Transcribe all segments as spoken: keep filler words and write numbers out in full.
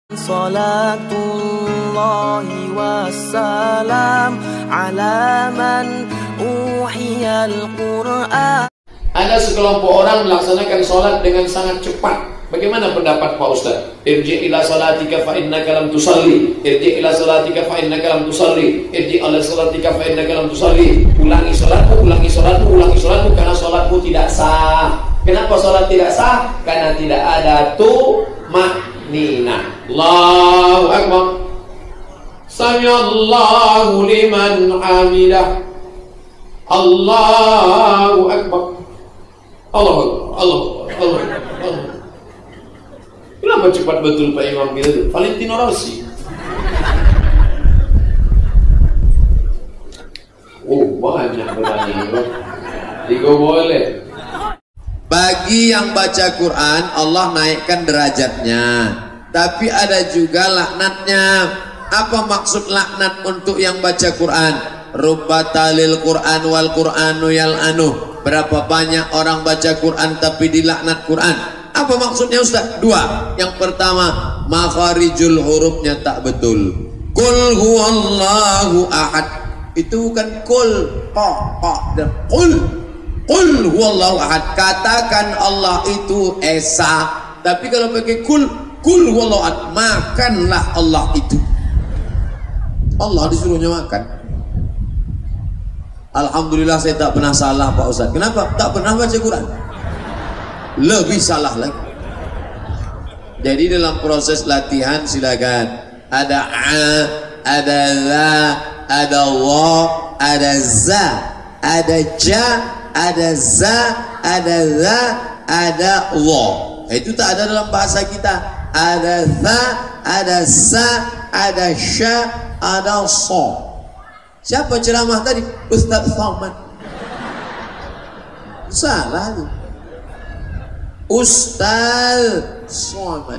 Salatullahi wassalam ala man uhiyal Qur'an. Ada sekelompok orang melaksanakan sholat dengan sangat cepat. Bagaimana pendapat Pak Ustaz? Irji' ila salatika fa innaka lam tusalli. Irji' ila salatika fa innaka lam tusalli. Irji' ila salatika fa innaka lam tusalli. Ulangi sholatmu, ulangi sholatmu, ulangi sholatmu karena sholatmu tidak sah. Kenapa sholat tidak sah? Karena tidak ada tumakninah. Allahu Akbar. Sami'allahu liman hamidah. Allahu Akbar. Allah Allah Allah Allah. Kenapa cepat betul Pak Imam gitu? Valentino Rossi. Oh banyak berani. Tiga boleh. Bagi yang baca Quran Allah naikkan derajatnya. Tapi ada juga laknatnya. Apa maksud laknat untuk yang baca Quran? Rubbatalil Quran wal Quranu yal'anuh. Berapa banyak orang baca Quran tapi dilaknat Quran. Apa maksudnya Ustaz? Dua. Yang pertama, makharijul hurufnya tak betul. Qul huwallahu ahad. Itu bukan kul, qa, qa, dan qul. Qul huwallahu ahad. Katakan Allah itu esa. Tapi kalau pakai kul, kul huwallahu ahad, makanlah Allah itu. Allah disuruhnya makan. Alhamdulillah saya tak pernah salah Pak Ustaz. Kenapa? Tak pernah baca Quran. Lebih salah lagi. Jadi dalam proses latihan silakan. Ada a, ada la, ada wa, ada za, ada ja, ada za, ada la, ada wa. Itu tak ada dalam bahasa kita. Ada za, ada sa, ada sya, ada so. Siapa ceramah tadi? Ustaz Salman. Salah tu. Ustaz Salman.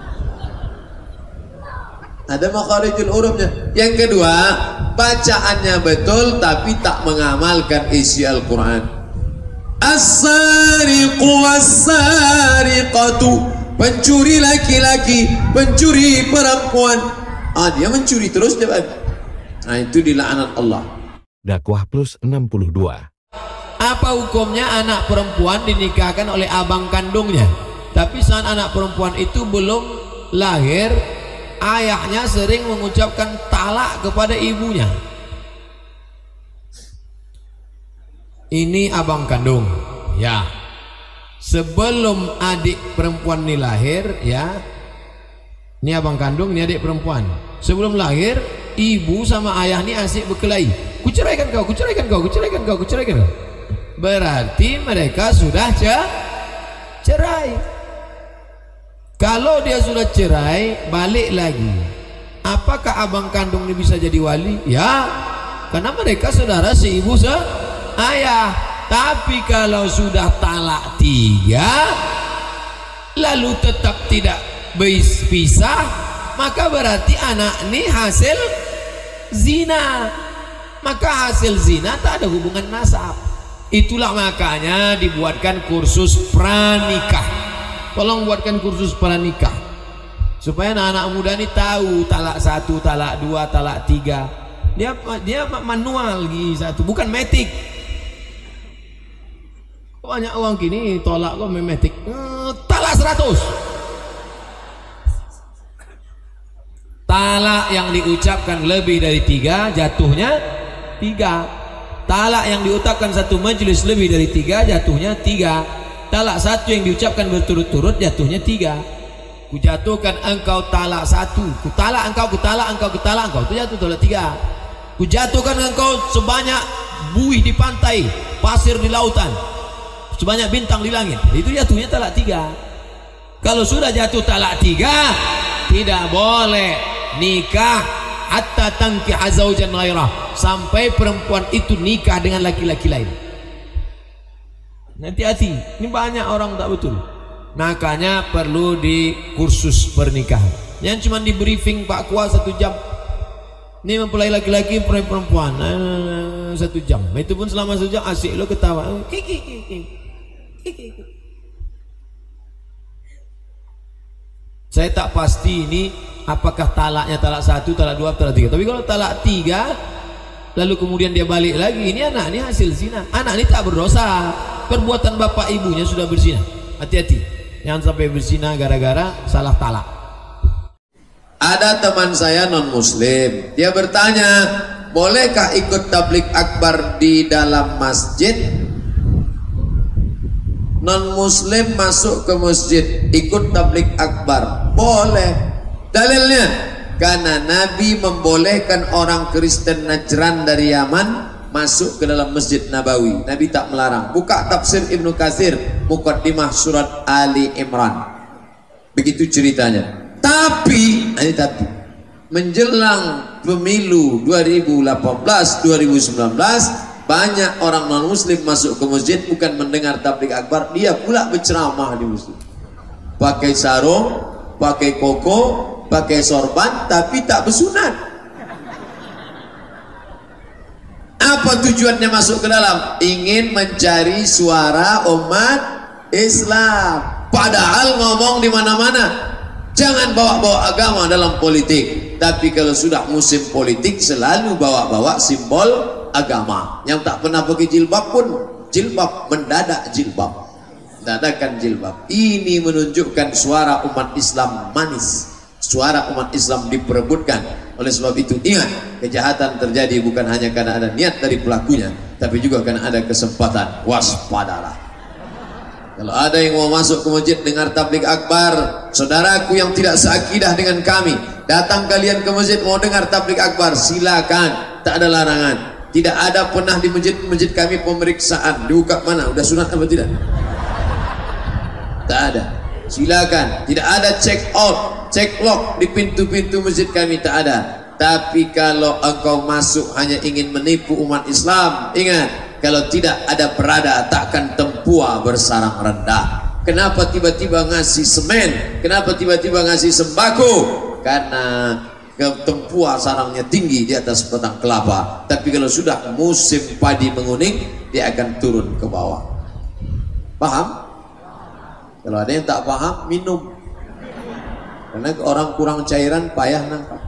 Ada makharijul hurufnya. Yang kedua, bacaannya betul tapi tak mengamalkan isi Al-Quran. As-sariqu was-sariqatu. Pencuri laki-laki, pencuri perempuan. Ah, dia mencuri terus dia. Nah itu dilaknat Allah. Dakwah Plus enam puluh dua. Apa hukumnya anak perempuan dinikahkan oleh abang kandungnya, tapi saat anak perempuan itu belum lahir, ayahnya sering mengucapkan talak kepada ibunya? Ini abang kandung, ya. Sebelum adik perempuan ini lahir, ya. Ini abang kandung, ini adik perempuan. Sebelum lahir, ibu sama ayah ini asik berkelahi. Kuceraikan kau, kuceraikan kau, kuceraikan kau, kuceraikan kau. Berarti mereka sudah cerai. Kalau dia sudah cerai, balik lagi. Apakah abang kandung ini bisa jadi wali? Ya, karena mereka saudara seibu seayah. Tapi kalau sudah talak tiga, lalu tetap tidak berpisah, maka berarti anak ini hasil zina. Maka hasil zina tak ada hubungan nasab. Itulah makanya dibuatkan kursus pranikah. Tolong buatkan kursus pranikah supaya anak-anak muda ini tahu talak satu, talak dua, talak tiga. Dia dia manual gitu satu, bukan metik. Banyak orang kini tolak kok memetik. Hmm, talak seratus. Talak yang diucapkan lebih dari tiga jatuhnya tiga. Talak yang diucapkan satu majelis lebih dari tiga jatuhnya tiga. Talak satu yang diucapkan berturut-turut jatuhnya tiga. Kujatuhkan engkau talak satu, ku talak engkau, ku talak engkau, ku talak engkau, itu jatuh talak tiga. Kujatuhkan engkau sebanyak buih di pantai, pasir di lautan, sebanyak bintang di langit, itu jatuhnya talak tiga. Kalau sudah jatuh talak tiga, tidak boleh nikah hatta tankiha zaujan ghairah, sampai perempuan itu nikah dengan laki-laki lain. Hati-hati, ini banyak orang tak betul. Makanya perlu di kursus pernikahan. Yang cuma di briefing Pak Kuah satu jam. Ini mempelai laki-laki, perempuan satu jam. Itu pun selama satu jam asik lo ketawa. Saya tak pasti ini apakah talaknya talak satu, talak dua, talak tiga. Tapi kalau talak tiga, lalu kemudian dia balik lagi, ini anak ini hasil zina. Anak ini tak berdosa, perbuatan bapak ibunya sudah berzina. Hati-hati, jangan sampai berzina gara-gara salah talak. Ada teman saya non muslim, dia bertanya, bolehkah ikut tablik akbar di dalam masjid? Non muslim masuk ke masjid ikut tablik akbar boleh. Dalilnya, karena Nabi membolehkan orang Kristen Najran dari Yaman masuk ke dalam Masjid Nabawi. Nabi tak melarang. Buka tafsir Ibnu Katsir, Muqaddimah surat Ali Imran. Begitu ceritanya. Tapi, ini tapi menjelang pemilu dua ribu delapan belas dua ribu sembilan belas, banyak orang non muslim masuk ke masjid bukan mendengar tablik akbar, dia pula berceramah di masjid. Pakai sarung, pakai koko, pakai sorban, tapi tak bersunat. Apa tujuannya masuk ke dalam? Ingin mencari suara umat Islam. Padahal ngomong di mana-mana, jangan bawa-bawa agama dalam politik. Tapi kalau sudah musim politik, selalu bawa-bawa simbol agama. Yang tak pernah pakai jilbab pun jilbab, mendadak jilbab, dadakan jilbab. Ini menunjukkan suara umat Islam manis, suara umat Islam diperebutkan. Oleh sebab itu ingat, kejahatan terjadi bukan hanya karena ada niat dari pelakunya, tapi juga karena ada kesempatan. Waspadalah. Kalau ada yang mau masuk ke masjid dengar tablik akbar, saudaraku yang tidak seakidah dengan kami, datang kalian ke masjid mau dengar tablik akbar, silakan, tak ada larangan. Tidak ada pernah di masjid-masjid kami pemeriksaan dibuka mana, udah sunat apa tidak? Tak ada. Silakan. Tidak ada check out, check lock di pintu-pintu masjid kami, tak ada. Tapi kalau engkau masuk hanya ingin menipu umat Islam, ingat, kalau tidak ada perada takkan tempua bersarang rendah. Kenapa tiba-tiba ngasih semen? Kenapa tiba-tiba ngasih sembako? Karena tempua sarangnya tinggi di atas batang kelapa. Tapi kalau sudah musim padi menguning, dia akan turun ke bawah. Paham? Kalau ada yang tak paham, minum. Karena orang kurang cairan payah nangkap.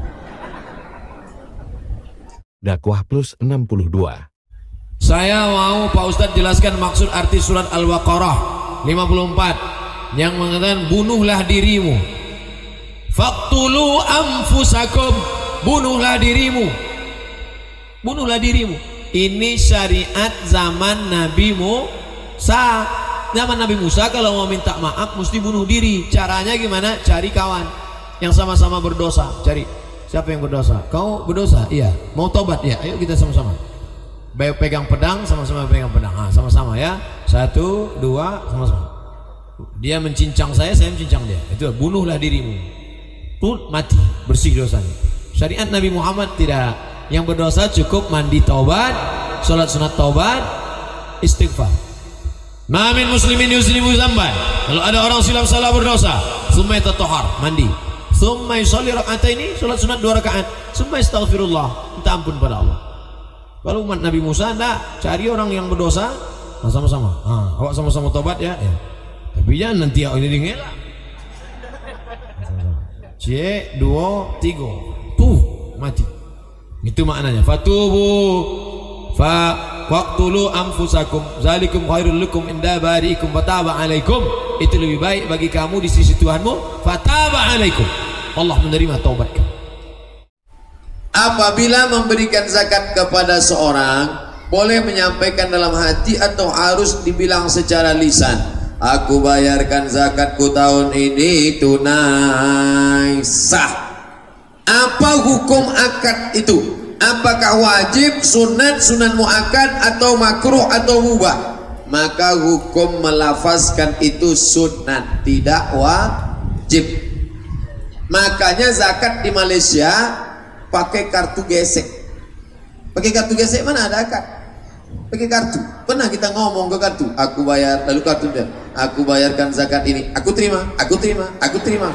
Dakwah Plus enam puluh dua. Saya mau Pak Ustadz jelaskan maksud arti surat Al-Baqarah lima puluh empat yang mengatakan bunuhlah dirimu. Faqtulu anfusakum, bunuhlah dirimu. Bunuhlah dirimu. Ini syariat zaman Nabi Musa. Zaman Nabi Musa kalau mau minta maaf mesti bunuh diri. Caranya gimana? Cari kawan yang sama-sama berdosa. Cari siapa yang berdosa? Kau berdosa? Iya. Mau tobat? Ya. Ayo kita sama-sama. Baik pegang pedang, sama-sama pegang pedang. Ah, sama-sama ya. Satu, dua, sama-sama. Dia mencincang saya, saya mencincang dia. Itu bunuhlah dirimu. Tuh mati, bersih dosanya. Syariat Nabi Muhammad tidak. Yang berdosa cukup mandi taubat, sholat sunat taubat, istighfar. Mamin muslimin yuslimu zamban. Kalau ada orang silap salah berdosa, summa yatahhar, mandi. Summa yusalli raka'ataini, sholat sunat dua rakaat. Summa astaghfirullah, minta ampun pada Allah. Kalau umat Nabi Musa enggak, cari orang yang berdosa, nah sama-sama. Ah, awak sama-sama taubat ya. ya. Tapi jangan nanti ini dingelak. C dua tiga tuh mati. Itu maknanya. Fatubu fa waqtulu anfusakum zalikum khairul lakum inda bariikum fataba alaikum. Itu lebih baik bagi kamu di sisi Tuhanmu. Fataba alaikum. Allah menerima taubat kamu. Apabila memberikan zakat kepada seorang, boleh menyampaikan dalam hati atau harus dibilang secara lisan? Aku bayarkan zakatku tahun ini tunai sah. Apa hukum akad itu? Apakah wajib, sunat, sunat muakkad, atau makruh atau mubah? Maka hukum melafazkan itu sunat, tidak wajib. Makanya zakat di Malaysia pakai kartu gesek. Pakai kartu gesek mana ada akad? Pakai kartu. Pernah kita ngomong ke kartu, aku bayar, lalu kartu dia, aku bayarkan zakat ini, aku terima, aku terima, aku terima.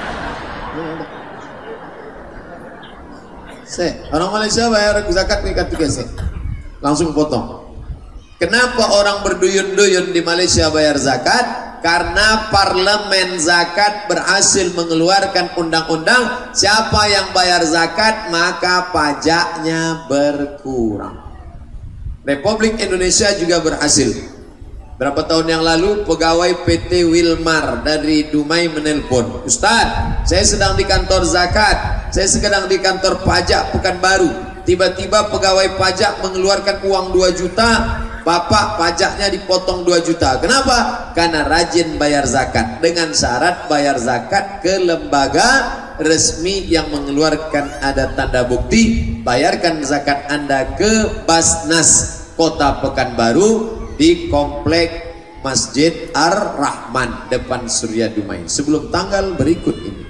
Se, orang Malaysia bayar zakat pakai kartu gesek, langsung potong. Kenapa orang berduyun-duyun di Malaysia bayar zakat? Karena parlemen zakat berhasil mengeluarkan undang-undang, siapa yang bayar zakat maka pajaknya berkurang. Republik Indonesia juga berhasil. Berapa tahun yang lalu pegawai P T Wilmar dari Dumai menelpon, Ustadz, saya sedang di kantor zakat, saya sedang di kantor pajak Pekanbaru, tiba-tiba pegawai pajak mengeluarkan uang dua juta, Bapak pajaknya dipotong dua juta. Kenapa? Karena rajin bayar zakat, dengan syarat bayar zakat ke lembaga resmi yang mengeluarkan ada tanda bukti. Bayarkan zakat Anda ke Basnas Kota Pekanbaru di komplek Masjid Ar-Rahman depan Surya Dumai sebelum tanggal berikut ini.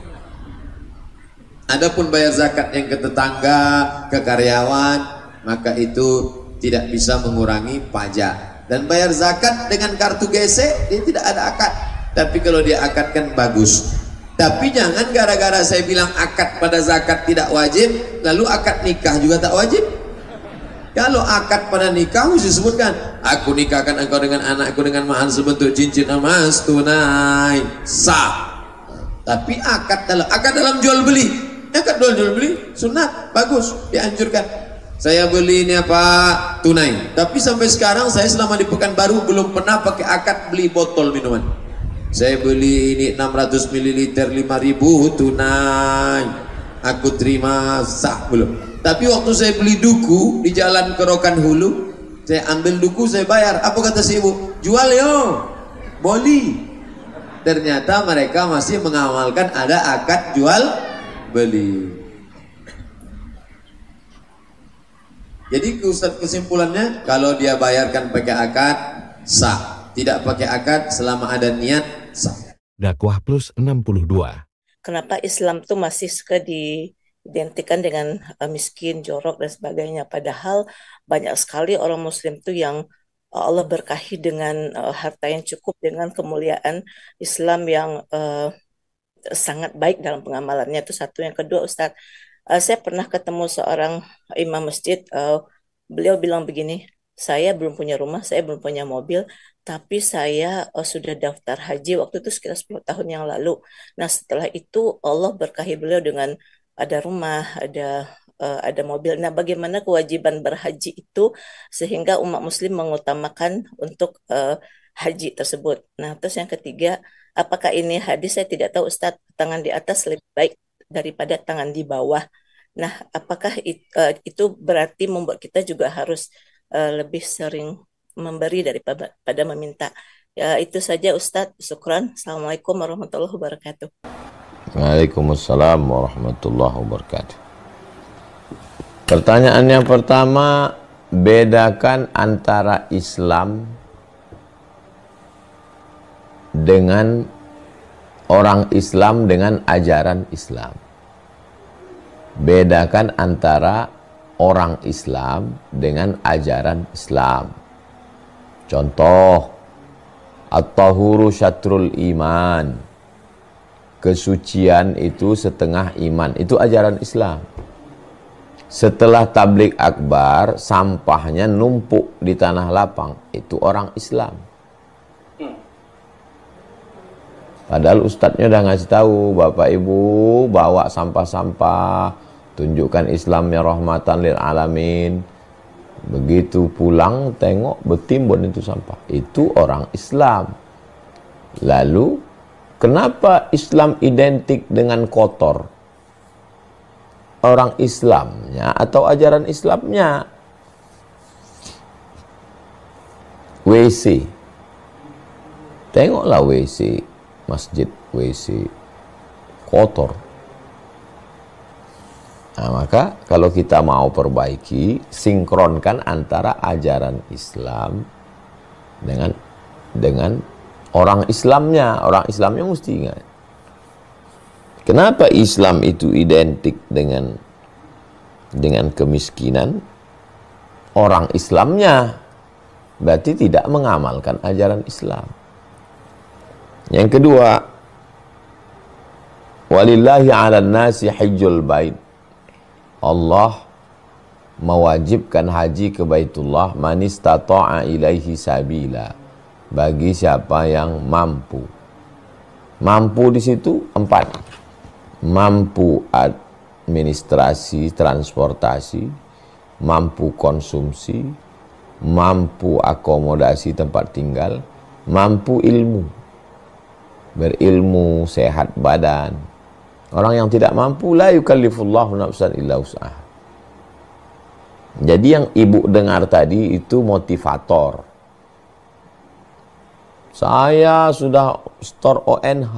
Adapun bayar zakat yang ke tetangga, ke karyawan, maka itu tidak bisa mengurangi pajak. Dan bayar zakat dengan kartu gesek, dia tidak ada akad. Tapi kalau dia akadkan bagus. Tapi jangan gara-gara saya bilang akad pada zakat tidak wajib, lalu akad nikah juga tak wajib. Kalau akad pada nikah harus disebutkan, aku nikahkan engkau dengan anakku dengan mahar sebentuk cincin emas tunai, sah. Tapi akad dalam akad dalam jual beli, akad jual jual beli sunat, bagus, dianjurkan. Saya beli ini apa tunai, tapi sampai sekarang saya selama di Pekanbaru belum pernah pakai akad beli botol minuman. Saya beli ini enam ratus mililiter lima ribu tunai, aku terima, sah belum. Tapi waktu saya beli duku di Jalan Kerokan Hulu, saya ambil duku, saya bayar. Apa kata si ibu? Jual yo, boli. Ternyata mereka masih mengamalkan ada akad jual beli. Jadi kesimpulannya, kalau dia bayarkan pakai akad sah, tidak pakai akad selama ada niat sah. Dakwah Plus enam puluh dua. Kenapa Islam tuh masih suka diidentikan dengan uh, miskin, jorok dan sebagainya, padahal banyak sekali orang muslim tuh yang uh, Allah berkahi dengan uh, harta yang cukup, dengan kemuliaan Islam yang uh, sangat baik dalam pengamalannya. Itu satu. Yang kedua, Ustadz, uh, saya pernah ketemu seorang imam masjid, uh, beliau bilang begini, saya belum punya rumah, saya belum punya mobil, tapi saya uh, sudah daftar haji waktu itu sekitar sepuluh tahun yang lalu. Nah, setelah itu Allah berkahi beliau dengan ada rumah, ada uh, ada mobil. Nah, bagaimana kewajiban berhaji itu sehingga umat muslim mengutamakan untuk uh, haji tersebut. Nah, terus yang ketiga, apakah ini hadis, saya tidak tahu Ustadz, tangan di atas lebih baik daripada tangan di bawah. Nah, apakah it, uh, itu berarti membuat kita juga harus uh, lebih sering memberi daripada pada meminta. Ya, itu saja Ustadz. Syukran. Assalamualaikum warahmatullahi wabarakatuh. Waalaikumsalam warahmatullahi wabarakatuh. Pertanyaan yang pertama, bedakan antara Islam dengan orang Islam dengan ajaran Islam. Bedakan antara orang Islam dengan ajaran Islam. Contoh, at-tahuru syatrul iman. Kesucian itu setengah iman. Itu ajaran Islam. Setelah tabligh akbar, sampahnya numpuk di tanah lapang. Itu orang Islam. Padahal ustadznya udah ngasih tahu, Bapak Ibu bawa sampah-sampah, tunjukkan Islamnya rahmatan lil alamin. Begitu pulang tengok bertimbun itu sampah. Itu orang Islam. Lalu kenapa Islam identik dengan kotor? Orang Islamnya atau ajaran Islamnya? W C. Tengoklah W C masjid, W C kotor. Nah, maka kalau kita mau perbaiki, sinkronkan antara ajaran Islam dengan dengan orang Islamnya. Orang Islamnya mesti ingat. Kenapa Islam itu identik dengan dengan kemiskinan? Orang Islamnya berarti tidak mengamalkan ajaran Islam. Yang kedua, walillahi 'alan nasi hajjul bait. Allah mewajibkan haji ke Baitullah man istata'a ilaihi sabila, bagi siapa yang mampu. Mampu di situ empat. Mampu administrasi, transportasi, mampu konsumsi, mampu akomodasi tempat tinggal, mampu ilmu. Berilmu, sehat badan. Orang yang tidak mampu, la yukallifullahu nafsan illa wus'aha. Jadi yang ibu dengar tadi itu motivator. Saya sudah store O N H.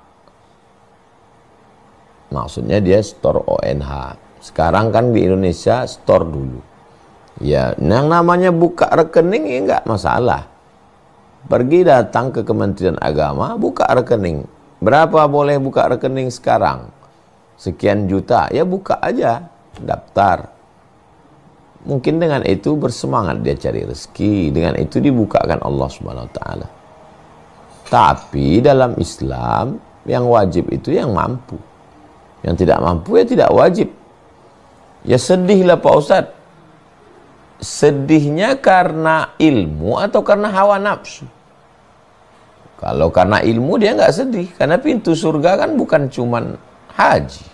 Maksudnya dia store O N H. Sekarang kan di Indonesia store dulu. Ya, yang namanya buka rekening ya enggak masalah. Pergi datang ke Kementerian Agama, buka rekening. Berapa boleh buka rekening sekarang? Sekian juta. Ya buka aja, daftar. Mungkin dengan itu bersemangat dia cari rezeki. Dengan itu dibukakan Allah Subhanahu wa taala. Tapi dalam Islam yang wajib itu yang mampu. Yang tidak mampu ya tidak wajib. Ya sedihlah Pak Ustadz. Sedihnya karena ilmu atau karena hawa nafsu? Kalau karena ilmu dia nggak sedih. Karena pintu surga kan bukan cuman haji.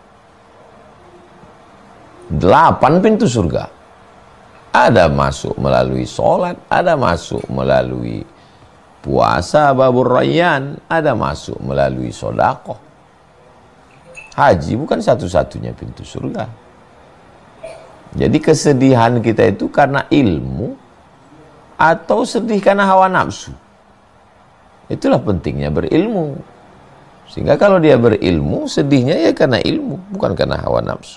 Delapan pintu surga. Ada masuk melalui sholat, ada masuk melalui puasa babur rayyan, ada masuk melalui sodakoh. Haji bukan satu-satunya pintu surga. Jadi kesedihan kita itu karena ilmu atau sedih karena hawa nafsu. Itulah pentingnya berilmu. Sehingga kalau dia berilmu, sedihnya ya karena ilmu, bukan karena hawa nafsu.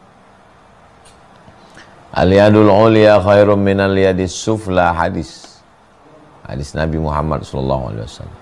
Al-yadul ulia khairum minal yadis sufla, hadis. Hadis Nabi Muhammad shallallahu alaihi wasallam.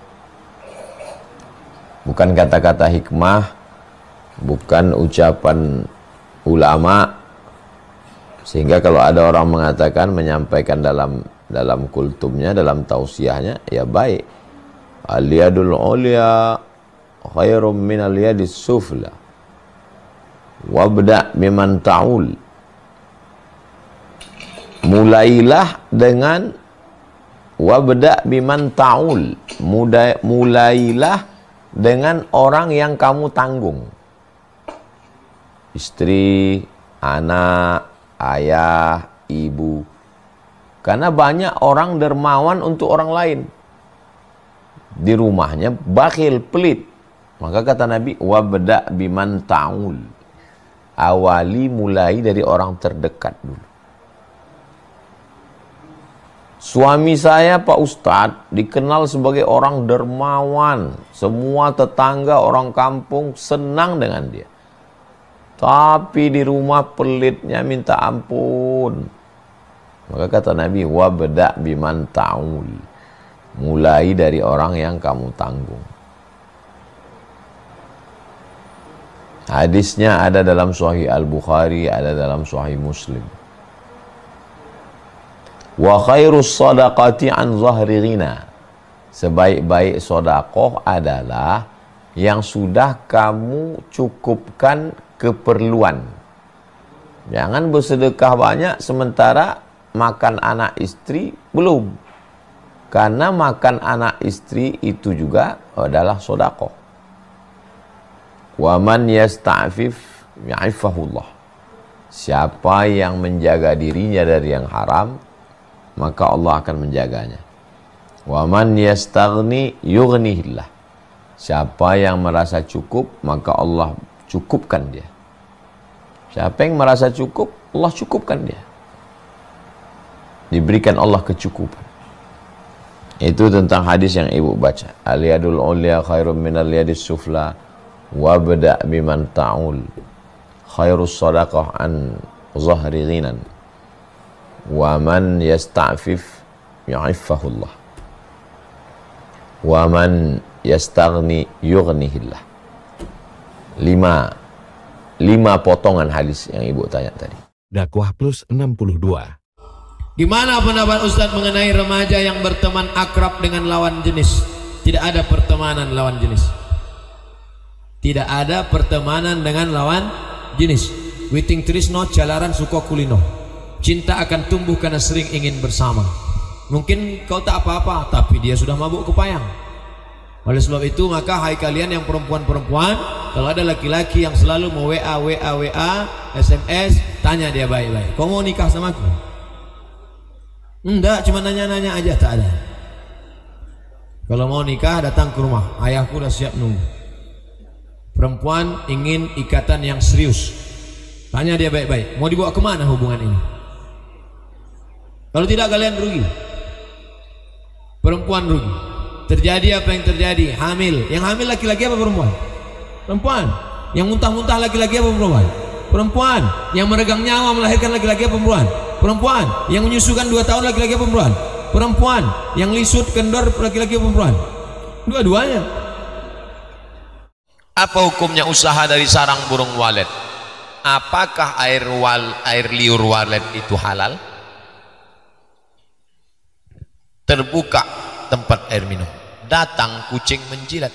Bukan kata-kata hikmah, bukan ucapan ulama. Sehingga kalau ada orang mengatakan, menyampaikan dalam dalam kultumnya, dalam tausiahnya, ya baik. Al-yadul ulia khairum minal yadis sufla. Wabda' biman ta'ul. Mulailah dengan wabda' biman ta'ul. Mulailah dengan orang yang kamu tanggung. Istri, anak, ayah, ibu. Karena banyak orang dermawan untuk orang lain. Di rumahnya bakhil, pelit. Maka kata Nabi, wabda' biman ta'ul. Awali, mulai dari orang terdekat dulu. Suami saya Pak Ustadz dikenal sebagai orang dermawan. Semua tetangga, orang kampung senang dengan dia. Tapi di rumah pelitnya minta ampun. Maka kata Nabi, wabda' biman ta'ul. Mulai dari orang yang kamu tanggung. Hadisnya ada dalam Sahih Al-Bukhari, ada dalam Sahih Muslim. Wa khairus sadaqati an zahri ghina. Sebaik-baik sedekah adalah yang sudah kamu cukupkan keperluan. Jangan bersedekah banyak sementara makan anak istri belum. Karena makan anak istri itu juga adalah sedekah. Wa man yasta'fif ya'ifahullah. Siapa yang menjaga dirinya dari yang haram, maka Allah akan menjaganya. Wa man yastaghni yughnihillah. Siapa yang merasa cukup, maka Allah cukupkan dia. Siapa yang merasa cukup, Allah cukupkan dia. Diberikan Allah kecukupan. Itu tentang hadis yang ibu baca. Al-yadul ulya khairum minal yadis sufla. Wabda' biman ta'ul. Khairus sadaqah an zahri ghinan. Wa man yasta'fif yu'iffahullah. Wa man yastaghni yughnihillah. Lima lima potongan hadis yang ibu tanya tadi. Dakwah Plus enam puluh dua. Gimana pendapat Ustadz mengenai remaja yang berteman akrab dengan lawan jenis? Tidak ada pertemanan lawan jenis. Tidak ada pertemanan dengan lawan jenis. Witing trisno jalaran suko kulino. Cinta akan tumbuh karena sering ingin bersama. Mungkin kau tak apa-apa, tapi dia sudah mabuk kepayang. Oleh sebab itu, maka hai kalian yang perempuan-perempuan, kalau ada laki-laki yang selalu mau W A, W A, W A, S M S, tanya dia baik-baik, kau mau nikah sama aku? Enggak, cuma nanya-nanya aja, tak ada. Kalau mau nikah, datang ke rumah, ayahku udah siap nunggu. Perempuan ingin ikatan yang serius, tanya dia baik-baik, mau dibawa kemana hubungan ini? Kalau tidak, kalian rugi. Perempuan rugi. Terjadi apa yang terjadi, hamil. Yang hamil laki-laki apa perempuan? Perempuan. Yang muntah-muntah laki-laki apa perempuan? Perempuan. Yang meregang nyawa melahirkan laki-laki apa perempuan? Perempuan. Yang menyusukan dua tahun laki-laki apa perempuan? Perempuan. Yang lisut kendor laki-laki apa perempuan? Dua-duanya. Apa hukumnya usaha dari sarang burung walet? Apakah air wal air liur walet itu halal? Terbuka tempat air minum, datang kucing menjilat,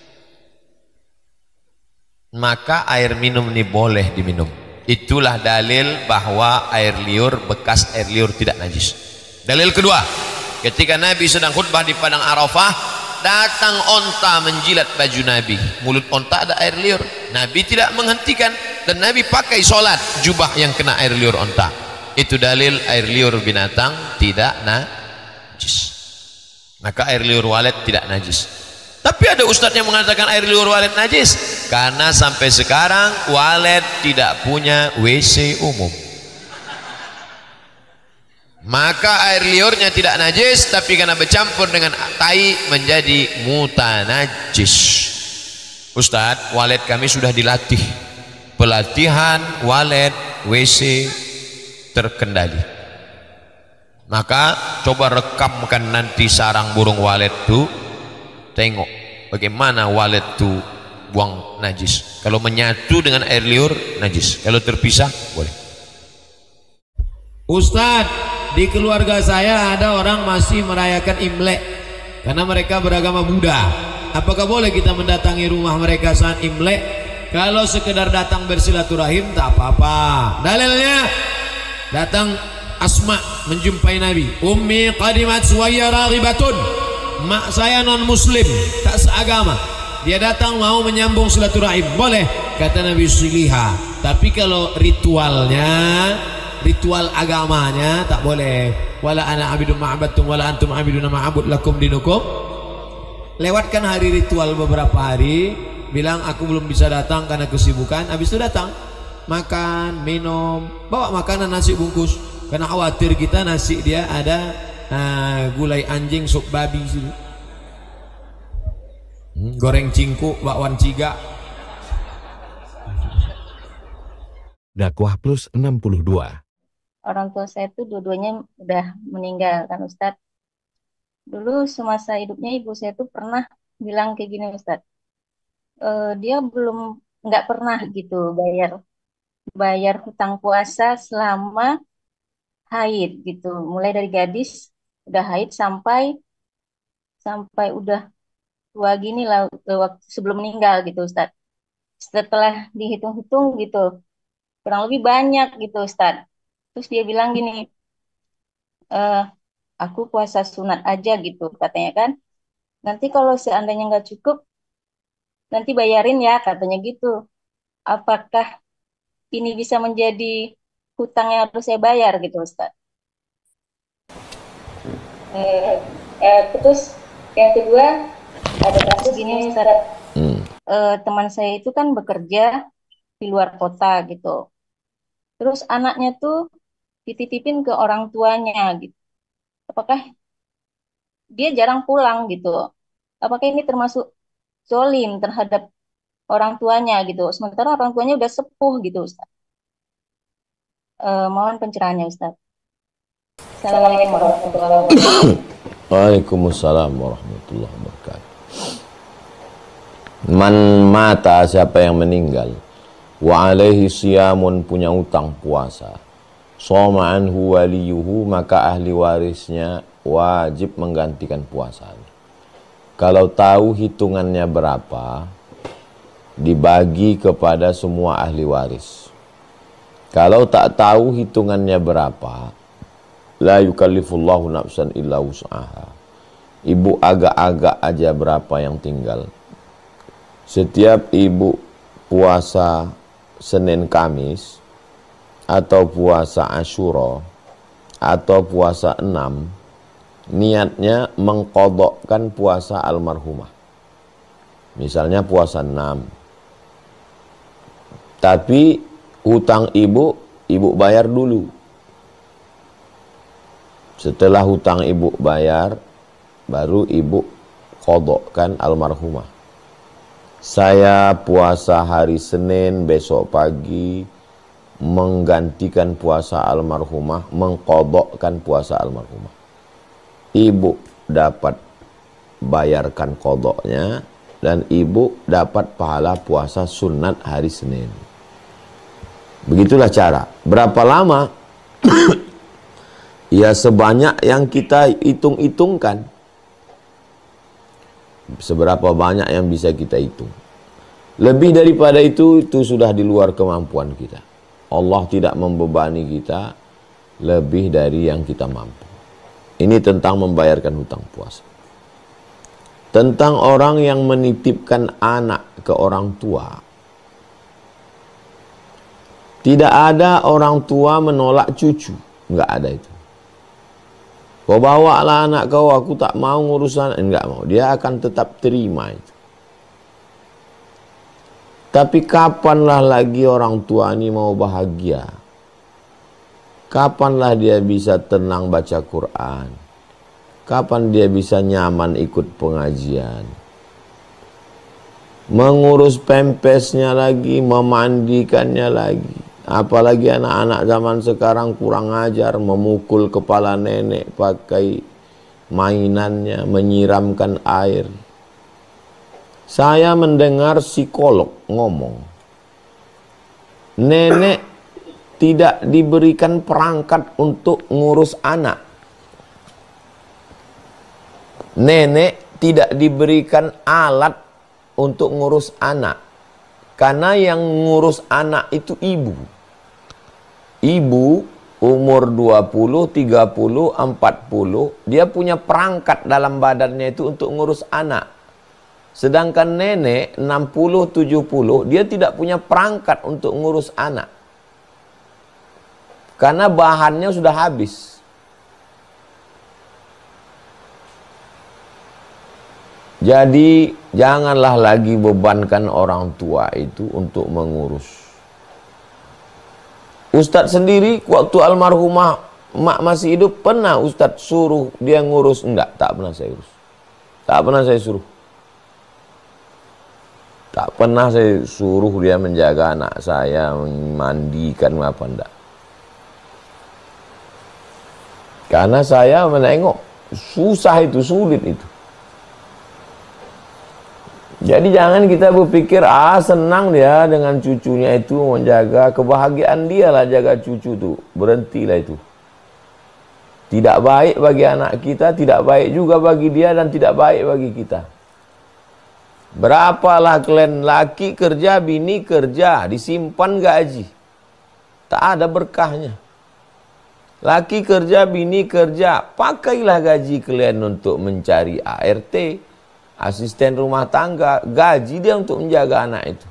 maka air minum ini boleh diminum. Itulah dalil bahwa air liur, bekas air liur tidak najis. Dalil kedua, ketika Nabi sedang khutbah di padang Arafah, datang onta menjilat baju Nabi. Mulut onta ada air liur, Nabi tidak menghentikan, dan Nabi pakai sholat jubah yang kena air liur onta. Itu dalil air liur binatang tidak najis. Maka air liur walet tidak najis. Tapi ada ustadz yang mengatakan air liur walet najis, karena sampai sekarang walet tidak punya W C umum. Maka air liurnya tidak najis, tapi karena bercampur dengan tai menjadi mutanajis. Ustadz, walet kami sudah dilatih, pelatihan walet W C terkendali. Maka coba rekamkan nanti sarang burung walet itu, tengok bagaimana walet itu buang najis. Kalau menyatu dengan air liur najis, kalau terpisah boleh. Ustadz, di keluarga saya ada orang masih merayakan Imlek karena mereka beragama Buddha. Apakah boleh kita mendatangi rumah mereka saat Imlek? Kalau sekedar datang bersilaturahim tak apa-apa. Dalilnya, datang Asma menjumpai Nabi, Ummi qadimat suwaya raghibatun, mak saya non muslim, tak seagama, dia datang mau menyambung silaturahim, boleh, kata Nabi siliha. Tapi kalau ritualnya, ritual agamanya tak boleh. Wala ana abidun ma'abadtum wala antum abidun ma'abud lakum dinukum. Lewatkan hari ritual beberapa hari, bilang aku belum bisa datang karena kesibukan. Habis itu datang, makan, minum, bawa makanan nasi bungkus, karena khawatir kita nasi dia ada uh, gulai anjing, sup babi sini, hmm, goreng cingkuk, bakwan ciga. Dakwah Plus enam puluh dua. Orang tua saya itu dua-duanya udah meninggal kan Ustadz. Dulu semasa hidupnya ibu saya tuh pernah bilang kayak gini Ustadz, e, dia belum nggak pernah gitu bayar bayar hutang puasa selama haid gitu, mulai dari gadis udah haid sampai sampai udah tua gini lah, waktu sebelum meninggal gitu Ustadz. Setelah dihitung-hitung gitu kurang lebih banyak gitu Ustadz. Terus dia bilang gini, e, aku puasa sunat aja gitu katanya kan, nanti kalau seandainya nggak cukup nanti bayarin ya katanya gitu. Apakah ini bisa menjadi hutang yang harus saya bayar gitu Ustaz? Eh, eh, terus yang kedua ada kasus gini Ustaz, hmm. eh, teman saya itu kan bekerja di luar kota gitu, terus anaknya tuh dititipin ke orang tuanya gitu. Apakah dia jarang pulang gitu? Apakah ini termasuk zolim terhadap orang tuanya gitu? Sementara orang tuanya udah sepuh gitu Ustaz. Uh, mohon pencerahannya Ustaz. Assalamualaikum warahmatullahi wabarakatuh. Waalaikumsalam warahmatullahi wabarakatuh. Man mata, siapa yang meninggal, wa alaihi siyamun, punya utang puasa, soma anhu waliyuhu, maka ahli warisnya wajib menggantikan puasanya. Kalau tahu hitungannya berapa, dibagi kepada semua ahli waris. Kalau tak tahu hitungannya berapa, La yukallifullahu nafsan illa wus'aha. Ibu agak-agak aja berapa yang tinggal. Setiap ibu puasa Senin Kamis atau puasa Asyura atau puasa enam, niatnya mengqadha'kan puasa almarhumah. Misalnya puasa enam. Tapi hutang ibu, ibu bayar dulu. Setelah hutang ibu bayar, baru ibu qadha'kan almarhumah. Saya puasa hari Senin besok pagi, menggantikan puasa almarhumah, mengqadha'kan puasa almarhumah. Ibu dapat bayarkan qadha'nya, dan ibu dapat pahala puasa sunat hari Senin. Begitulah cara. Berapa lama? Ya sebanyak yang kita hitung-hitungkan. Seberapa banyak yang bisa kita hitung. Lebih daripada itu, itu sudah di luar kemampuan kita. Allah tidak membebani kita lebih dari yang kita mampu. Ini tentang membayarkan hutang puasa. Tentang orang yang menitipkan anak ke orang tua. Tidak ada orang tua menolak cucu. Enggak ada itu. Kau bawa lah anak kau, aku tak mau ngurusan. Enggak mau. Dia akan tetap terima itu. Tapi kapanlah lagi orang tua ini mau bahagia? Kapanlah dia bisa tenang baca Quran? Kapan dia bisa nyaman ikut pengajian? Mengurus pempesnya lagi, memandikannya lagi. Apalagi anak-anak zaman sekarang kurang ajar, memukul kepala nenek pakai mainannya, menyiramkan air. Saya mendengar psikolog ngomong, nenek tidak diberikan perangkat untuk ngurus anak. Nenek tidak diberikan alat untuk ngurus anak. Karena yang ngurus anak itu ibu. Ibu umur dua puluh, tiga puluh, empat puluh, dia punya perangkat dalam badannya itu untuk ngurus anak. Sedangkan nenek enam puluh, tujuh puluh, dia tidak punya perangkat untuk ngurus anak. Karena bahannya sudah habis. Jadi janganlah lagi bebankan orang tua itu untuk mengurus. Ustadz sendiri waktu almarhumah mak masih hidup, pernah Ustadz suruh dia ngurus? Enggak, tak pernah saya urus. Tak pernah saya suruh. Tak pernah saya suruh dia menjaga anak saya, memandikan apa enggak. Karena saya menengok susah itu, sulit itu. Jadi jangan kita berpikir, ah senang dia dengan cucunya itu menjaga, kebahagiaan dia lah jaga cucu tuh. Berhentilah itu. Tidak baik bagi anak kita, tidak baik juga bagi dia, dan tidak baik bagi kita. Berapalah kalian laki kerja, bini kerja, disimpan gaji. Tak ada berkahnya. Laki kerja, bini kerja, pakailah gaji kalian untuk mencari A R T. Asisten rumah tangga, gaji dia untuk menjaga anak itu.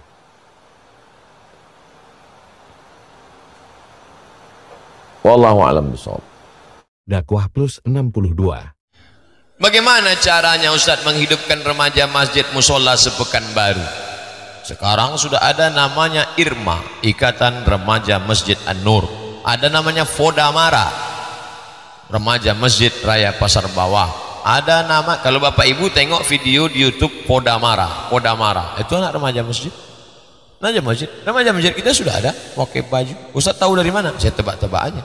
Wallahu a'lam bishawab. Dakwah Plus enam puluh dua. Bagaimana caranya Ustadz menghidupkan remaja masjid musola sepekan baru? Sekarang sudah ada namanya I R M A, Ikatan Remaja Masjid An-Nur. Ada namanya Fodamara, Remaja Masjid Raya Pasar Bawah. Ada nama, kalau Bapak Ibu tengok video di YouTube Fodamara, Fodamara itu anak remaja masjid. Remaja masjid, remaja masjid kita sudah ada pakai baju. Ustadz tahu dari mana? Saya tebak-tebak aja.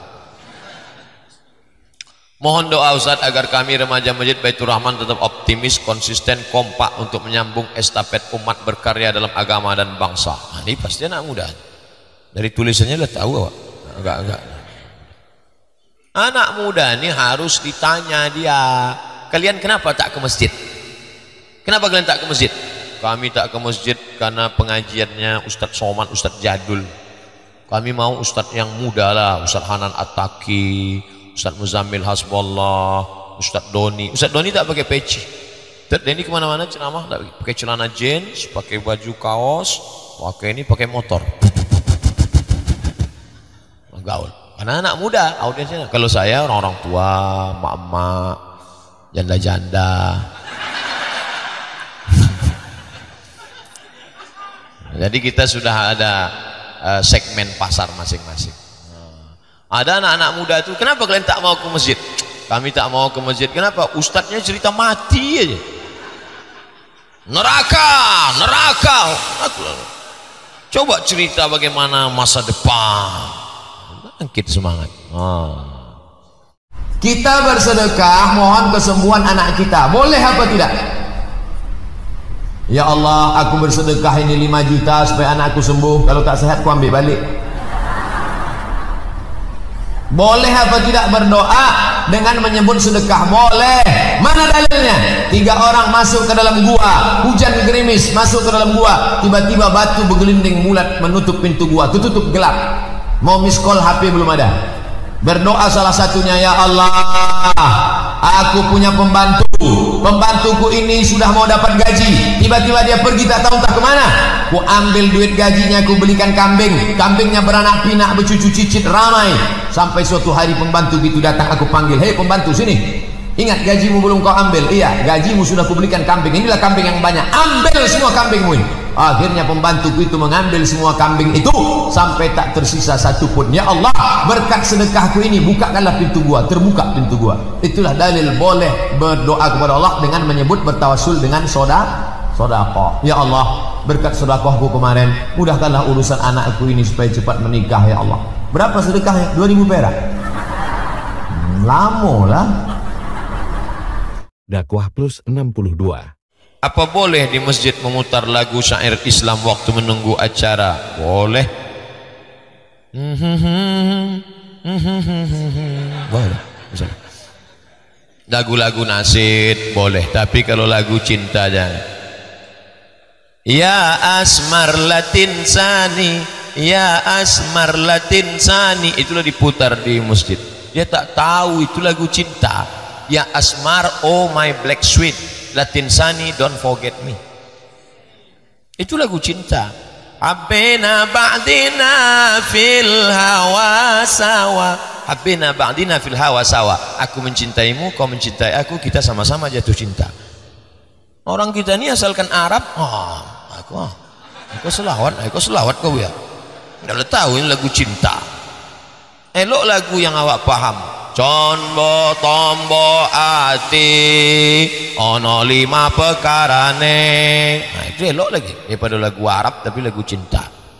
Mohon doa Ustadz agar kami remaja masjid Baitur Rahman tetap optimis, konsisten, kompak untuk menyambung estafet umat berkarya dalam agama dan bangsa. Nah, ini pasti anak muda. Dari tulisannya udah tahu, Pak. Enggak, enggak. Anak muda ini harus ditanya dia, kalian kenapa tak ke masjid? Kenapa kalian tak ke masjid? Kami tak ke masjid karena pengajiannya Ustadz Somad, Ustadz Jadul. Kami mau Ustadz yang muda lah, Ustadz Hanan At-Taki, Ustaz Muzammil Hasbullah, Ustaz Doni. Ustaz Doni tak pakai peci. Ustaz Doni kemana-mana ceramah tak pakai celana jeans, pakai baju kaos, pakai ini, pakai motor. Gaul. Karena anak muda audiensnya. Kalau saya orang-orang tua, mak-mak, janda-janda. Jadi kita sudah ada uh, segmen pasar masing-masing. Nah, ada anak-anak muda itu, kenapa kalian tak mau ke masjid? Kami tak mau ke masjid. Kenapa? Ustadznya cerita mati aja. Neraka, neraka. Coba cerita bagaimana masa depan. Bangkit semangat. Oh. Kita bersedekah mohon kesembuhan anak kita, boleh apa tidak? Ya Allah, aku bersedekah ini lima juta supaya anakku sembuh. Kalau tak sehat, aku ambil balik. Boleh apa tidak berdoa dengan menyebut sedekah? Boleh. Mana dalilnya? Tiga orang masuk ke dalam gua, hujan gerimis, masuk ke dalam gua, tiba-tiba batu bergelinding mulat menutup pintu gua, tutup gelap. Mau miss call H P belum ada. Berdoa salah satunya, ya Allah, aku punya pembantu, pembantuku ini sudah mau dapat gaji, tiba-tiba dia pergi tak tahu tak kemana. Ku ambil duit gajinya, ku belikan kambing, kambingnya beranak pinak, bercucu cicit ramai. Sampai suatu hari pembantu itu datang, aku panggil, hei pembantu sini, ingat gajimu belum kau ambil? Iya, gajimu sudah ku belikan kambing, inilah kambing yang banyak, ambil semua kambingmu ini. Akhirnya pembantuku itu mengambil semua kambing itu sampai tak tersisa satu pun. Ya Allah, berkat sedekahku ini bukakanlah pintu gua, terbuka pintu gua. Itulah dalil boleh berdoa kepada Allah dengan menyebut bertawasul dengan soda sedekah. Ya Allah, berkat sedekahku kemarin mudahkanlah urusan anakku ini supaya cepat menikah ya Allah. Berapa sedekahnya? dua ribu perak. Hmm, lama lah. Dakwah Plus enam puluh dua. Apa boleh di masjid memutar lagu syair Islam waktu menunggu acara? Boleh. Boleh. Lagu-lagu nasyid boleh, tapi kalau lagu cinta jangan. Ya asmar latin sani, ya asmar latin sani, itulah diputar di masjid. Dia tak tahu itu lagu cinta. Ya asmar, oh my black sweet, Latin Sani, don't forget me. Itu lagu cinta. Habbina ba'dina fil hawa sawa. Habbina ba'dina fil hawa sawa. Aku mencintaimu, kau mencintai aku, kita sama-sama jatuh cinta. Orang kita ini asalkan Arab, oh, aku, oh, aku selawat, aku selawat kau ya. Nggak tahu ini lagu cinta. Elok lagu yang awak paham. Conbo tombo ati ono lima pekarane. Nah itu elok lagi daripada lagu Arab tapi lagu cinta.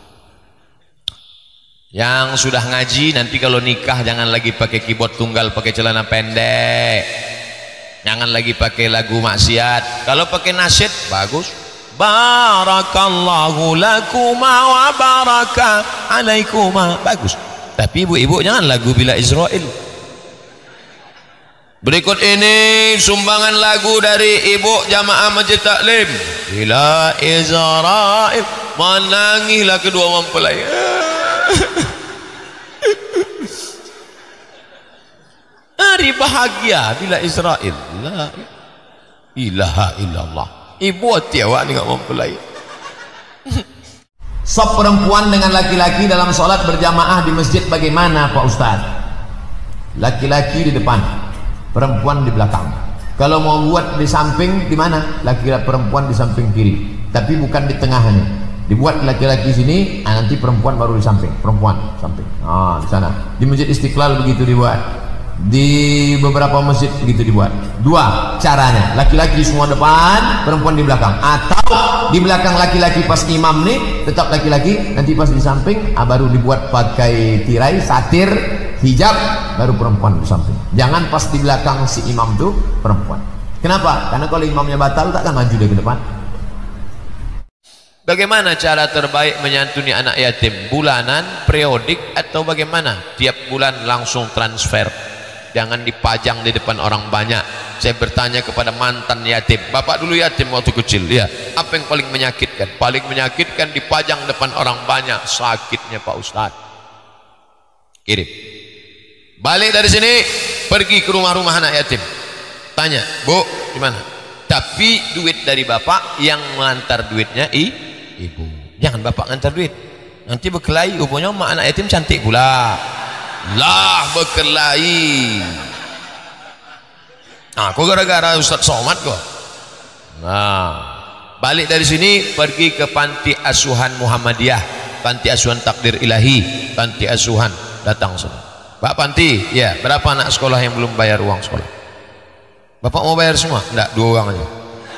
Yang sudah ngaji nanti kalau nikah jangan lagi pakai keyboard tunggal, pakai celana pendek. Jangan lagi pakai lagu maksiat. Kalau pakai nasyid bagus. Barakallahu lakuma wa baraka alaikuma, bagus. Tapi ibu-ibu jangan lagu Bila Israel. Berikut ini sumbangan lagu dari ibu jamaah Masjid Taklim. Bila Israel, menangislah kedua mempelai. Hari bahagia bila Israel. La ilaha illallah. Ibu hati awak ni enggak mempelai. Sop perempuan dengan laki-laki dalam sholat berjamaah di masjid bagaimana Pak Ustaz? Laki-laki di depan, perempuan di belakang. Kalau mau buat di samping di mana? Laki-laki perempuan di samping kiri, tapi bukan di tengahnya. Dibuat laki-laki sini, ah, nanti perempuan baru di samping. Perempuan samping. Ah, di sana. Di Masjid Istiqlal begitu dibuat. Di beberapa masjid begitu dibuat. Dua caranya, laki-laki semua depan, perempuan di belakang. Atau di belakang laki-laki pas imam nih tetap laki-laki, nanti pas di samping ah, baru dibuat pakai tirai, satir, hijab, baru perempuan di samping. Jangan pas di belakang si imam tuh perempuan. Kenapa? Karena kalau imamnya batal takkan maju dia ke depan. Bagaimana cara terbaik menyantuni anak yatim? Bulanan, periodik, atau bagaimana? Tiap bulan langsung transfer. Jangan dipajang di depan orang banyak. Saya bertanya kepada mantan yatim, bapak dulu yatim waktu kecil, ya. Apa yang paling menyakitkan? Paling menyakitkan dipajang depan orang banyak. Sakitnya Pak Ustadz. Kirim. Balik dari sini, pergi ke rumah-rumah anak yatim. Tanya, Bu, di mana? Tapi duit dari bapak, yang mengantar duitnya i, ibu. Jangan bapak ngantar duit. Nanti berkelahi, rupanya mak anak yatim cantik pula. Lah berkelahi. Nah, kok gara-gara Ustaz Somad kok. Nah, balik dari sini pergi ke panti asuhan Muhammadiyah, panti asuhan Takdir Ilahi, panti asuhan, datang semua. Pak Panti, ya, berapa anak sekolah yang belum bayar uang sekolah? Bapak mau bayar semua? Enggak, dua orang aja.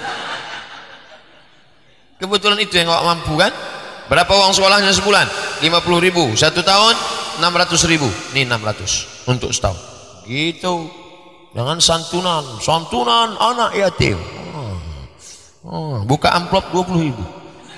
Kebetulan itu yang nggak mampu kan? Berapa uang sekolahnya sebulan? lima puluh ribu. Satu tahun enam ratus ribu. Ini enam ratus untuk setahun. Gitu. Jangan santunan, santunan anak yatim. Oh. Oh. Buka amplop dua puluh ribu.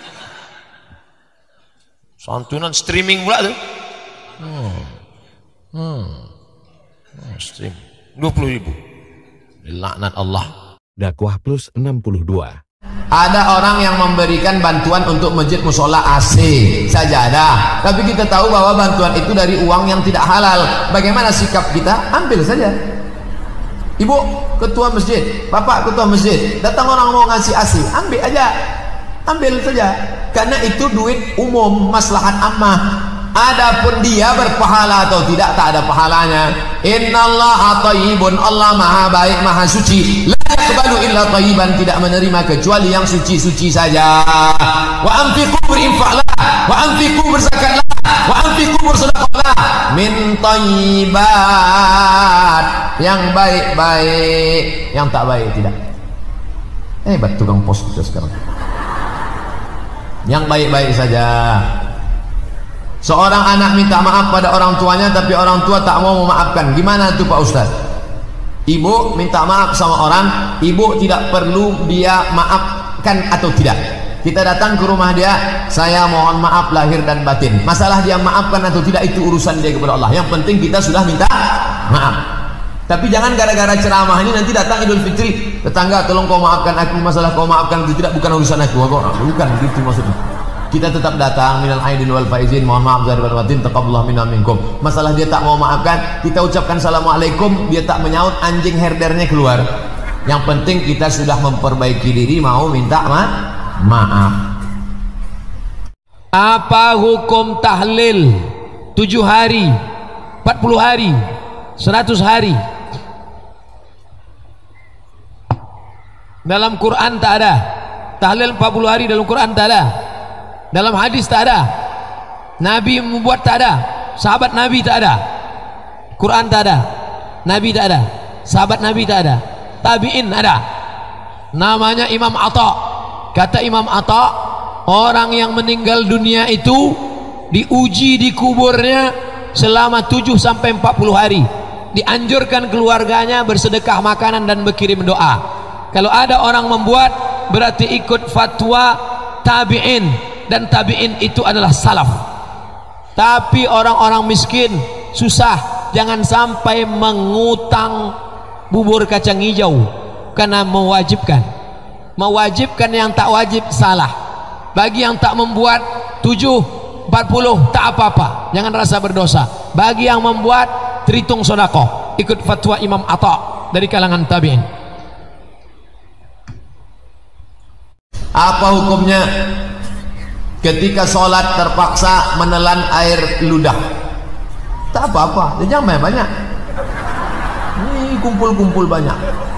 Santunan streaming pula tuh. Oh. Hmm. Oh, stream dua puluh ribu. Laknat Allah. Dakwah Plus enam puluh dua. Ada orang yang memberikan bantuan untuk masjid musola A C sajadah, tapi kita tahu bahwa bantuan itu dari uang yang tidak halal. Bagaimana sikap kita? Ambil saja. Ibu ketua masjid, bapak ketua masjid, datang orang mau ngasih A C, ambil aja, ambil saja, karena itu duit umum, maslahat ammah. Adapun dia berpahala atau tidak, tak ada pahalanya. Innallaha thayyibun, Allah maha baik maha suci. La yaqbalu illa thayyiban, tidak menerima kecuali yang suci-suci saja. Wa anfiqu, berinfaklah, wa anfiqu, berzakatlah, wa anfiqu, bersedekahlah min thayyibat, yang baik-baik, yang tak baik tidak. Hebat tukang pos kita sekarang. Yang baik-baik saja. Seorang anak minta maaf pada orang tuanya, tapi orang tua tak mau memaafkan. Gimana tuh Pak Ustaz? Ibu minta maaf sama orang, ibu tidak perlu dia maafkan atau tidak. Kita datang ke rumah dia, saya mohon maaf lahir dan batin. Masalah dia maafkan atau tidak itu urusan dia kepada Allah. Yang penting kita sudah minta maaf. Tapi jangan gara-gara ceramah ini nanti datang Idul Fitri, tetangga tolong kau maafkan aku, masalah kau maafkan atau tidak bukan urusan aku. Bukan gitu maksudnya. Kita tetap datang minal aidin wal faizin, mohon maaf zahir wal batin, taqabbalallahu minna minkum. Masalah dia tak mau maafkan, kita ucapkan assalamualaikum, dia tak menyaut, anjing herdernya keluar. Yang penting kita sudah memperbaiki diri, mau minta ma maaf. Apa hukum tahlil tujuh hari, empat puluh hari, seratus hari? Dalam Quran tak ada. Tahlil empat puluh hari dalam Quran tak ada. Dalam hadis tak ada. Nabi membuat tak ada. Sahabat Nabi tak ada. Quran tak ada. Nabi tak ada. Sahabat Nabi tak ada. Tabi'in ada. Namanya Imam Atta. Kata Imam Atta, orang yang meninggal dunia itu diuji di kuburnya selama tujuh sampai empat puluh hari. Dianjurkan keluarganya bersedekah makanan dan berkirim doa. Kalau ada orang membuat, berarti ikut fatwa tabi'in. Dan tabi'in itu adalah salaf. Tapi orang-orang miskin susah, jangan sampai mengutang bubur kacang hijau karena mewajibkan. Mewajibkan yang tak wajib salah. Bagi yang tak membuat tujuh, empat puluh tak apa-apa, jangan rasa berdosa. Bagi yang membuat, terhitung sedekah. Ikut fatwa Imam Atta dari kalangan tabi'in. Apa hukumnya ketika sholat terpaksa menelan air ludah? Tak apa-apa, jangan banyak-banyak. Ini kumpul-kumpul banyak.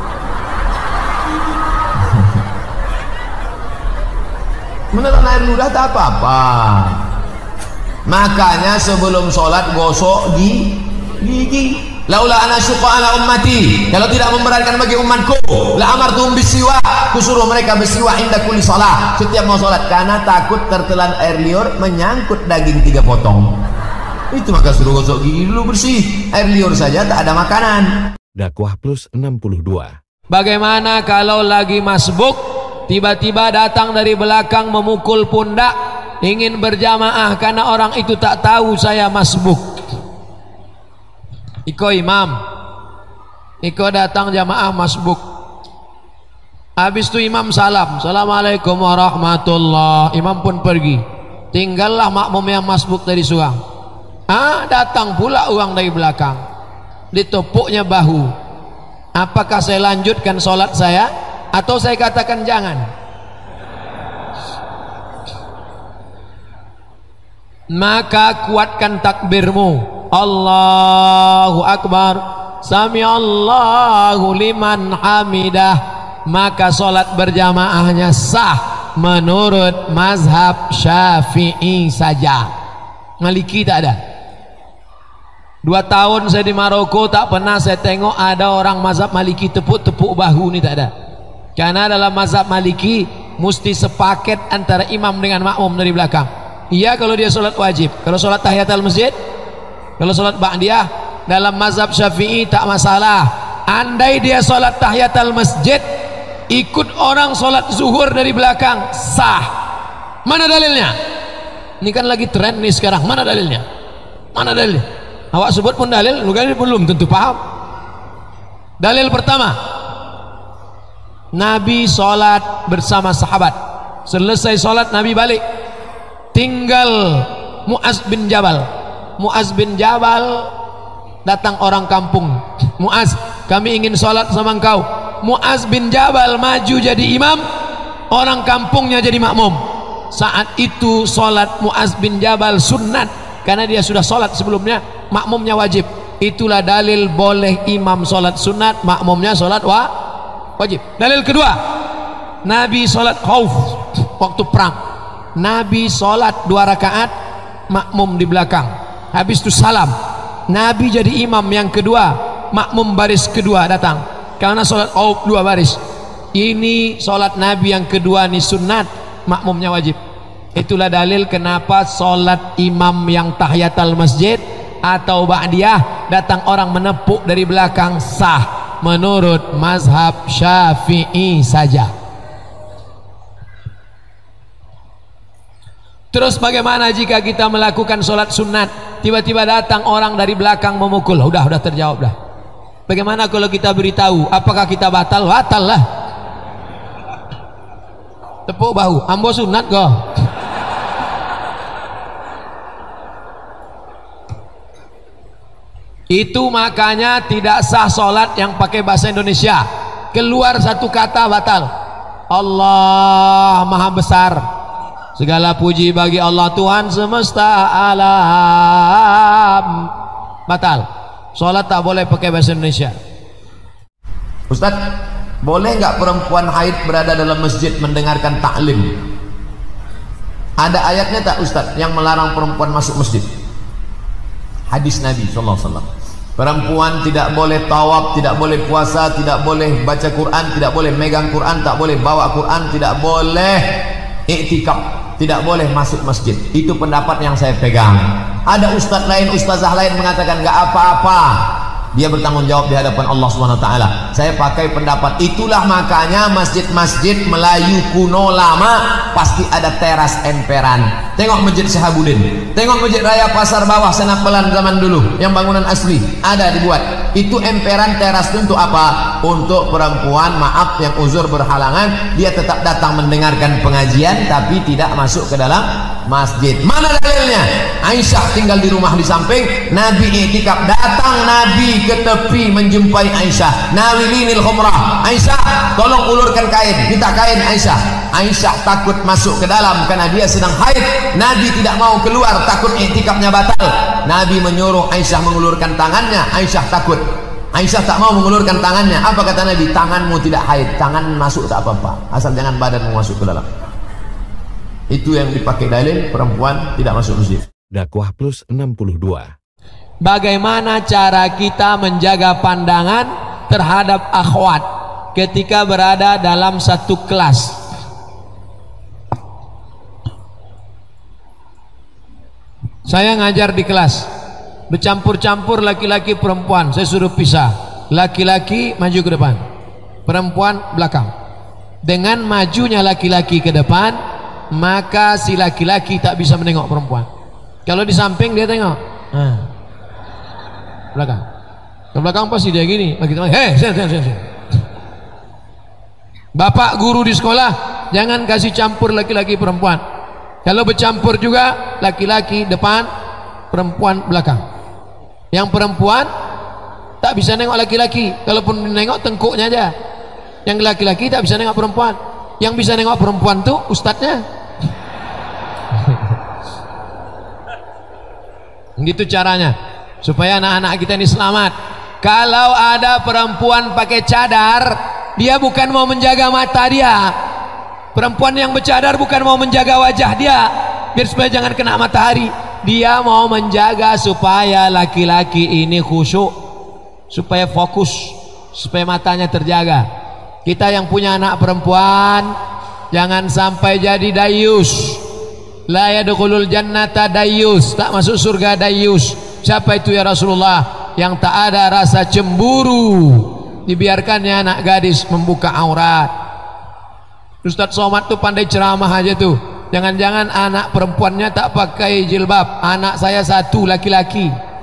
Menelan air ludah tak apa-apa. Makanya sebelum sholat gosok di gigi. Laula ana syuqa ala ummati, kalau tidak memberatkan bagi umatku, la amartum bisiwa, kusuruh mereka bersiwak inda kulli shalah, setiap mau salat, karena takut tertelan air liur menyangkut daging tiga potong. Itu maka suruh gosok gigi dulu bersih. Air liur saja tak ada makanan. Dakwah Plus enam puluh dua. Bagaimana kalau lagi masbuk, tiba-tiba datang dari belakang memukul pundak, ingin berjamaah karena orang itu tak tahu saya masbuk. Iko imam, Iko datang jamaah masbuk. Habis itu imam salam, assalamualaikum warahmatullah. Imam pun pergi. Tinggallah makmum yang masbuk dari suang. Ah, datang pula orang dari belakang. ditepuknya bahu, apakah saya lanjutkan sholat saya atau saya katakan jangan? Maka kuatkan takbirmu, Allahu Akbar, Sami Allahu liman hamidah, maka sholat berjamaahnya sah menurut mazhab Syafi'i saja. Maliki tak ada. Dua tahun saya di Maroko tak pernah saya tengok ada orang mazhab Maliki tepuk-tepuk bahu, ni tak ada. Karena dalam mazhab Maliki mesti sepaket antara imam dengan makmum dari belakang. Iya kalau dia sholat wajib. Kalau sholat tahiyatul masjid, kalau sholat ba'diyah, dalam mazhab Syafi'i tak masalah. Andai dia sholat tahiyatul masjid ikut orang sholat zuhur dari belakang, sah. Mana dalilnya? Ini kan lagi tren nih sekarang. Mana dalilnya? Mana dalilnya? Awak sebut pun dalil, lu kan belum tentu paham. Dalil pertama, Nabi sholat bersama sahabat. Selesai sholat Nabi balik, tinggal Mu'az bin Jabal. Mu'az bin Jabal datang orang kampung. Mu'az, kami ingin sholat sama engkau. Mu'az bin Jabal maju jadi imam, orang kampungnya jadi makmum. Saat itu sholat Mu'az bin Jabal sunnat, karena dia sudah sholat sebelumnya, makmumnya wajib. Itulah dalil boleh imam sholat sunat, makmumnya sholat wa wajib. Dalil kedua, Nabi sholat khauf waktu perang. Nabi sholat dua rakaat, makmum di belakang. Habis itu salam, Nabi jadi imam yang kedua, makmum baris kedua datang. Karena sholat khauf dua baris. Ini sholat Nabi yang kedua nih sunat, makmumnya wajib. Itulah dalil kenapa sholat imam yang tahiyatul masjid atau ba'diyah datang orang menepuk dari belakang sah menurut mazhab Syafi'i saja. Terus bagaimana jika kita melakukan sholat sunat, tiba-tiba datang orang dari belakang memukul? Udah, udah terjawab dah. Bagaimana kalau kita beritahu? Apakah kita batal? Batal lah. Tepuk bahu, ambo sunat kok. Itu makanya tidak sah sholat yang pakai bahasa Indonesia. Keluar satu kata batal. Allah Maha Besar, segala puji bagi Allah Tuhan semesta alam. Batal. Sholat tak boleh pakai bahasa Indonesia. Ustaz, boleh nggak perempuan haid berada dalam masjid mendengarkan taklim? Ada ayatnya tak Ustaz yang melarang perempuan masuk masjid? Hadis Nabi shallallahu alaihi wasallam. Perempuan tidak boleh tawaf, tidak boleh puasa, tidak boleh baca Quran, tidak boleh megang Quran, tak boleh bawa Quran, tidak boleh iktikaf, tidak boleh masuk masjid. Itu pendapat yang saya pegang. Ada ustaz lain, ustazah lain mengatakan nggak apa-apa, dia bertanggung jawab di hadapan Allah subhanahu wa taala. Saya pakai pendapat itulah makanya masjid-masjid Melayu kuno lama pasti ada teras emperan. Tengok Masjid Syahabuddin, tengok Masjid Raya Pasar Bawah Senak Pelan zaman dulu yang bangunan asli ada dibuat. Itu emperan teras itu untuk apa? Untuk perempuan maaf yang uzur berhalangan, dia tetap datang mendengarkan pengajian tapi tidak masuk ke dalam masjid. Mana dalilnya? Aisyah tinggal di rumah di samping, Nabi iktikaf, datang Nabi ke tepi menjumpai Aisyah. Nawilinil khumrah, Aisyah tolong ulurkan kain, minta kain Aisyah. Aisyah takut masuk ke dalam karena dia sedang haid. Nabi tidak mau keluar, takut iktikafnya batal. Nabi menyuruh Aisyah mengulurkan tangannya, Aisyah takut. Aisyah tak mau mengulurkan tangannya. Apa kata Nabi? Tanganmu tidak haid, tangan masuk tak apa-apa, asal jangan badanmu masuk ke dalam. Itu yang dipakai dalil perempuan tidak masuk masjid. Dakwah Plus enam puluh dua. Bagaimana cara kita menjaga pandangan terhadap akhwat ketika berada dalam satu kelas? Saya ngajar di kelas, bercampur-campur laki-laki perempuan, saya suruh pisah. Laki-laki maju ke depan, perempuan belakang. Dengan majunya laki-laki ke depan, maka si laki-laki tak bisa menengok perempuan. Kalau di samping dia tengok, nah, belakang. Ke belakang pasti dia gini, bagi teman, hei, sen, sen, sen, sen. Bapak guru di sekolah, jangan kasih campur laki-laki perempuan. Kalau bercampur juga, laki-laki depan, perempuan belakang. Yang perempuan tak bisa nengok laki-laki, kalaupun nengok tengkuknya aja. Yang laki-laki tak bisa nengok perempuan, yang bisa nengok perempuan tuh ustadznya. Gitu caranya supaya anak-anak kita ini selamat. Kalau ada perempuan pakai cadar, dia bukan mau menjaga mata dia. Perempuan yang bercadar bukan mau menjaga wajah dia biar supaya jangan kena matahari. Dia mau menjaga supaya laki-laki ini khusyuk, supaya fokus, supaya matanya terjaga. Kita yang punya anak perempuan jangan sampai jadi dayus. La yadkhulul jannata dayus, tak masuk surga dayus. Siapa itu ya Rasulullah? Yang tak ada rasa cemburu, dibiarkannya anak gadis membuka aurat. Ustadz Somad tuh pandai ceramah aja tuh. Jangan-jangan anak perempuannya tak pakai jilbab. Anak saya satu laki-laki.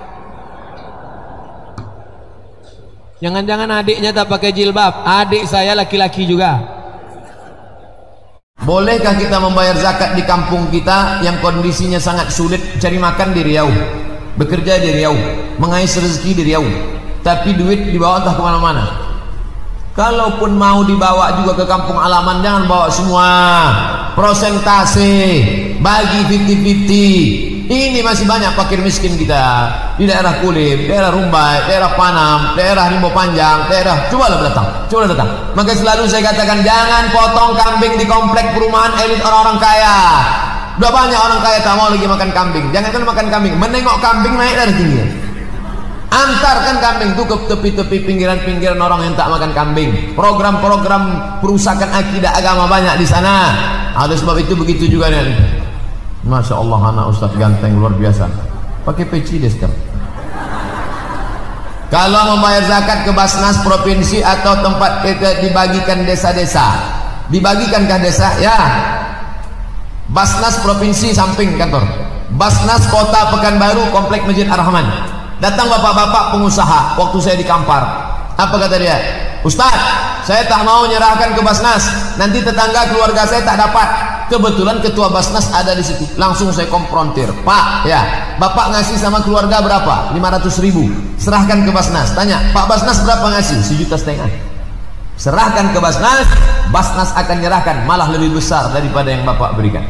Jangan-jangan adiknya tak pakai jilbab. Adik saya laki-laki juga. Bolehkah kita membayar zakat di kampung kita yang kondisinya sangat sulit, cari makan di Riau, bekerja di Riau, mengais rezeki di Riau, tapi duit dibawa entah kemana-mana? Kalaupun mau dibawa juga ke kampung halaman, jangan bawa semua. Prosentase, bagi lima puluh lima puluh. Ini masih banyak fakir miskin kita di daerah Kulim, daerah Rumbai, daerah Panam, daerah Rimbo Panjang, daerah. Cobalah datang, cobalah datang. Maka selalu saya katakan, jangan potong kambing di komplek perumahan elit orang-orang kaya. Udah banyak orang kaya tak mau lagi makan kambing. Jangankan makan kambing, menengok kambing naik dari tinggi. Antarkan kambing itu ke tepi-tepi pinggiran-pinggiran orang yang tak makan kambing. Program-program perusakan akidah agama banyak di sana. Ada sebab itu begitu juga nih. Masya Allah, anak Ustaz ganteng luar biasa. Pakai peci deh sekarang. Kalau membayar zakat ke Basnas provinsi atau tempat kita dibagikan desa-desa, dibagikankah desa? Ya. Basnas provinsi samping kantor. Basnas kota Pekanbaru komplek Masjid Ar-Rahman. Datang bapak-bapak pengusaha waktu saya di Kampar. Apa kata dia? Ustaz, saya tak mau nyerahkan ke Basnas, nanti tetangga keluarga saya tak dapat. Kebetulan ketua Basnas ada di situ. Langsung saya konfrontir, Pak, ya, Bapak ngasih sama keluarga berapa? lima ratus ribu. Serahkan ke Basnas. Tanya, Pak Basnas berapa ngasih? Sejuta setengah. Serahkan ke Basnas, Basnas akan nyerahkan, malah lebih besar daripada yang Bapak berikan.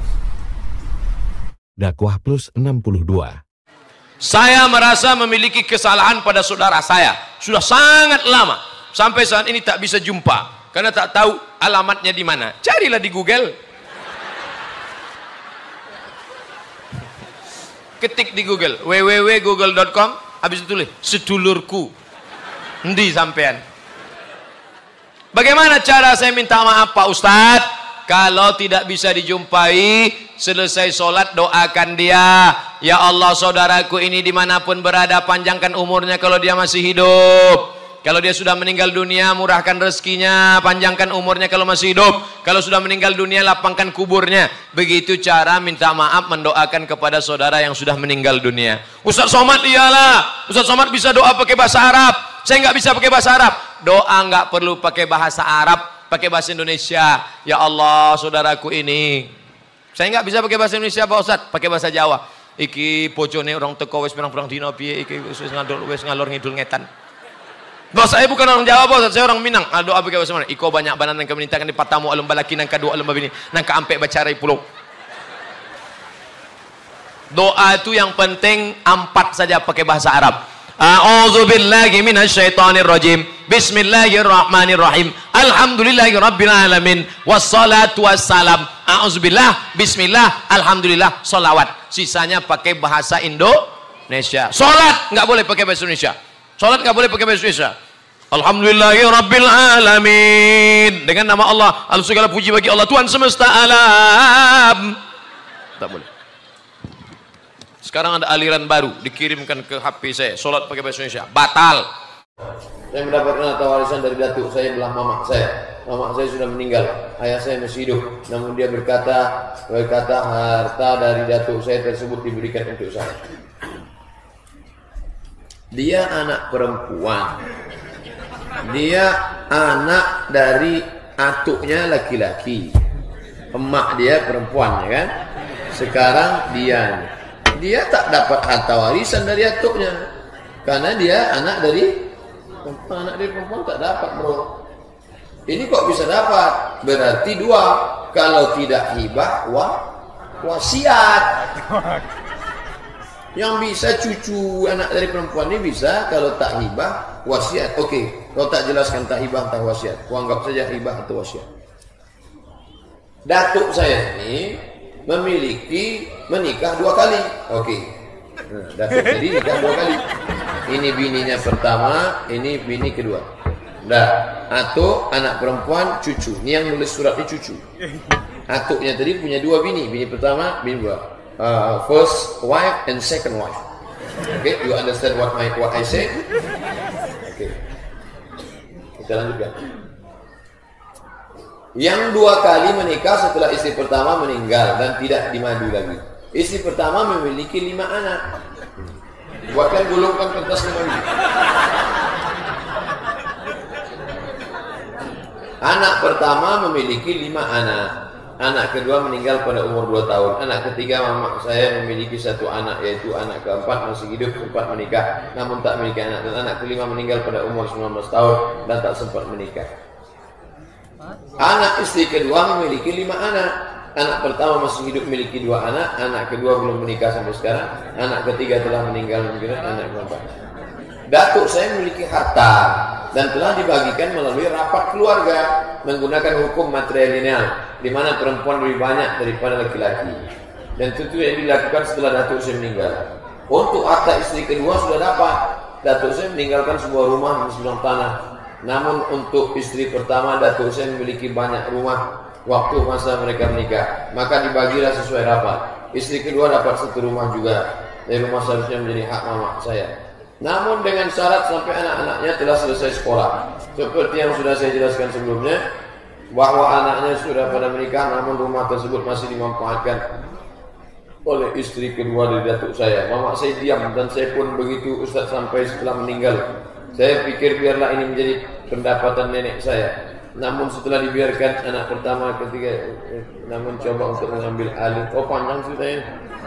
Dakwah Plus enam puluh dua. Saya merasa memiliki kesalahan pada saudara saya sudah sangat lama, sampai saat ini tak bisa jumpa karena tak tahu alamatnya di mana. Carilah di Google, ketik di Google w w w titik google titik com, habis itu tulis sedulurku. Endi sampean? Bagaimana cara saya minta maaf Pak Ustadz? Kalau tidak bisa dijumpai, selesai sholat doakan dia. Ya Allah, saudaraku ini dimanapun berada, panjangkan umurnya kalau dia masih hidup. Kalau dia sudah meninggal dunia, murahkan rezekinya, panjangkan umurnya kalau masih hidup. Kalau sudah meninggal dunia, lapangkan kuburnya. Begitu cara minta maaf, mendoakan kepada saudara yang sudah meninggal dunia. Ustaz Somad, iyalah, Ustaz Somad bisa doa pakai bahasa Arab. Saya nggak bisa pakai bahasa Arab. Doa nggak perlu pakai bahasa Arab, pakai bahasa Indonesia. Ya Allah, saudaraku ini, saya nggak bisa pakai bahasa Indonesia Pak Ustaz, pakai bahasa Jawa. Iki bojone orang teko wis pirang-pirang dina piye, iki wis ngalor wis ngalor ngidul ngetan. Bos saya bukan orang Jawa, bos saya orang Minang. Ah, doa pakai bahasa mana? Iko banyak banan yang kemenitakan di patamu alum balaki nang kadua alum babini nang kaampe bacarai pulau. Doa itu yang penting empat saja pakai bahasa Arab. A'udzubillahi minasyaitonirrajim. Bismillahirrahmanirrahim. Alhamdulillahirabbil alamin. Wassalatu wassalam. A'udzubillah, bismillah, alhamdulillah, salawat. Sisanya pakai bahasa Indonesia. Salat enggak boleh pakai bahasa Indonesia. Salat enggak boleh pakai bahasa Indonesia. Alhamdulillahirabbil alamin. Dengan nama Allah, al segala puji bagi Allah Tuhan semesta alam. Tak boleh. Sekarang ada aliran baru dikirimkan ke H P saya, sholat pakai bahasa Indonesia, batal. Saya mendapatkan harta warisan dari datuk saya belah mamak saya. Mamak saya sudah meninggal, ayah saya masih hidup. Namun dia berkata, berkata harta dari datuk saya tersebut diberikan untuk saya. Dia anak perempuan. Dia anak dari atuknya laki-laki. Emak dia perempuan, ya kan? Sekarang dia dia tak dapat harta warisan dari atuknya. Karena dia anak dari anak dari perempuan tak dapat, bro. Ini kok bisa dapat? Berarti dua. Kalau tidak hibah, wah, wasiat. Yang bisa cucu anak dari perempuan ini bisa, kalau tak hibah, wasiat. Oke, okay. Kalau tak jelaskan tak hibah, tak wasiat. Ku anggap saja hibah atau wasiat. Datuk saya ini memiliki menikah dua kali. Oke. Okay. Nah, datuk jadi nikah dua kali. Ini bininya pertama, ini bini kedua. Dah, atuk anak perempuan cucu. Ini yang nulis surat ini cucu. Atuknya tadi punya dua bini, bini pertama, bini kedua. Uh, first wife and second wife. Okay, you understand what my what I say? Okay. Kita lanjutkan. Yang dua kali menikah setelah istri pertama meninggal dan tidak dimadu lagi. Istri pertama memiliki lima anak. Buatkan gulungkan kertas lima ini. Anak pertama memiliki lima anak. Anak kedua meninggal pada umur dua tahun. Anak ketiga mama saya memiliki satu anak, yaitu anak keempat masih hidup sempat menikah namun tak memiliki anak. Dan anak kelima meninggal pada umur sembilan belas tahun dan tak sempat menikah. Anak istri kedua memiliki lima anak. Anak pertama masih hidup memiliki dua anak. Anak kedua belum menikah sampai sekarang. Anak ketiga telah meninggal meninggal. Anak keempat. Datuk saya memiliki harta dan telah dibagikan melalui rapat keluarga menggunakan hukum matrilineal, di mana perempuan lebih banyak daripada laki-laki. Dan tentu yang dilakukan setelah datuk saya meninggal. Untuk harta istri kedua sudah dapat. Datuk saya meninggalkan sebuah rumah di sebelah tanah. Namun untuk istri pertama datuk saya memiliki banyak rumah waktu masa mereka menikah, maka dibagilah sesuai rapat. Istri kedua dapat satu rumah juga. Dari rumah seharusnya menjadi hak mama saya. Namun dengan syarat sampai anak-anaknya telah selesai sekolah. Seperti yang sudah saya jelaskan sebelumnya, bahwa anaknya sudah pada menikah namun rumah tersebut masih dimanfaatkan oleh istri kedua dari datuk saya. Mama saya diam dan saya pun begitu Ustaz sampai setelah meninggal. Saya pikir biarlah ini menjadi pendapatan nenek saya. Namun setelah dibiarkan anak pertama ketiga, namun coba untuk mengambil alih. Oh panjang ceritanya.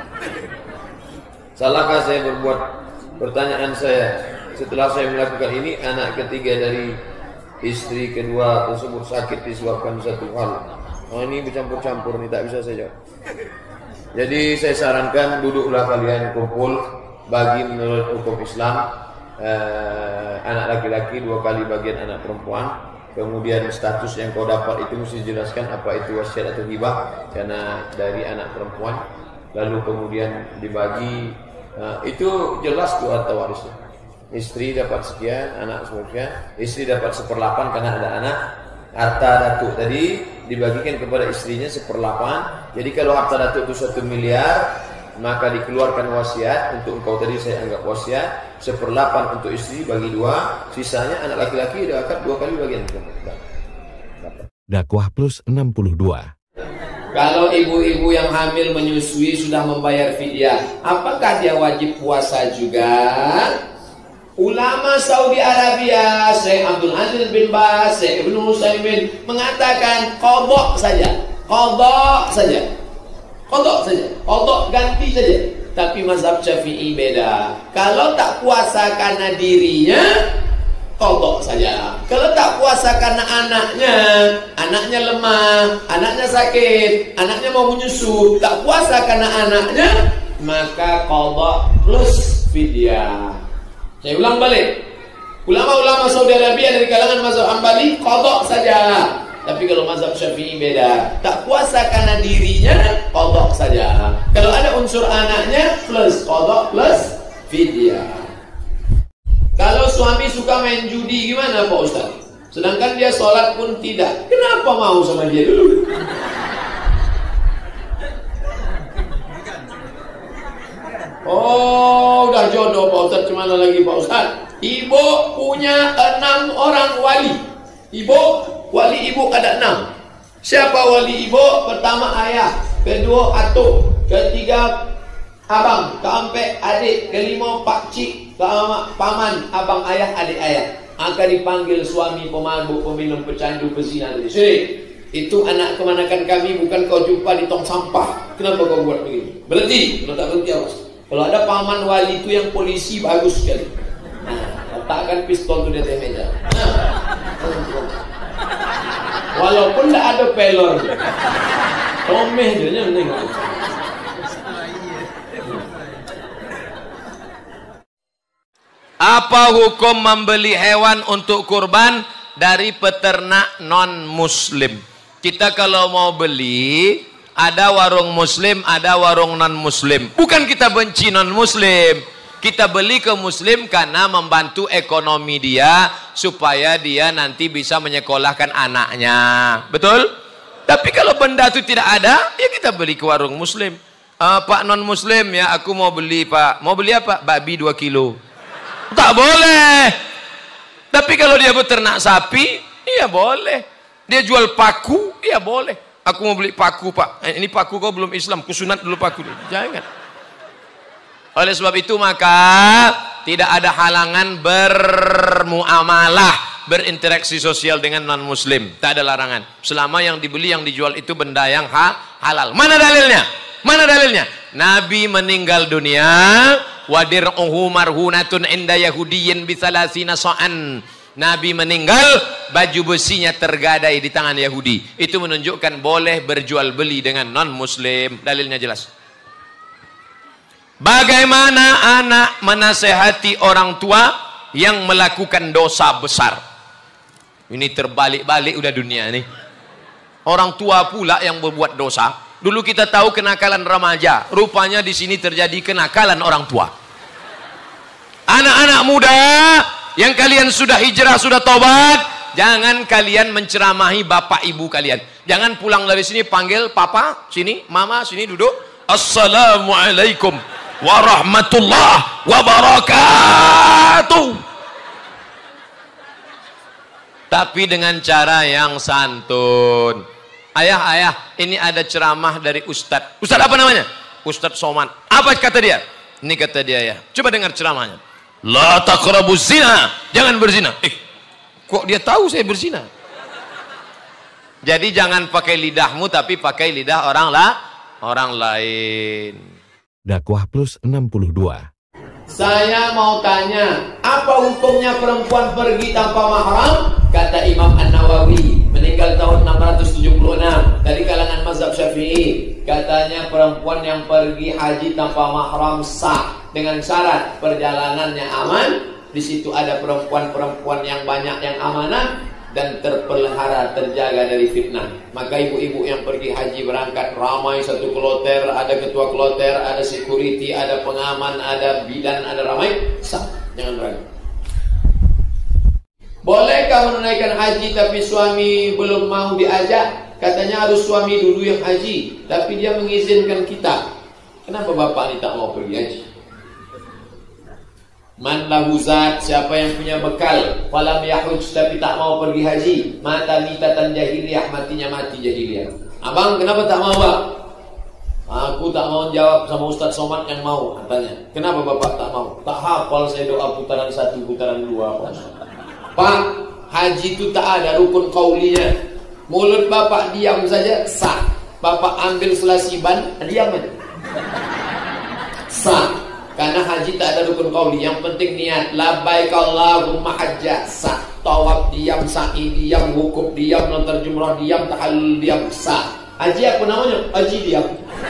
Salahkah saya berbuat? Pertanyaan saya, setelah saya melakukan ini, anak ketiga dari istri kedua tersebut sakit disebabkan satu hal. Oh ini bercampur-campur, ini tak bisa saya jawab. Jadi saya sarankan duduklah kalian kumpul bagi menurut hukum Islam. Eh, anak laki-laki dua kali bagian anak perempuan. Kemudian status yang kau dapat itu mesti dijelaskan apa itu wasiat atau hibah karena dari anak perempuan. Lalu kemudian dibagi. Nah, itu jelas tuh harta warisnya. Istri dapat sekian, anak sekian. Istri dapat seperlapan karena ada anak. Harta datuk tadi dibagikan kepada istrinya seperlapan. Jadi kalau harta datuk itu satu miliar, maka dikeluarkan wasiat untuk engkau tadi saya anggap wasiat. Seperlapan untuk istri bagi dua, sisanya anak laki-laki dapat dua kali bagian. Dakwah Plus enam puluh dua. Kalau ibu-ibu yang hamil menyusui sudah membayar fidyah, apakah dia wajib puasa juga? Ulama Saudi Arabia, Syekh Abdul Aziz bin Baz, Syekh Ibnu Utsaimin mengatakan qadha saja, qadha saja, qadha saja, qadha ganti saja. Tapi mazhab Syafi'i beda. Kalau tak puasa karena dirinya, qadha saja. Kalau tak puasa karena anaknya, anaknya lemah, anaknya sakit, anaknya mau menyusu, tak puasa karena anaknya, maka qadha plus fidyah. Saya ulang balik. Ulama-ulama Saudi Arabia dari kalangan mazhab Hambali qadha saja. Tapi kalau mazhab Syafi'i beda. Tak puasa karena dirinya, qadha saja. Kalau ada unsur anaknya, plus qadha plus fidyah. Kalau suami suka main judi gimana Pak Ustaz? Sedangkan dia sholat pun tidak. Kenapa mau sama dia dulu? Oh, udah jodoh Pak Ustaz. Cuma lagi Pak Ustaz. Ibu punya enam orang wali. Ibu, wali ibu ada enam. Siapa wali ibu? Pertama ayah, kedua atuk, ketiga abang, keempat adik, kelima pakcik, keempat paman, abang ayah, adik ayah. Akan dipanggil suami pemabuk, peminum, pecandu, pezina dari sini. Itu anak kemanakan kami, bukan kau jumpa di tong sampah. Kenapa kau buat begini? Berhenti, kalau tak berhenti awas. Kalau ada paman wali itu yang polisi bagus sekali. letakkan pistol tuh di atas meja. Nah, walaupun tidak ada pelor, tomeh aja nengok. Apa hukum membeli hewan untuk kurban dari peternak non muslim? Kita kalau mau beli, ada warung muslim, ada warung non muslim. Bukan kita benci non muslim, kita beli ke muslim karena membantu ekonomi dia supaya dia nanti bisa menyekolahkan anaknya. Betul? Tapi kalau benda itu tidak ada, ya kita beli ke warung muslim. Uh, Pak non muslim ya, aku mau beli Pak. Mau beli apa? Babi dua kilo. Tak boleh. Tapi kalau dia beternak sapi, iya boleh. Dia jual paku, iya boleh. Aku mau beli paku Pak. Eh, ini paku kau belum Islam, kusunat dulu paku. Jangan. Oleh sebab itu maka tidak ada halangan bermuamalah, berinteraksi sosial dengan non muslim. Tak ada larangan. Selama yang dibeli, yang dijual itu benda yang ha halal. Mana dalilnya? Mana dalilnya? Nabi meninggal dunia, wadir'uhu marhunatun inda yahudiyin bisalasina sa'an. Nabi meninggal, baju besinya tergadai di tangan Yahudi. Itu menunjukkan boleh berjual beli dengan non muslim. Dalilnya jelas. Bagaimana anak menasehati orang tua yang melakukan dosa besar? Ini terbalik-balik udah dunia nih. Orang tua pula yang berbuat dosa. Dulu kita tahu kenakalan remaja, rupanya di sini terjadi kenakalan orang tua. Anak-anak muda yang kalian sudah hijrah, sudah tobat, jangan kalian menceramahi bapak ibu kalian. Jangan pulang dari sini panggil papa, sini, mama, sini duduk. Assalamualaikum warahmatullahi wabarakatuh. Tapi dengan cara yang santun. Ayah, ayah, ini ada ceramah dari Ustadz. Ustadz apa namanya? Ustadz Somad. Apa kata dia? Ini kata dia ya. Coba dengar ceramahnya. La taqrabuz zina. Jangan berzina. Eh, kok dia tahu saya berzina? Jadi jangan pakai lidahmu, tapi pakai lidah orang lah, orang lain. Dakwah Plus enam puluh dua. Saya mau tanya, apa hukumnya perempuan pergi tanpa mahram? Kata Imam An-Nawawi, meninggal tahun enam ratus tujuh puluh enam, dari kalangan mazhab Syafi'i. Katanya perempuan yang pergi haji tanpa mahram sah, dengan syarat perjalanannya aman. Di situ ada perempuan-perempuan yang banyak yang amanah dan terpelihara, terjaga dari fitnah. Maka ibu-ibu yang pergi haji berangkat ramai satu kloter, ada ketua kloter, ada security, ada pengaman, ada bidan, ada ramai, sah, jangan ragu. Bolehkah menunaikan haji tapi suami belum mau diajak? Katanya harus suami dulu yang haji, tapi dia mengizinkan kita. Kenapa bapak ini tak mau pergi haji? Man lahu zat, siapa yang punya bekal, falam yahuj, tapi tak mau pergi haji, mata mitatan jahiliyah, matinya mati jahiliyah. Abang kenapa tak mau, Bang? Aku tak mau jawab sama Ustadz Somad yang mau, katanya. Kenapa bapak tak mau? Tak hafal saya doa putaran satu, putaran dua. Pak, haji itu tak ada rukun kaulinya. Mulut bapak diam saja sah. Bapak ambil selasiban, diam aja, sah. Karena haji tak ada rukun qauli, yang penting niat. Labbaik Allahumma hajja, sah. Tawaf diam, sa'i diam, wukuf diam, nonton jumrah diam, tahallul diam, sah. Haji apa namanya? Haji diam.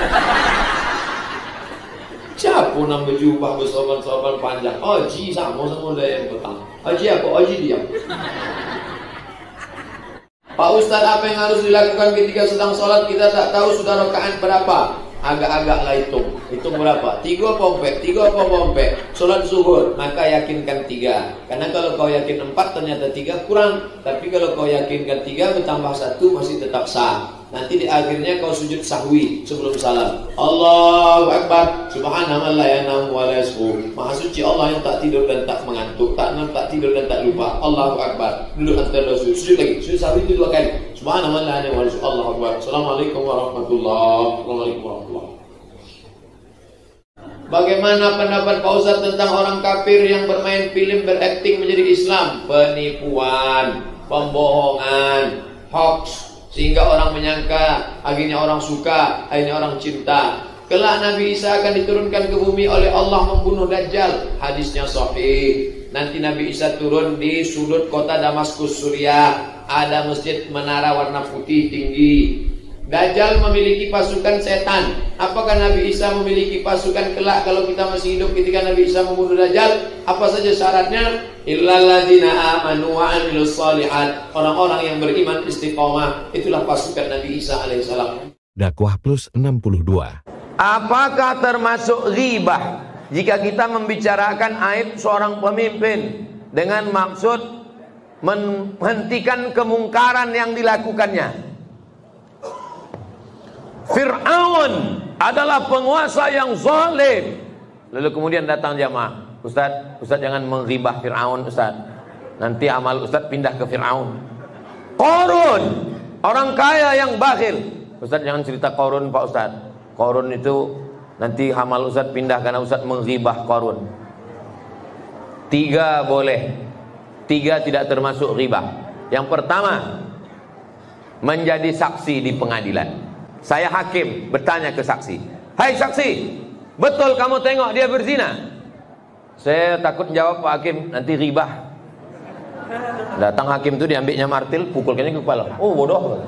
Siapa nama jubah bersoban-soban panjang? Haji sama sama yang petang. Haji apa? Haji diam. Pak Ustadz, apa yang harus dilakukan ketika sedang sholat kita tak tahu sudah rakaat berapa? Agak-agak lah hitung. Hitung berapa? Tiga apa empat? Tiga apa empat? Sholat zuhur, maka yakinkan tiga. Karena kalau kau yakin empat ternyata tiga kurang. Tapi kalau kau yakinkan tiga bertambah satu masih tetap sah. Nanti di akhirnya kau sujud sahwi sebelum salam. Allahu Akbar. Subhanallah la yanam wa la yashu. Maha suci Allah yang tak tidur dan tak mengantuk, tak nam, tak tidur dan tak lupa. Allahu Akbar. Duduk antara sujud. Sujud lagi. Sujud sahwi itu dua kali. Subhanallah la yanam wa la yashu. Allahu Akbar. Assalamualaikum warahmatullahi wabarakatuh. Bagaimana pendapat Pak Ustaz tentang orang kafir yang bermain film berakting menjadi Islam? Penipuan, pembohongan, hoax, sehingga orang menyangka akhirnya orang suka, akhirnya orang cinta. Kelak Nabi Isa akan diturunkan ke bumi oleh Allah membunuh Dajjal. Hadisnya sahih. nanti Nabi Isa turun di sudut kota Damaskus, Suriah. Ada masjid menara warna putih tinggi. Dajjal memiliki pasukan setan. Apakah Nabi Isa memiliki pasukan kelak kalau kita masih hidup ketika Nabi Isa membunuh Dajjal? Apa saja syaratnya? Illal ladzina amanu wa amilus shalihat. Orang-orang yang beriman istiqomah, itulah pasukan Nabi Isa alaihissalam. Dakwah Plus enam puluh dua. Apakah termasuk ghibah jika kita membicarakan aib seorang pemimpin dengan maksud menghentikan kemungkaran yang dilakukannya? Fir'aun adalah penguasa yang zalim. Lalu kemudian datang jamaah, Ustaz, Ustaz jangan menghibah Fir'aun Ustaz, nanti amal Ustaz pindah ke Fir'aun. Qarun, orang kaya yang bakhil. Ustaz jangan cerita Qarun Pak Ustaz, Qarun itu nanti amal Ustaz pindah karena Ustaz menghibah Qarun. Tiga boleh, tiga tidak termasuk ghibah. Yang pertama, menjadi saksi di pengadilan. Saya hakim bertanya ke saksi, hai saksi, betul kamu tengok dia berzina? Saya takut jawab Pak Hakim, nanti ghibah. Datang hakim itu diambilnya martil, pukulkannya ke kepala. Oh bodoh.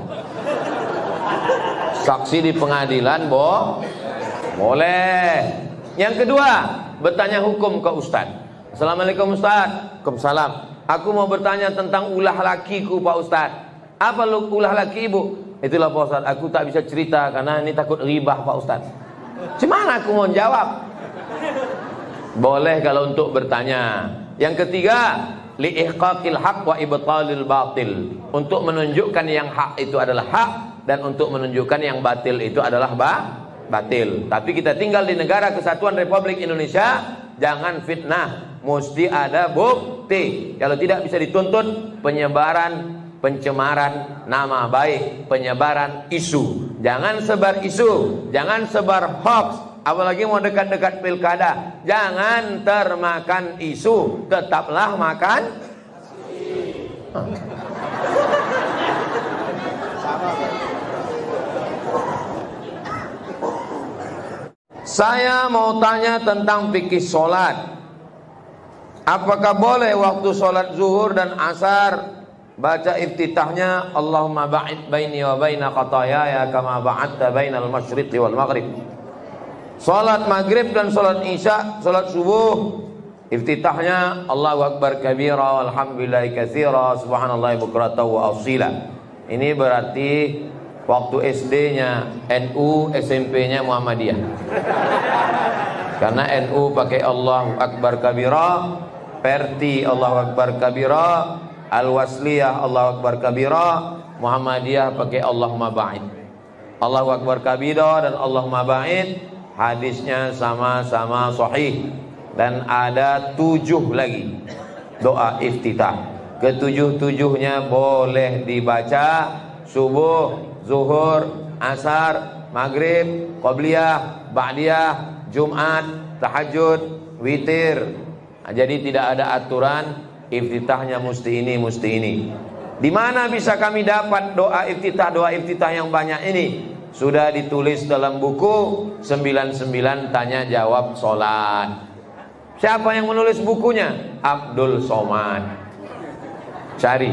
Saksi di pengadilan boh boleh. Yang kedua, bertanya hukum ke Ustaz. Assalamualaikum Ustaz. Waalaikumsalam. Aku mau bertanya tentang ulah lakiku Pak Ustaz. Apa ulah laki ibu? Itulah Pak Ustaz, aku tak bisa cerita karena ini takut ribah Pak Ustaz. Gimana aku mau jawab? Boleh kalau untuk bertanya. Yang ketiga, liihqaqil haq wa ibtalil batil. Untuk menunjukkan yang hak itu adalah hak dan untuk menunjukkan yang batil itu adalah ba batil. Tapi kita tinggal di negara kesatuan Republik Indonesia, jangan fitnah, mesti ada bukti. Kalau tidak bisa dituntut penyebaran pencemaran nama baik, penyebaran isu. Jangan sebar isu, jangan sebar hoax, apalagi mau dekat-dekat pilkada. Jangan termakan isu, tetaplah makan. Saya mau tanya tentang fikih sholat. Apakah boleh waktu sholat zuhur dan asar baca iftitahnya Allahumma ba'id baini wa baina khataayaya kama ba'adta bainal masyriqi wal maghrib? Salat maghrib dan salat isya, salat subuh, iftitahnya Allahu akbar kabira walhamdulillahi katsira subhanallahi bukratan wa asila. Ini berarti waktu S D-nya N U, S M P-nya Muhammadiyah. Karena N U pakai Allahu akbar kabira, Perti Allahu akbar kabira, Al-Wasliyah Allahu Akbar kabira, Muhammadiyah pakai Allahumma ba'id. Allahu Akbar kabira dan Allahumma ba'id, hadisnya sama-sama sahih. Dan ada tujuh lagi doa iftitah. Ketujuh-tujuhnya boleh dibaca subuh, zuhur, asar, maghrib, qabliyah, ba'diyah, Jumat, tahajud, witir. Jadi tidak ada aturan iftitahnya mesti ini, mesti ini. Di mana bisa kami dapat doa iftitah, doa iftitah yang banyak ini? Sudah ditulis dalam buku sembilan puluh sembilan tanya jawab sholat. Siapa yang menulis bukunya? Abdul Somad. Cari.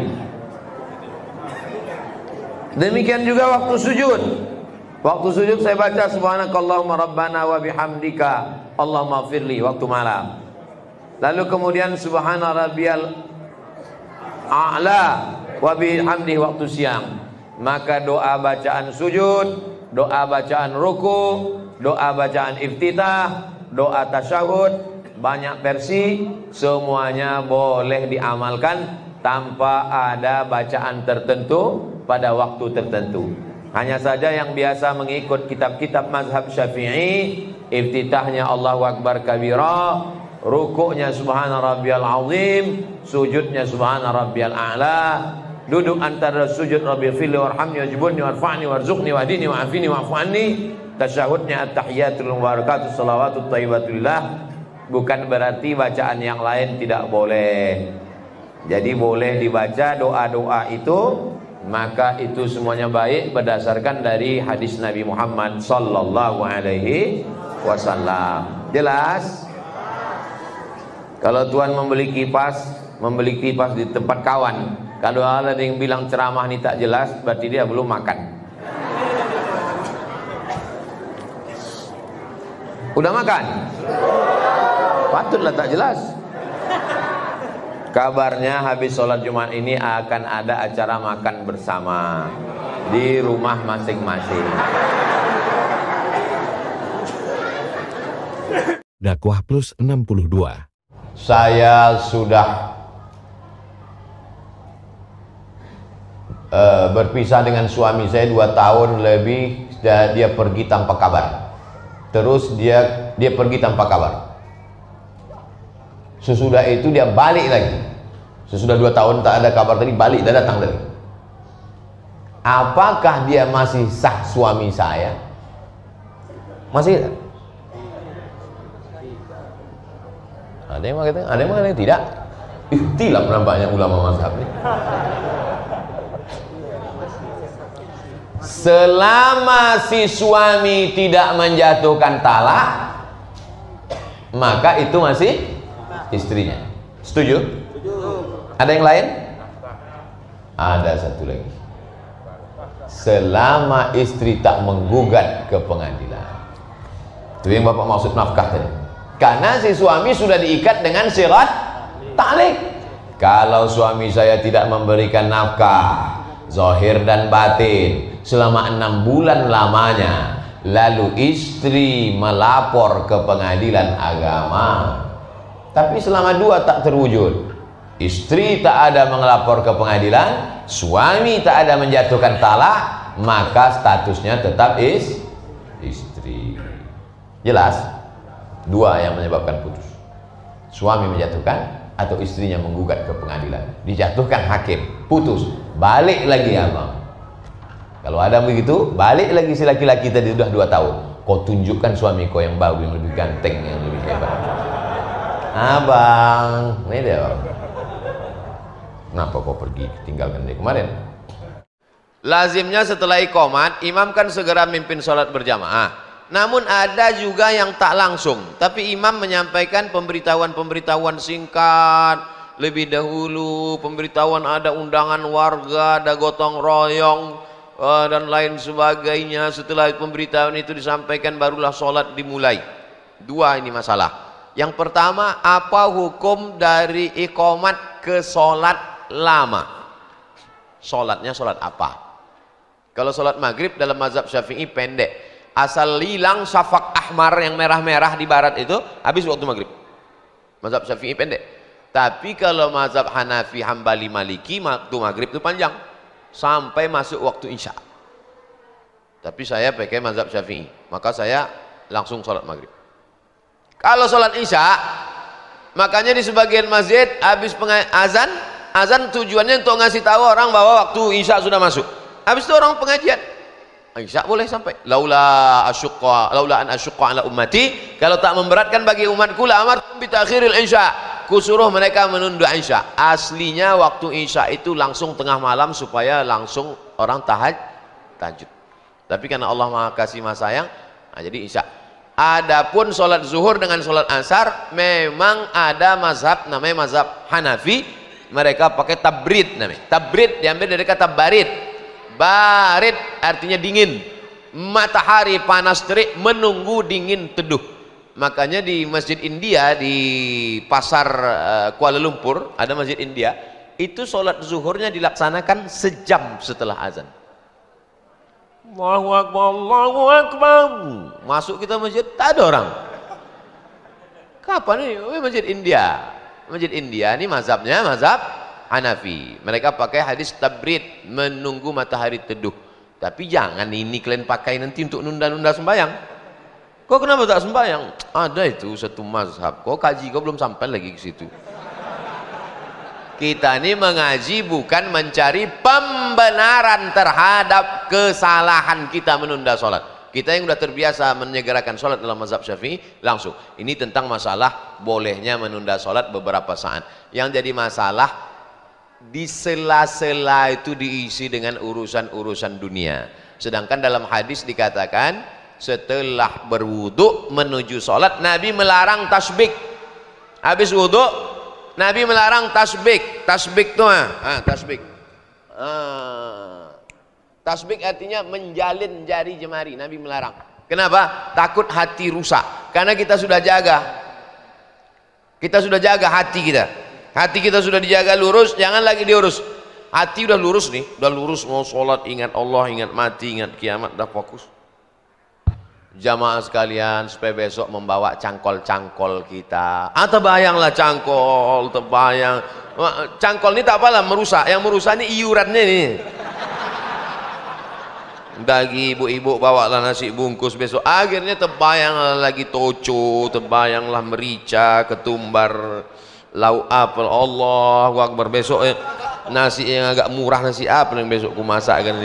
Demikian juga waktu sujud. Waktu sujud saya baca subhanakallahumma rabbana wa bihamdika Allahumma firli waktu malam. Lalu kemudian subhana rabbiyal a'la wa bihamdihi waktu siang. Maka doa bacaan sujud, doa bacaan ruku, doa bacaan iftitah, doa tasyahud, banyak versi, semuanya boleh diamalkan tanpa ada bacaan tertentu pada waktu tertentu. Hanya saja yang biasa mengikut kitab-kitab mazhab Syafi'i, iftitahnya Allahu akbar kabira, rukuknya subhana rabbiyal azim, sujudnya subhana rabbiyal a'la, duduk antara sujud rabbil fili warhamni wajibuni warfa'ni warzuqni wahdini wa'afini wa'fu anni, tasyahudnya at-tahiyatul mubarakatus salawatut thayyibatulillah. Bukan berarti bacaan yang lain tidak boleh. Jadi boleh dibaca doa-doa itu, maka itu semuanya baik berdasarkan dari hadis Nabi Muhammad sallallahu alaihi wasallam. Jelas? Kalau Tuhan membeli kipas, membeli kipas di tempat kawan. Kalau ada yang bilang ceramah ini tak jelas, berarti dia belum makan. Udah makan? Patutlah tak jelas. Kabarnya habis sholat Jumat ini akan ada acara makan bersama di rumah masing-masing. Dakwah Plus enam puluh dua. Saya sudah uh, berpisah dengan suami saya dua tahun lebih. Dia pergi tanpa kabar. Terus dia dia pergi tanpa kabar. Sesudah itu dia balik lagi. Sesudah dua tahun tak ada kabar tadi, balik dan datang lagi. Apakah dia masih sah suami saya? Masih? Ada yang mengatakan, ada yang mengatakan tidak. Ikhtilaf nampaknya ulama mazhab ini. Selama si suami tidak menjatuhkan talak, maka itu masih istrinya. Setuju? Ada yang lain? Ada satu lagi. Selama istri tak menggugat ke pengadilan. Itu yang Bapak maksud nafkah tadi. Karena si suami sudah diikat dengan syarat ta'liq. Kalau suami saya tidak memberikan nafkah zahir dan batin selama enam bulan lamanya, lalu istri melapor ke pengadilan agama, tapi selama dua tak terwujud, istri tak ada melapor ke pengadilan, suami tak ada menjatuhkan talak, maka statusnya tetap is istri. Jelas? Dua yang menyebabkan putus. Suami menjatuhkan atau istrinya menggugat ke pengadilan. Dijatuhkan hakim, putus. Balik lagi abang. Kalau ada begitu, balik lagi si laki-laki tadi sudah dua tahun. Kau tunjukkan suami kau yang baru, yang lebih ganteng, yang lebih hebat. Abang, ini dia bang. Kenapa kau pergi tinggalkan dia kemarin? Lazimnya setelah iqamat, imam kan segera mimpin sholat berjamaah. Namun ada juga yang tak langsung, tapi imam menyampaikan pemberitahuan-pemberitahuan singkat lebih dahulu, pemberitahuan ada undangan warga, ada gotong royong uh, dan lain sebagainya. Setelah pemberitahuan itu disampaikan, barulah sholat dimulai. Dua ini masalah. Yang pertama, apa hukum dari iqamat ke sholat lama? Sholatnya sholat apa? Kalau sholat maghrib dalam mazhab Syafi'i pendek. Asal hilang syafaq ahmar yang merah-merah di barat itu, habis waktu maghrib. Mazhab Syafi'i pendek. Tapi kalau mazhab Hanafi, Hambali, Maliki, waktu maghrib itu panjang sampai masuk waktu isya. Tapi saya pakai mazhab Syafi'i, maka saya langsung sholat maghrib. Kalau sholat isya, makanya di sebagian masjid habis azan, azan tujuannya untuk ngasih tahu orang bahwa waktu isya sudah masuk. Habis itu orang pengajian. Isya boleh sampai laula asyqa laula an asyqa ala ummati, kalau tak memberatkan bagi umatku la amartum bi ta'khiril isya, kusuruh mereka menunda isya. Aslinya waktu isya itu langsung tengah malam supaya langsung orang tahaj tahajud. Tapi karena Allah Maha Kasih Maha Sayang, nah jadi isya. Adapun sholat zuhur dengan sholat asar memang ada mazhab namanya mazhab Hanafi, mereka pakai tabrid namanya. Tabrid diambil dari kata barid. Barid artinya dingin. Matahari panas terik menunggu dingin teduh. Makanya di Masjid India di pasar uh, Kuala Lumpur ada Masjid India, itu sholat zuhurnya dilaksanakan sejam setelah azan. Allahu Akbar, Allahu Akbar. Masuk kita masjid tak ada orang. Kapan ini? Oh, Masjid India. Masjid India ini mazhabnya mazhab Hanafi. Mereka pakai hadis tabrid, menunggu matahari teduh. Tapi jangan ini kalian pakai nanti untuk nunda-nunda sembahyang. Kok kenapa tak sembahyang? Ada itu satu mazhab. Kok kaji, kok belum sampai lagi ke situ. Kita ini mengaji bukan mencari pembenaran terhadap kesalahan kita menunda sholat. Kita yang sudah terbiasa menyegerakan sholat dalam mazhab Syafi'i, langsung. Ini tentang masalah bolehnya menunda sholat beberapa saat. Yang jadi masalah, di sela-sela itu diisi dengan urusan-urusan dunia. Sedangkan dalam hadis dikatakan setelah berwudu menuju sholat, Nabi melarang tasbih. Habis wudhu, Nabi melarang tasbik. Tasbik tuh ah, tasbik. Ah. Tasbik artinya menjalin jari jemari. Nabi melarang. Kenapa? Takut hati rusak. Karena kita sudah jaga. Kita sudah jaga hati kita. Hati kita sudah dijaga lurus, jangan lagi diurus. Hati udah lurus nih, udah lurus mau sholat, ingat Allah, ingat mati, ingat kiamat, udah fokus. Jamaah sekalian, supaya besok membawa cangkol-cangkol kita. Ah, terbayanglah cangkol, terbayang. Cangkol ini tak apalah merusak, yang merusak ini iurannya nih. Bagi ibu-ibu bawalah nasi bungkus besok. Akhirnya terbayanglah lagi toco, terbayanglah merica, ketumbar, lauk apel. Allahu Akbar. Besok eh, nasi yang agak murah, nasi apa yang besok ku masak kan.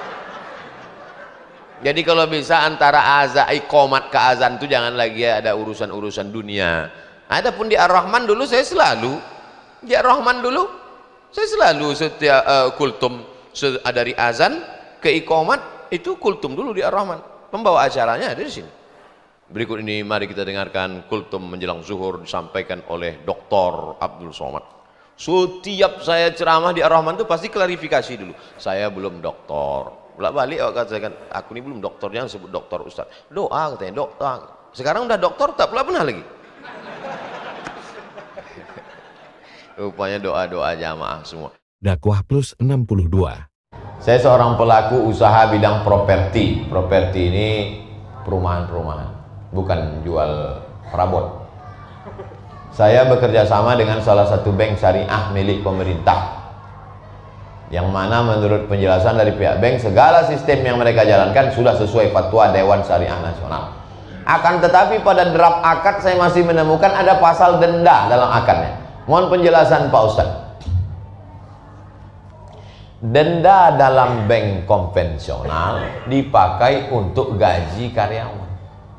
Jadi kalau bisa antara azan iqamat ke azan itu jangan lagi ada urusan-urusan dunia. Adapun di Ar-Rahman dulu saya selalu di Ar-Rahman dulu saya selalu setiap uh, kultum dari azan ke iqamat itu kultum dulu di Ar-Rahman. Pembawa acaranya ada di sini. Berikut ini mari kita dengarkan kultum menjelang zuhur disampaikan oleh Doktor Abdul Somad. Setiap saya ceramah di Ar-Rahman itu pasti klarifikasi dulu. Saya belum doktor. Bolak balik awak katakan, aku ini belum doktor, jangan sebut doktor Ustaz. Doa katanya, dokter. Sekarang udah doktor tak pula pernah lagi. Rupanya doa-doa jamaah semua. Dakwah Plus enam puluh dua. Saya seorang pelaku usaha bidang properti. Properti ini perumahan-perumahan, bukan jual perabot. Saya bekerja sama dengan salah satu bank syariah milik pemerintah, yang mana menurut penjelasan dari pihak bank segala sistem yang mereka jalankan sudah sesuai fatwa Dewan Syariah Nasional. Akan tetapi pada draft akad saya masih menemukan ada pasal denda dalam akadnya. Mohon penjelasan Pak Ustadz. Denda dalam bank konvensional dipakai untuk gaji karyawan.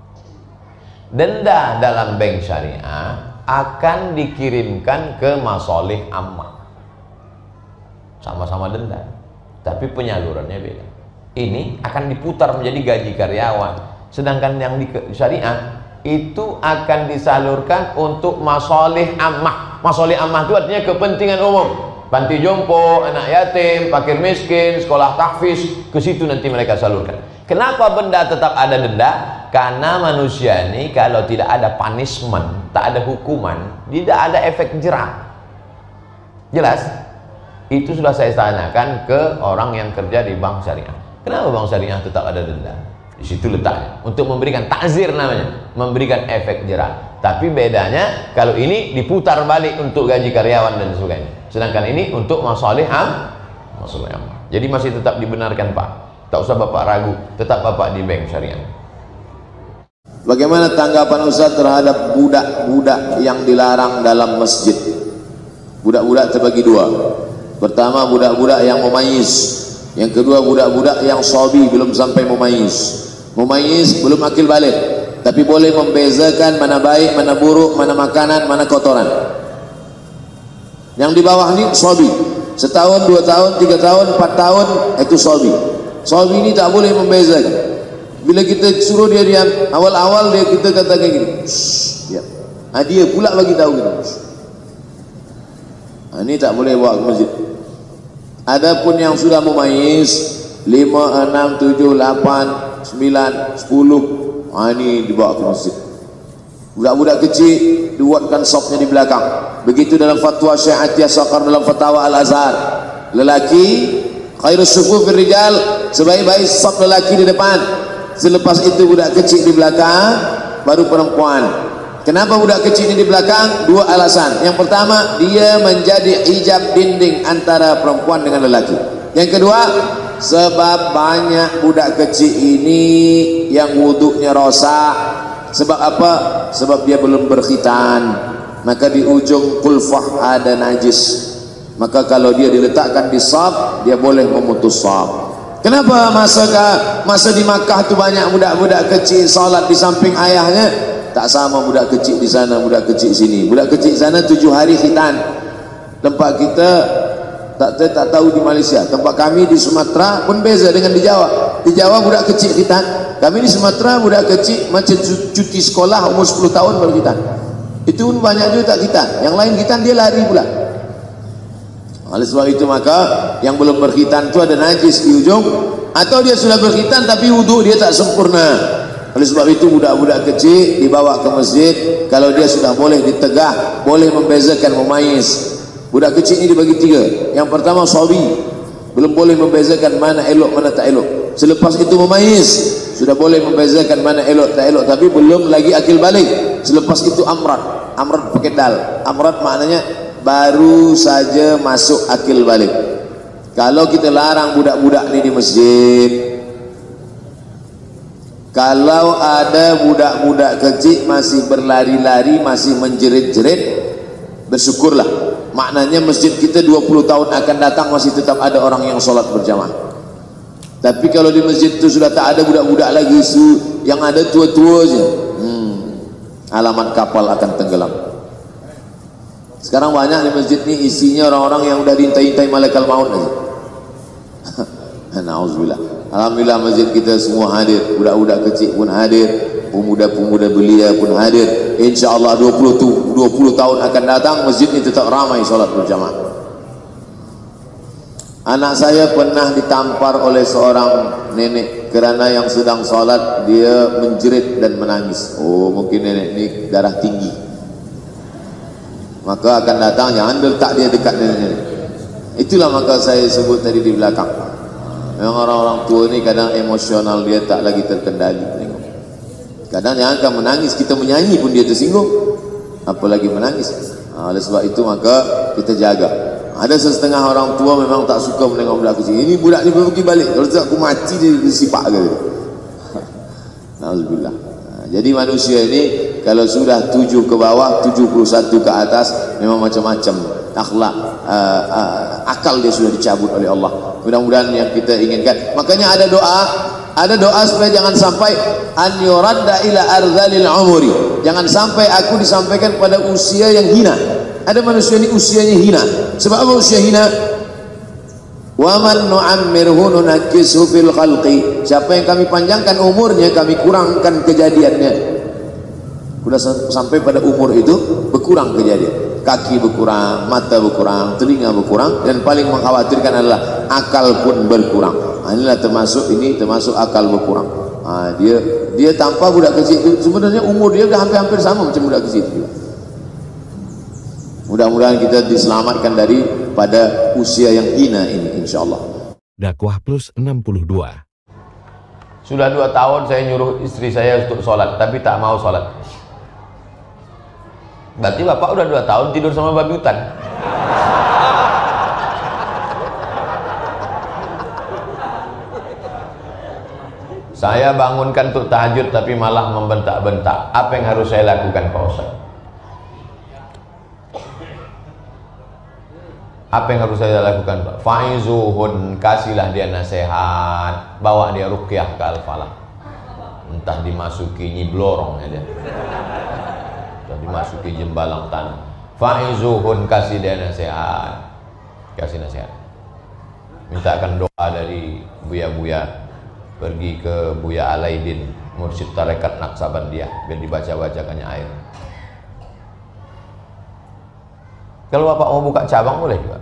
Denda dalam bank syariah akan dikirimkan ke masolih ammah. Sama-sama denda, tapi penyalurannya beda. Ini akan diputar menjadi gaji karyawan, sedangkan yang di syariah itu akan disalurkan untuk masolih ammah. Masolih ammah itu artinya kepentingan umum. Panti jompo, anak yatim, fakir miskin, sekolah tahfiz, ke situ nanti mereka salurkan. Kenapa benda tetap ada denda? Karena manusia ini kalau tidak ada punishment, tak ada hukuman, tidak ada efek jerah. Jelas? Itu sudah saya tanyakan ke orang yang kerja di bank syariah. Kenapa bank syariah tetap ada denda? Di situ letaknya, untuk memberikan takzir namanya, memberikan efek jerah. Tapi bedanya kalau ini diputar balik untuk gaji karyawan dan sebagainya, sedangkan ini untuk masalih am, masalih am. Jadi masih tetap dibenarkan Pak. Tak usah Bapak ragu, tetap Bapak di bank syariah. Bagaimana tanggapan Ustaz terhadap budak-budak yang dilarang dalam masjid? Budak-budak terbagi dua. Pertama budak-budak yang mumayyiz, yang kedua budak-budak yang shabi belum sampai mumayyiz. Mumayyiz belum akil balik, tapi boleh membezakan mana baik, mana buruk, mana makanan, mana kotoran. Yang di bawah ini shabi, setahun, dua tahun, tiga tahun, empat tahun itu shabi. Shabi ini tak boleh membezakan. Bila kita suruh dia diam, awal-awal dia kita katakan gini, ya. Nah, dia pula bagi tahu kita. Nah, ini tak boleh bawa ke masjid. Adapun yang sudah mumayyiz lima, enam, tujuh, lapan, sembilan, sepuluh, nah ini dibawa ke masjid. Budak-budak kecil dibuatkan sopnya di belakang. Begitu dalam fatwa Syekh Atiyah Saqar dalam fatwa Al-Azhar. Lelaki khairus sufufir rijal, sebaik-baik sop lelaki di depan. Selepas itu budak kecil di belakang, baru perempuan. Kenapa budak kecil ini di belakang? Dua alasan. Yang pertama, dia menjadi hijab dinding antara perempuan dengan lelaki. Yang kedua, sebab banyak budak kecil ini yang wuduknya rosak. Sebab apa? Sebab dia belum berkhitan. Maka di ujung kulfah ada najis. Maka kalau dia diletakkan di shaf, dia boleh memutus shaf. Kenapa masa masa di Makkah tu banyak budak-budak kecil salat di samping ayahnya? Tak sama budak kecil di sana, budak kecil sini. Budak kecil sana tujuh hari khitan. Tempat kita tak tak tahu di Malaysia. Tempat kami di Sumatera pun beza dengan di Jawa. Di Jawa budak kecil khitan. Kami di Sumatera budak kecil macam cuti sekolah umur sepuluh tahun baru khitan. Itu pun banyak juga tak khitan. Yang lain khitan dia lari pula. Oleh sebab itu maka yang belum berkhitan itu ada najis di ujung, atau dia sudah berkhitan tapi wudhu dia tak sempurna. Oleh sebab itu budak-budak kecil dibawa ke masjid. Kalau dia sudah boleh ditegah, boleh membezakan, memayis. Budak kecil ini dibagi tiga. Yang pertama sabi, belum boleh membezakan mana elok mana tak elok. Selepas itu memayis, sudah boleh membezakan mana elok tak elok, tapi belum lagi akil balik. Selepas itu amrat, amrat pakai dal. Amrat maknanya baru saja masuk akil balik. Kalau kita larang budak-budak ini di masjid, kalau ada budak-budak kecil masih berlari-lari, masih menjerit-jerit, bersyukurlah. Maknanya masjid kita dua puluh tahun akan datang masih tetap ada orang yang sholat berjamaah. Tapi kalau di masjid itu sudah tak ada budak-budak lagi, yang ada tua-tua aja, hmm, alamat kapal akan tenggelam. Sekarang banyak di masjid ini isinya orang-orang yang udah diintai-intai malaikat maut aja. Nauzubillah. Alhamdulillah masjid kita semua hadir, budak-budak kecil pun hadir, pemuda-pemuda belia pun hadir. Insyaallah dua puluh tahun akan datang masjid ini tetap ramai salat berjamaah. Anak saya pernah ditampar oleh seorang nenek kerana yang sedang salat dia menjerit dan menangis. Oh, mungkin nenek ini darah tinggi. Maka akan datang, jangan letak dia dekat nenek-nenek. Itulah maka saya sebut tadi di belakang. Memang orang-orang tua ini kadang emosional dia tak lagi terkendali. Kadang jangan kan menangis, kita menyanyi pun dia tersinggung, apalagi menangis. Nah, oleh sebab itu maka kita jaga. Ada setengah orang tua memang tak suka menengok budak kecil. Ini budak ni pergi balik, kalau tak aku mati dia disipak ke. Alhamdulillah. Nah, jadi manusia ini kalau sudah tujuh ke bawah, tujuh puluh satu ke atas, memang macam-macam akhlak, uh, uh, akal dia sudah dicabut oleh Allah. Mudah-mudahan yang kita inginkan. Makanya ada doa, ada doa supaya jangan sampai an yuradda ila ardhalil umuri. Jangan sampai aku disampaikan pada usia yang hina. Ada manusia ini usianya hina. Sebab apa usia hina? Wa man nu'ammirhu nunakkishu fil khalqi. Siapa yang kami panjangkan umurnya, kami kurangkan kejadiannya. Sudah sampai pada umur itu berkurang kejadian, kaki berkurang, mata berkurang, telinga berkurang, dan paling mengkhawatirkan adalah akal pun berkurang. Nah, inilah termasuk ini termasuk akal berkurang. Nah, dia dia tanpa budak kecil itu sebenarnya umur dia sudah hampir-hampir sama macam budak kecil itu. Mudah-mudahan kita diselamatkan dari pada usia yang hina ini, insyaallah. Dakwah Plus enam puluh dua. Sudah dua tahun saya nyuruh istri saya untuk sholat, tapi tak mau sholat. Berarti bapak udah dua tahun tidur sama babi hutan. Saya bangunkan untuk tahajud tapi malah membentak-bentak. Apa yang harus saya lakukan Pak Ustaz? Apa yang harus saya lakukan Pak? Faizuhun, kasihlah dia nasihat, bawa dia ruqyah ke Al-Falah. Entah dimasuki nyiblorong ya dia. Dimasuki jembalang tanah. Faizuhun, kasih dia nasihat, kasih nasihat. Mintakan doa dari Buya-Buya, pergi ke Buya Alaidin, mursyid tarekat Naqsabandiyah, biar dibaca-bacakannya air. Kalau bapak mau buka cabang boleh juga,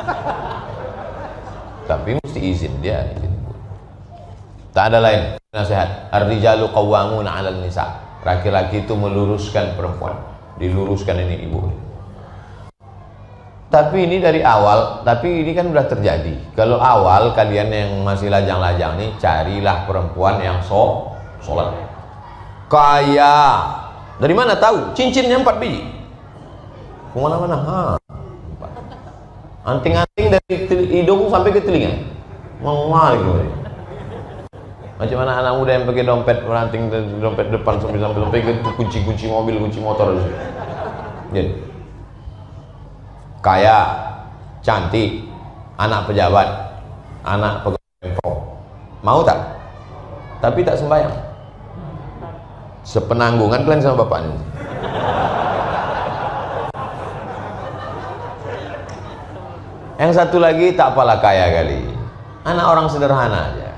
tapi mesti izin dia. Tak ada lain nasihat. Ar-rijalu qawwamuna 'alal nisa. Laki-laki itu meluruskan perempuan, diluruskan ini ibu. Tapi ini dari awal, tapi ini kan sudah terjadi. Kalau awal kalian yang masih lajang-lajang nih, carilah perempuan yang so, sholat, kaya. Dari mana tahu? Cincinnya empat biji. Kemana-mana? Ha. Anting-anting dari hidung sampai ke telinga. Mengal gitu. Macam mana anak muda yang pakai dompet meranting dompet depan sampai sampai sampai ke kunci-kunci mobil, kunci motor itu. Jadi kaya, cantik, anak pejabat, anak pegawai Pemprov. Mau tak? Tapi tak sembahyang. Sepenanggungan kalian sama bapak ini. Yang satu lagi tak apalah kaya kali, anak orang sederhana aja.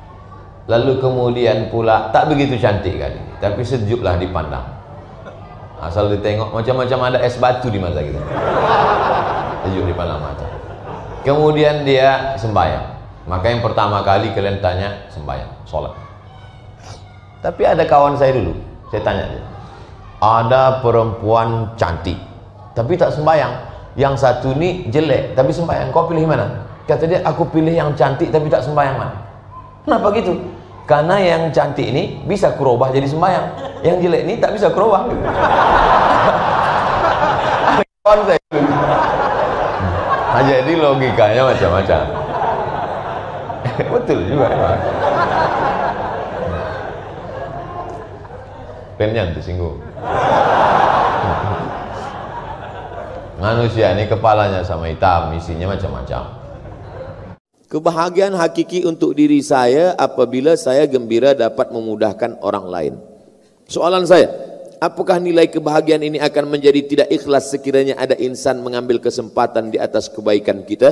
Lalu kemudian pula tak begitu cantik kali, tapi sejuklah dipandang. Asal ditengok macam-macam ada es batu di mata kita. Sejuk di depan mata. Kemudian dia sembahyang. Maka yang pertama kali kalian tanya sembahyang, sholat. Tapi ada kawan saya dulu, saya tanya dia. Ada perempuan cantik, tapi tak sembahyang. Yang satu ni jelek, tapi sembahyang. Kau pilih mana? Kata dia, aku pilih yang cantik tapi tak sembahyang mana. Kenapa gitu? Karena yang cantik ini bisa kurubah jadi sembahyang. Yang jelek ini tak bisa kurubah. Kawan saya dulu. Nah, jadi logikanya macam-macam. Betul juga. Kenyang tersinggung. Manusia ini kepalanya sama hitam, isinya macam-macam. Kebahagiaan hakiki untuk diri saya apabila saya gembira dapat memudahkan orang lain. Soalan saya, apakah nilai kebahagiaan ini akan menjadi tidak ikhlas sekiranya ada insan mengambil kesempatan di atas kebaikan kita?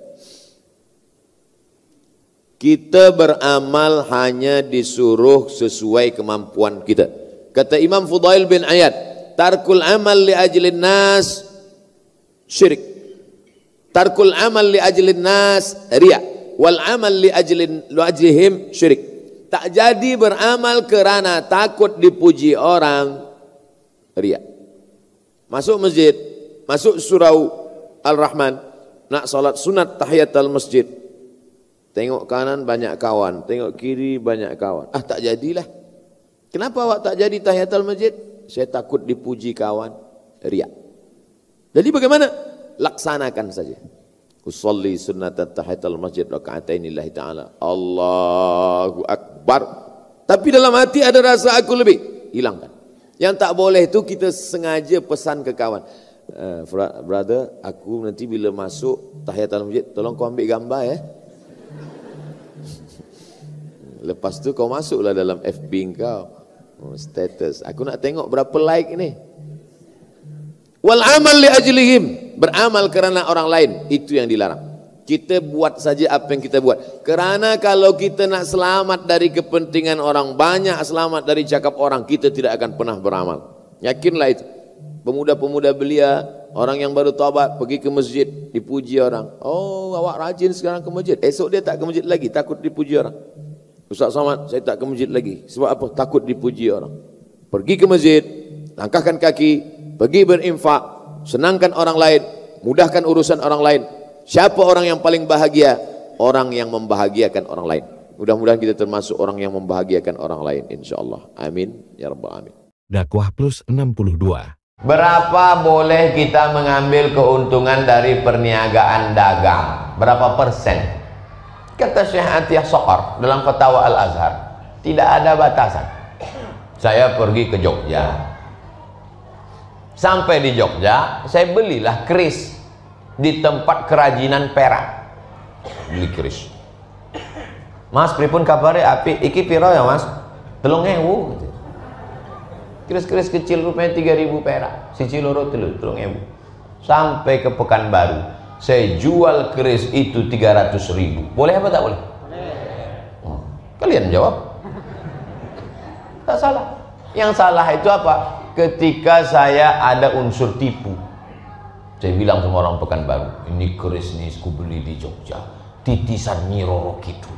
Kita beramal hanya disuruh sesuai kemampuan kita. Kata Imam Fudail bin Iyad, tarkul amal li ajlin nas syirik. Tarkul amal li ajlin nas riya. Wal amal li ajlin li ajlihim syirik. Tak jadi beramal kerana takut dipuji orang, riya. Masuk masjid, masuk surau Al-Rahman, nak salat sunat tahiyatul masjid. Tengok kanan banyak kawan, tengok kiri banyak kawan. Ah, tak jadilah. Kenapa awak tak jadi tahiyatul masjid? Saya takut dipuji kawan, riya. Jadi bagaimana? Laksanakan saja. Usolli sunnat tahiyatul masjid raka'atain lillahi ta'ala. Allahu akbar. Tapi dalam hati ada rasa aku lebih. Hilangkan. Yang tak boleh itu kita sengaja pesan ke kawan. Uh, brother, aku nanti bila masuk tahiyatul masjid, tolong kau ambil gambar ya. Lepas tu kau masuklah dalam F B kau, oh, status. Aku nak tengok berapa like ini. Wal amal li ajlihim, beramal kerana orang lain, itu yang dilarang. Kita buat saja apa yang kita buat. Kerana kalau kita nak selamat dari kepentingan orang banyak, selamat dari cakap orang, kita tidak akan pernah beramal. Yakinlah itu. Pemuda-pemuda belia, orang yang baru taubat pergi ke masjid, dipuji orang. Oh, awak rajin sekarang ke masjid. Esok dia tak ke masjid lagi, takut dipuji orang. Ustaz Somad, saya tak ke masjid lagi. Sebab apa? Takut dipuji orang. Pergi ke masjid, langkahkan kaki, pergi berinfak, senangkan orang lain, mudahkan urusan orang lain. Siapa orang yang paling bahagia? Orang yang membahagiakan orang lain. Mudah-mudahan kita termasuk orang yang membahagiakan orang lain, insyaAllah. Amin. Ya Rabbal Alamin. Dakwah Plus enam puluh dua. Berapa boleh kita mengambil keuntungan dari perniagaan dagang? Berapa persen? Kata Syekh Atiyah Soqar dalam Fatwa Al-Azhar, tidak ada batasan. Saya pergi ke Jogja, sampai di Jogja saya belilah keris di tempat kerajinan perak. Beli keris. Mas, pripun kabare api? Iki piro ya mas? Telung ewu. Keris-keris kecil rupanya tiga ribu perak. Siji loro telu, telung ewu. Sampai ke Pekanbaru, saya jual keris itu tiga ratus ribu. Boleh apa tak boleh? Oh, kalian jawab. Tak salah. Yang salah itu apa? Ketika saya ada unsur tipu. Saya bilang sama orang Pekanbaru, ini keris ini aku beli di Jogja, titisan Nyi Roro Kidul.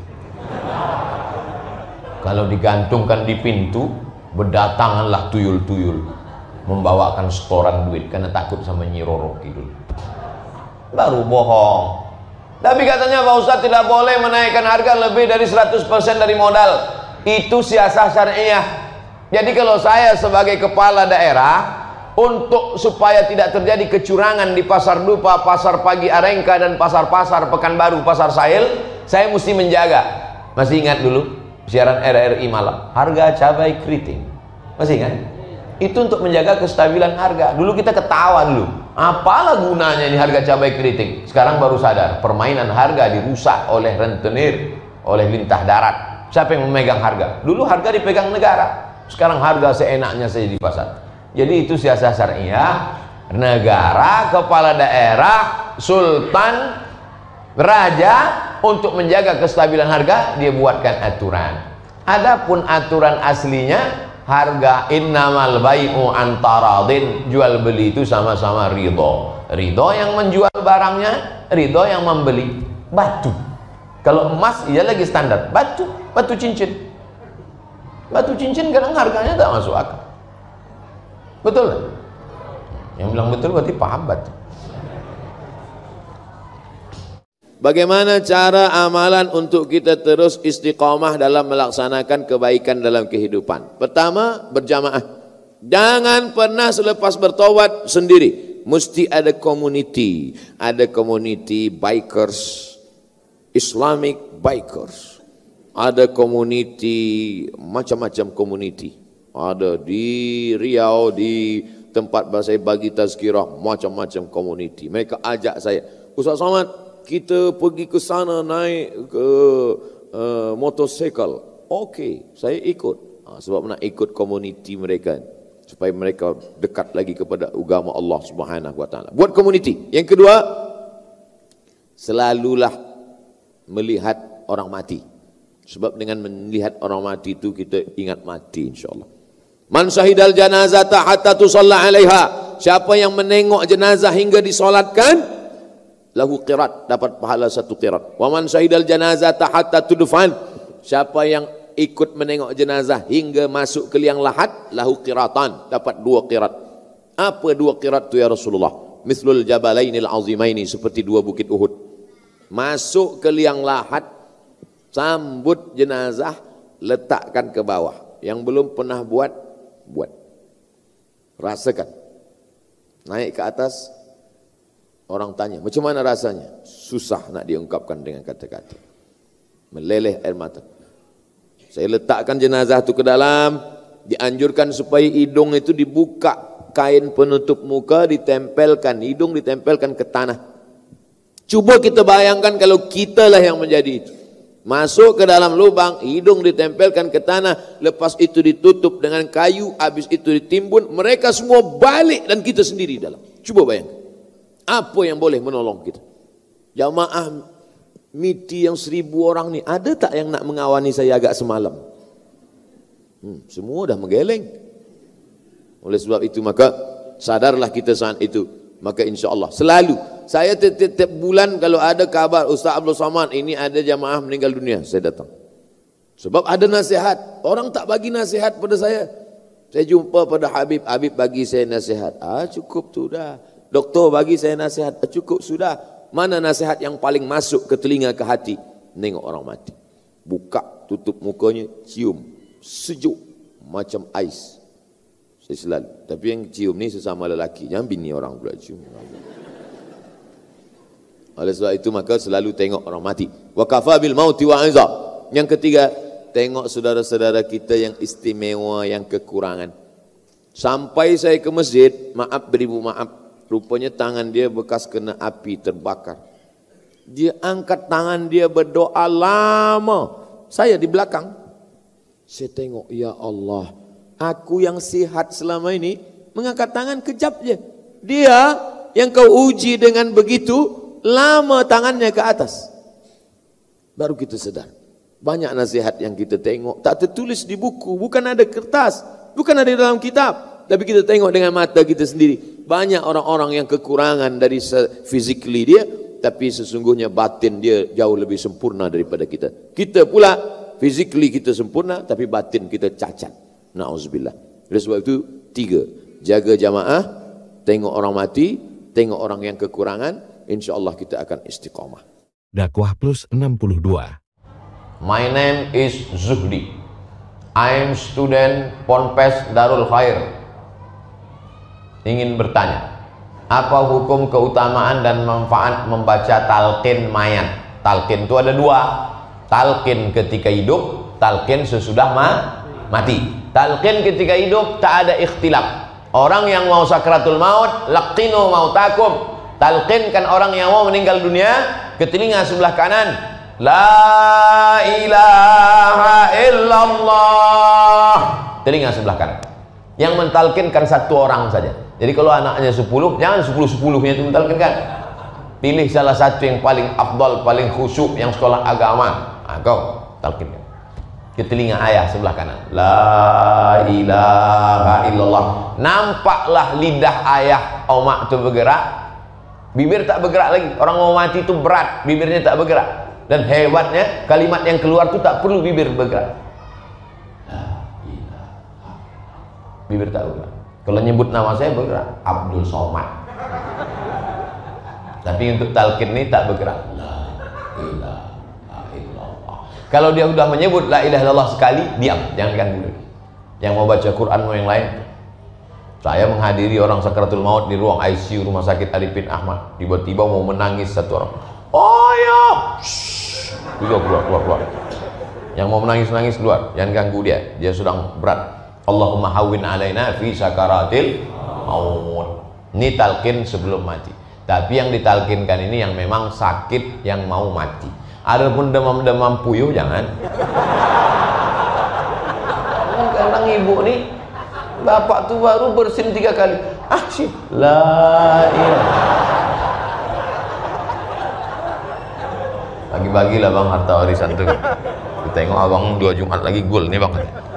Kalau digantungkan di pintu, berdatanganlah tuyul-tuyul membawakan setoran duit karena takut sama Nyi Roro Kidul. Baru bohong. Tapi katanya Pak Ustadz tidak boleh menaikkan harga lebih dari seratus persen dari modal. Itu siasah syariah. Jadi kalau saya sebagai kepala daerah, untuk supaya tidak terjadi kecurangan di Pasar Dupa, Pasar Pagi Arengka, dan pasar-pasar Pekanbaru, Pasar Sahil, saya mesti menjaga. Masih ingat dulu siaran R R I malam, harga cabai keriting? Masih ingat? Itu untuk menjaga kestabilan harga. Dulu kita ketawa dulu, apalah gunanya ini harga cabai keriting. Sekarang baru sadar, permainan harga dirusak oleh rentenir, oleh lintah darat. Siapa yang memegang harga? Dulu harga dipegang negara, sekarang harga seenaknya saja di pasar. Jadi itu siasat syariah. Negara, kepala daerah, sultan, raja, untuk menjaga kestabilan harga, dia buatkan aturan. Adapun aturan aslinya, harga innamal bai'u antaradin, jual beli itu sama-sama ridho. Ridho yang menjual barangnya, ridho yang membeli. Batu, kalau emas ia lagi standar, batu, batu cincin. Batu cincin kadang harganya tak masuk akal. Betul? Yang bilang betul berarti paham batu. Bagaimana cara amalan untuk kita terus istiqamah dalam melaksanakan kebaikan dalam kehidupan? Pertama, berjamaah. Jangan pernah selepas bertaubat sendiri. Mesti ada community. Ada community bikers, Islamic bikers. Ada community, macam-macam community. Ada di Riau, di tempat saya bagi tazkirah, macam-macam community. Mereka ajak saya, Ustaz Somad, kita pergi ke sana naik ke uh, motosikal. Okey, saya ikut. Ha, sebab nak ikut komuniti mereka supaya mereka dekat lagi kepada agama Allah Subhanahu wa taala. Buat komuniti. Yang kedua, selalulah melihat orang mati. Sebab dengan melihat orang mati itu kita ingat mati insyaallah. Man syahidal janazata hatta tusalla alaiha. Siapa yang menengok jenazah hingga disolatkan, lahu qirat, dapat pahala satu qirat. Wa man syahidal janazata hatta tudfan. Siapa yang ikut menengok jenazah hingga masuk ke liang lahat, lahu qiratan, dapat dua qirat. Apa dua qirat tu ya Rasulullah? Mithlul jabalainil azimaini, seperti dua bukit Uhud. Masuk ke liang lahat, sambut jenazah, letakkan ke bawah. Yang belum pernah buat, buat. Rasakan. Naik ke atas, orang tanya, macam mana rasanya? Susah nak diungkapkan dengan kata-kata. Meleleh air mata. Saya letakkan jenazah itu ke dalam, dianjurkan supaya hidung itu dibuka, kain penutup muka ditempelkan, hidung ditempelkan ke tanah. Cuba kita bayangkan kalau kita lah yang menjadi itu. Masuk ke dalam lubang, hidung ditempelkan ke tanah, lepas itu ditutup dengan kayu, habis itu ditimbun, mereka semua balik dan kita sendiri dalam. Cuba bayangkan. Apa yang boleh menolong kita? Jamaah miti yang seribu orang ni, ada tak yang nak mengawani saya agak semalam? Hmm, semua dah menggeleng. Oleh sebab itu maka sadarlah kita saat itu. Maka insya Allah selalu saya tiap-tiap bulan kalau ada kabar Ustaz Abdul Somad ini ada jamaah meninggal dunia, saya datang. Sebab ada nasihat. Orang tak bagi nasihat pada saya. Saya jumpa pada Habib, Habib bagi saya nasihat. Ah cukup tu dah. Doktor bagi saya nasihat, ah, cukup sudah. Mana nasihat yang paling masuk ke telinga, ke hati? Nengok orang mati. Buka, tutup mukanya, cium. Sejuk macam ais. Saya selalu. Tapi yang cium ni sesama lelaki. Jangan bini orang pula cium. Oleh sebab itu maka selalu tengok orang mati. Wa kafa bil mauti wa'izah. Yang ketiga, tengok saudara-saudara kita yang istimewa, yang kekurangan. Sampai saya ke masjid, maaf beribu maaf, rupanya tangan dia bekas kena api terbakar. Dia angkat tangan dia berdoa lama. Saya di belakang. Saya tengok, ya Allah, aku yang sihat selama ini mengangkat tangan kejap je. Dia yang kau uji dengan begitu lama tangannya ke atas. Baru kita sedar. Banyak nasihat yang kita tengok tak tertulis di buku, bukan ada kertas, bukan ada di dalam kitab, tapi kita tengok dengan mata kita sendiri. Banyak orang-orang yang kekurangan dari physically dia, tapi sesungguhnya batin dia jauh lebih sempurna daripada kita. Kita pula physically kita sempurna, tapi batin kita cacat. Na'udzubillah. Oleh sebab itu tiga, jaga jamaah, tengok orang mati, tengok orang yang kekurangan, insya Allah kita akan istiqamah. Dakwah Plus enam puluh dua. My name is Zuhdi. I am student Ponpes Darul Khair. Ingin bertanya, apa hukum keutamaan dan manfaat membaca talqin mayat? Talqin itu ada dua. Talqin ketika hidup, talqin sesudah ma mati. Talqin ketika hidup tak ada ikhtilaf. Orang yang mau sakratul maut, laqinu mautakum. Talqinkan orang yang mau meninggal dunia ke telinga sebelah kanan, la ilaha illallah, telinga sebelah kanan. Yang mentalkinkan satu orang saja. Jadi kalau anaknya sepuluh, jangan sepuluh-sepuluhnya itu mentalkinkan. Pilih salah satu yang paling afdal, paling khusyuk, yang sekolah agama, nah, kau talkinkan. ke telinga ayah sebelah kanan. La ilaha illallah. Nampaklah lidah ayah omak itu bergerak, bibir tak bergerak lagi. Orang mau mati itu berat, bibirnya tak bergerak. Dan hebatnya kalimat yang keluar itu tak perlu bibir bergerak. La ilaha. Bibir tak bergerak. Kalau nyebut nama saya bergerak, Abdul Somad. Tapi untuk talqin ini tak bergerak. La ilaha. Kalau dia sudah menyebut la ilaha illallah sekali, diam, jangan ganggu lagi. Yang mau baca Quran mau yang lain. Saya menghadiri orang sakratul maut di ruang I C U Rumah Sakit Arifin Ahmad. Tiba-tiba mau menangis satu orang. Oh ya, keluar, keluar, keluar, keluar. Yang mau menangis-nangis keluar, jangan ganggu dia. Dia sedang berat. Allahumma hawwin alaina fi sakaratil maut. Ini talqin sebelum mati. Tapi yang ditalkinkan ini yang memang sakit, yang mau mati. Adapun demam-demam puyuh jangan. Kadang ibu nih, bapak tuh baru bersin tiga kali. Ah sih, la ilaha. Bagi-bagilah bang harta warisan tuh. Kita tengok abang dua Jumat lagi gol nih bang.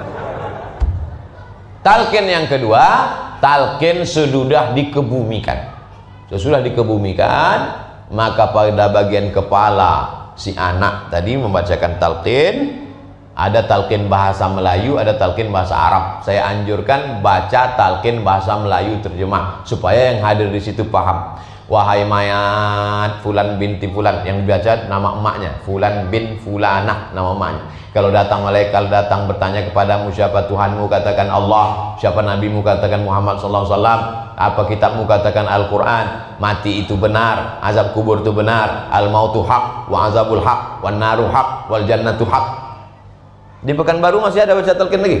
Talqin yang kedua, talqin sesudah dikebumikan. Sesudah dikebumikan, maka pada bagian kepala si anak tadi membacakan talqin. Ada talqin bahasa Melayu, ada talqin bahasa Arab. Saya anjurkan baca talqin bahasa Melayu terjemah supaya yang hadir di situ paham. Wahai mayat fulan binti fulan, yang dibaca nama emaknya, fulan bin fulanah nama emaknya. Kalau datang malaikat datang bertanya kepadamu, siapa Tuhanmu? Katakan Allah. Siapa nabimu? Katakan Muhammad sallallahu alaihi wasallam. Apa kitabmu? Katakan Al-Quran. Mati itu benar, azab kubur itu benar, al-mautu haq, wa azabul haq, wa naru haq, wal jannatu haq. Di Pekanbaru masih ada baca talqin lagi?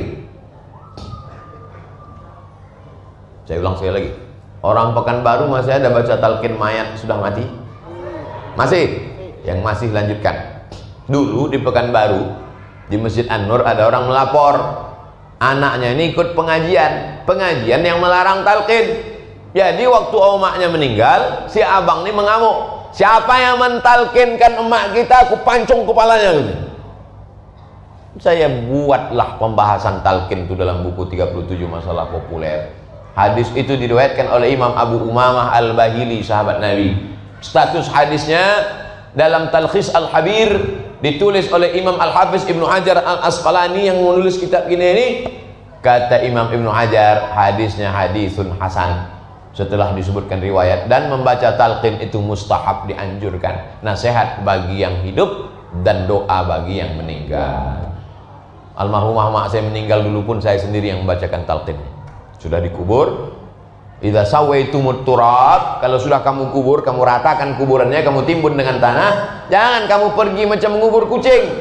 Saya ulang sekali lagi, orang Pekanbaru masih ada baca talqin mayat sudah mati? Masih? Yang masih lanjutkan. Dulu di Pekanbaru, di Masjid An-Nur ada orang melapor, anaknya ini ikut pengajian, pengajian yang melarang talqin. Jadi waktu omaknya meninggal, si abang ini mengamuk. Siapa yang mentalkinkan emak kita, aku pancung kepalanya gitu. Saya buatlah pembahasan talqin itu dalam buku tiga puluh tujuh masalah populer. Hadis itu diriwayatkan oleh Imam Abu Umamah Al-Bahili, sahabat Nabi. Status hadisnya dalam Talkhis Al-Habir, ditulis oleh Imam Al-Hafiz Ibnu Hajar Al-Asqalani yang menulis kitab ini. Ini kata Imam Ibnu Hajar, hadisnya hadisun hasan. Setelah disebutkan riwayat, dan membaca talqin itu mustahab, dianjurkan, nasihat bagi yang hidup dan doa bagi yang meninggal. Almarhumah mak saya meninggal dulu pun saya sendiri yang membacakan talqin. Sudah dikubur, idza sawaitumut turab, kalau sudah kamu kubur, kamu ratakan kuburannya, kamu timbun dengan tanah, jangan kamu pergi macam mengubur kucing.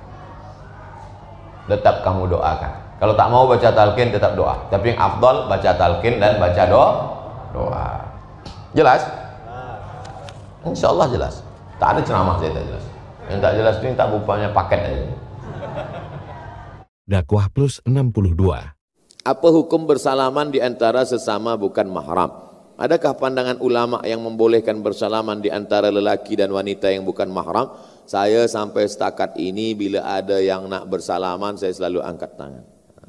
Tetap kamu doakan. Kalau tak mau baca talqin, tetap doa. Tapi yang afdal baca talqin dan baca doa. Doa. Jelas? Insya Allah jelas. Tak ada ceramah saya tak jelas. Yang tak jelas itu tak bupanya paket aja. Dakwah Plus enam puluh dua. Apa hukum bersalaman di antara sesama bukan mahram? Adakah pandangan ulama yang membolehkan bersalaman di antara lelaki dan wanita yang bukan mahram? Saya sampai setakat ini bila ada yang nak bersalaman, saya selalu angkat tangan.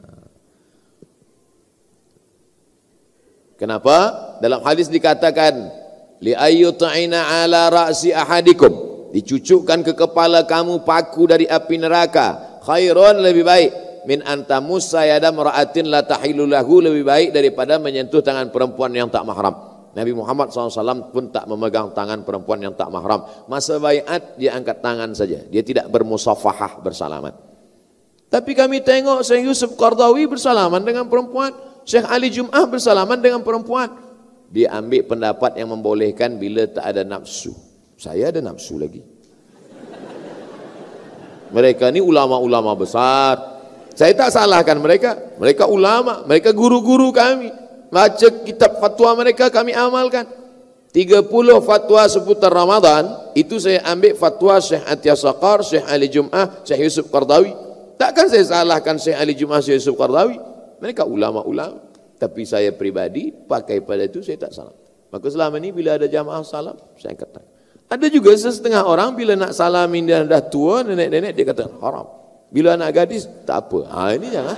Kenapa? Dalam hadis dikatakan, li ayyuta'ina ala ra'si ahadikum, dicucukkan ke kepala kamu paku dari api neraka, khairun, lebih baik, min antamussa yada mar'atin la tahilu lahu, lebih baik daripada menyentuh tangan perempuan yang tak mahram. Nabi Muhammad shallallahu alaihi wasallam pun tak memegang tangan perempuan yang tak mahram. Masa baiat dia angkat tangan saja, dia tidak bermusafahah, bersalaman. Tapi kami tengok Syekh Yusuf Qardawi bersalaman dengan perempuan, Syekh Ali Jum'ah bersalaman dengan perempuan. Dia ambil pendapat yang membolehkan bila tak ada nafsu. Saya ada nafsu lagi. Mereka ni ulama-ulama besar. Saya tak salahkan mereka. Mereka ulama, mereka guru-guru kami. Baca kitab fatwa mereka, kami amalkan. tiga puluh fatwa seputar Ramadan, itu saya ambil fatwa Syekh Atiyah Saqar, Syekh Ali Jum'ah, Syekh Yusuf Qardawi. Takkan saya salahkan Syekh Ali Jum'ah, Syekh Yusuf Qardawi. Mereka ulama-ulama. Tapi saya pribadi pakai pada itu, saya tak salam. Maka selama ini bila ada jamaah salam, saya katakan. Ada juga setengah orang bila nak salamin dia dah tua, nenek-nenek, dia katakan haram. Bila anak gadis, tak apa. Ha, ini jangan.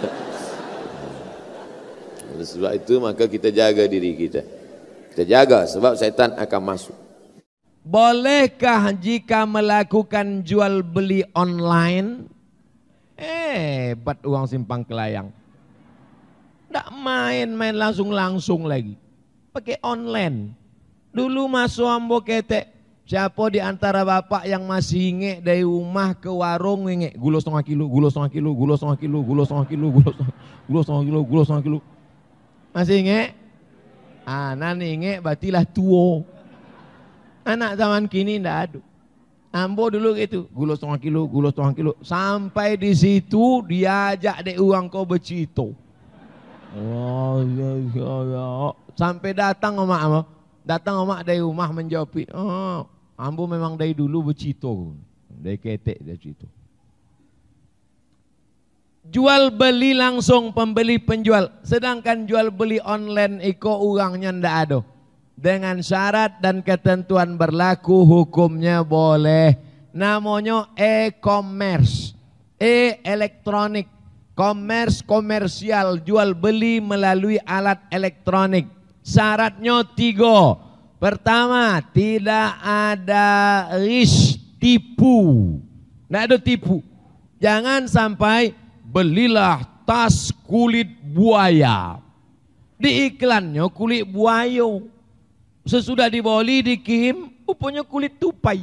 Oleh sebab itu maka kita jaga diri kita. Kita jaga sebab syaitan akan masuk. Bolehkah jika melakukan jual beli online? Eh, bat uang simpang kelayang. Nggak main-main langsung-langsung lagi. Pakai online. Dulu masuk ambo ketek. Siapa di antara bapak yang masih inget dari rumah ke warung inget gula setengah kilo, gula setengah kilo, gula setengah kilo, gula setengah kilo, gula setengah, gula setengah kilo, gula setengah kilo. Masih inget? Ah, nani inget berartilah tua. Anak zaman kini ndak ada. Ambo dulu gitu, gula setengah kilo, gula setengah kilo. Sampai di situ diajak dek uang kau bercito. Oh, ya, ya, ya. Sampai datang omak ambo. Datang omak dari rumah menjawab, oh, ambo memang dari dulu bercito. Dari ketek dia cito. Jual beli langsung pembeli penjual. Sedangkan jual beli online iko orangnya ndak ada. Dengan syarat dan ketentuan berlaku hukumnya boleh. Namanya e-commerce. E-elektronik. Commerce komersial, jual beli melalui alat elektronik. Syaratnya tiga. Pertama, tidak ada risk tipu. Tidak ada tipu. Jangan sampai belilah tas kulit buaya. Di iklannya kulit buaya. Sesudah dibeli dikirim, rupanya kulit tupai.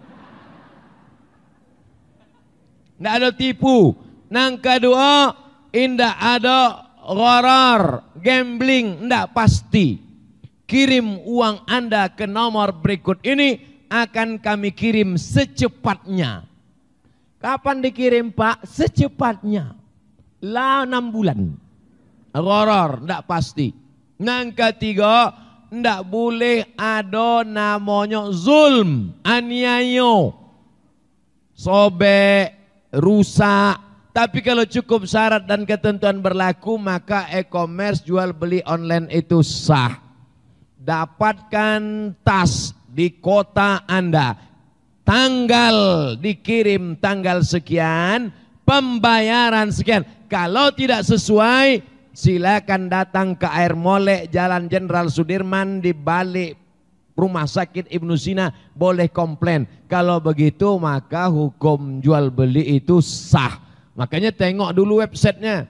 Tidak ada tipu. Nang kedua, indah ada gharar, gambling, tidak pasti. Kirim uang Anda ke nomor berikut ini, akan kami kirim secepatnya. Kapan dikirim Pak? Secepatnya. Lah enam bulan. Gharar, tidak pasti. Nang ketiga, tidak boleh ada namanya zulm, aniaya, sobek, rusak. Tapi kalau cukup syarat dan ketentuan berlaku, maka e-commerce jual beli online itu sah. Dapatkan tas di kota Anda, tanggal dikirim tanggal sekian, pembayaran sekian. Kalau tidak sesuai, silakan datang ke Air Molek, Jalan Jenderal Sudirman di balik Rumah Sakit Ibnu Sina, boleh komplain. Kalau begitu maka hukum jual beli itu sah. Makanya tengok dulu websitenya.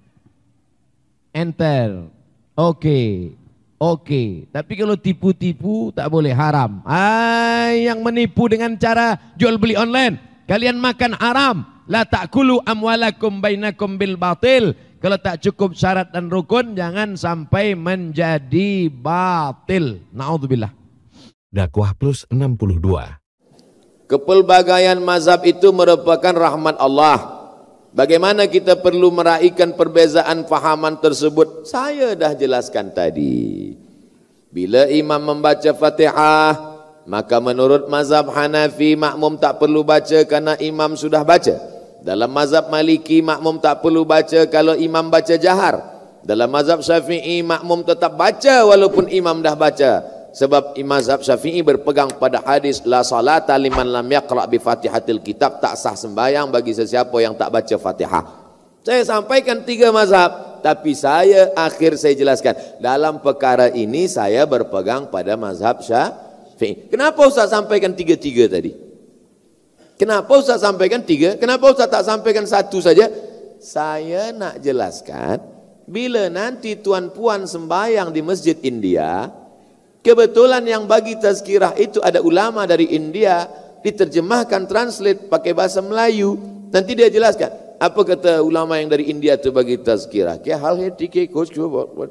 Enter. Oke. Okay. Oke. Okay. Tapi kalau tipu-tipu tak boleh, haram. Ah, yang menipu dengan cara jual beli online, kalian makan haram. La ta'kulu amwalakum bainakum bil batil. Kalau tak cukup syarat dan rukun, jangan sampai menjadi batil. Na'udzubillah. Dakwah Plus enam puluh dua. Kepelbagaian mazhab itu merupakan rahmat Allah. Bagaimana kita perlu meraihkan perbezaan fahaman tersebut? Saya dah jelaskan tadi. Bila imam membaca Fatihah, maka menurut mazhab Hanafi makmum tak perlu baca karena imam sudah baca. Dalam mazhab Maliki makmum tak perlu baca kalau imam baca jahar. Dalam mazhab Syafi'i makmum tetap baca walaupun imam dah baca. Sebab mazhab Syafi'i berpegang pada hadis la salata liman lam yaqra bi Fatihatil Kitab, tak sah sembahyang bagi sesiapa yang tak baca Fatihah. Saya sampaikan tiga mazhab, tapi saya akhir saya jelaskan dalam perkara ini saya berpegang pada mazhab Syafi'i. Kenapa Ustaz sampaikan tiga-tiga tadi? Kenapa Ustaz sampaikan tiga? Kenapa Ustaz tak sampaikan satu saja? Saya nak jelaskan bila nanti tuan puan sembahyang di Masjid India, kebetulan yang bagi tazkirah itu ada ulama dari India, diterjemahkan, translate pakai bahasa Melayu. Nanti dia jelaskan, apa kata ulama yang dari India itu bagi tazkirah. Ke hal hati ke coach buat buat.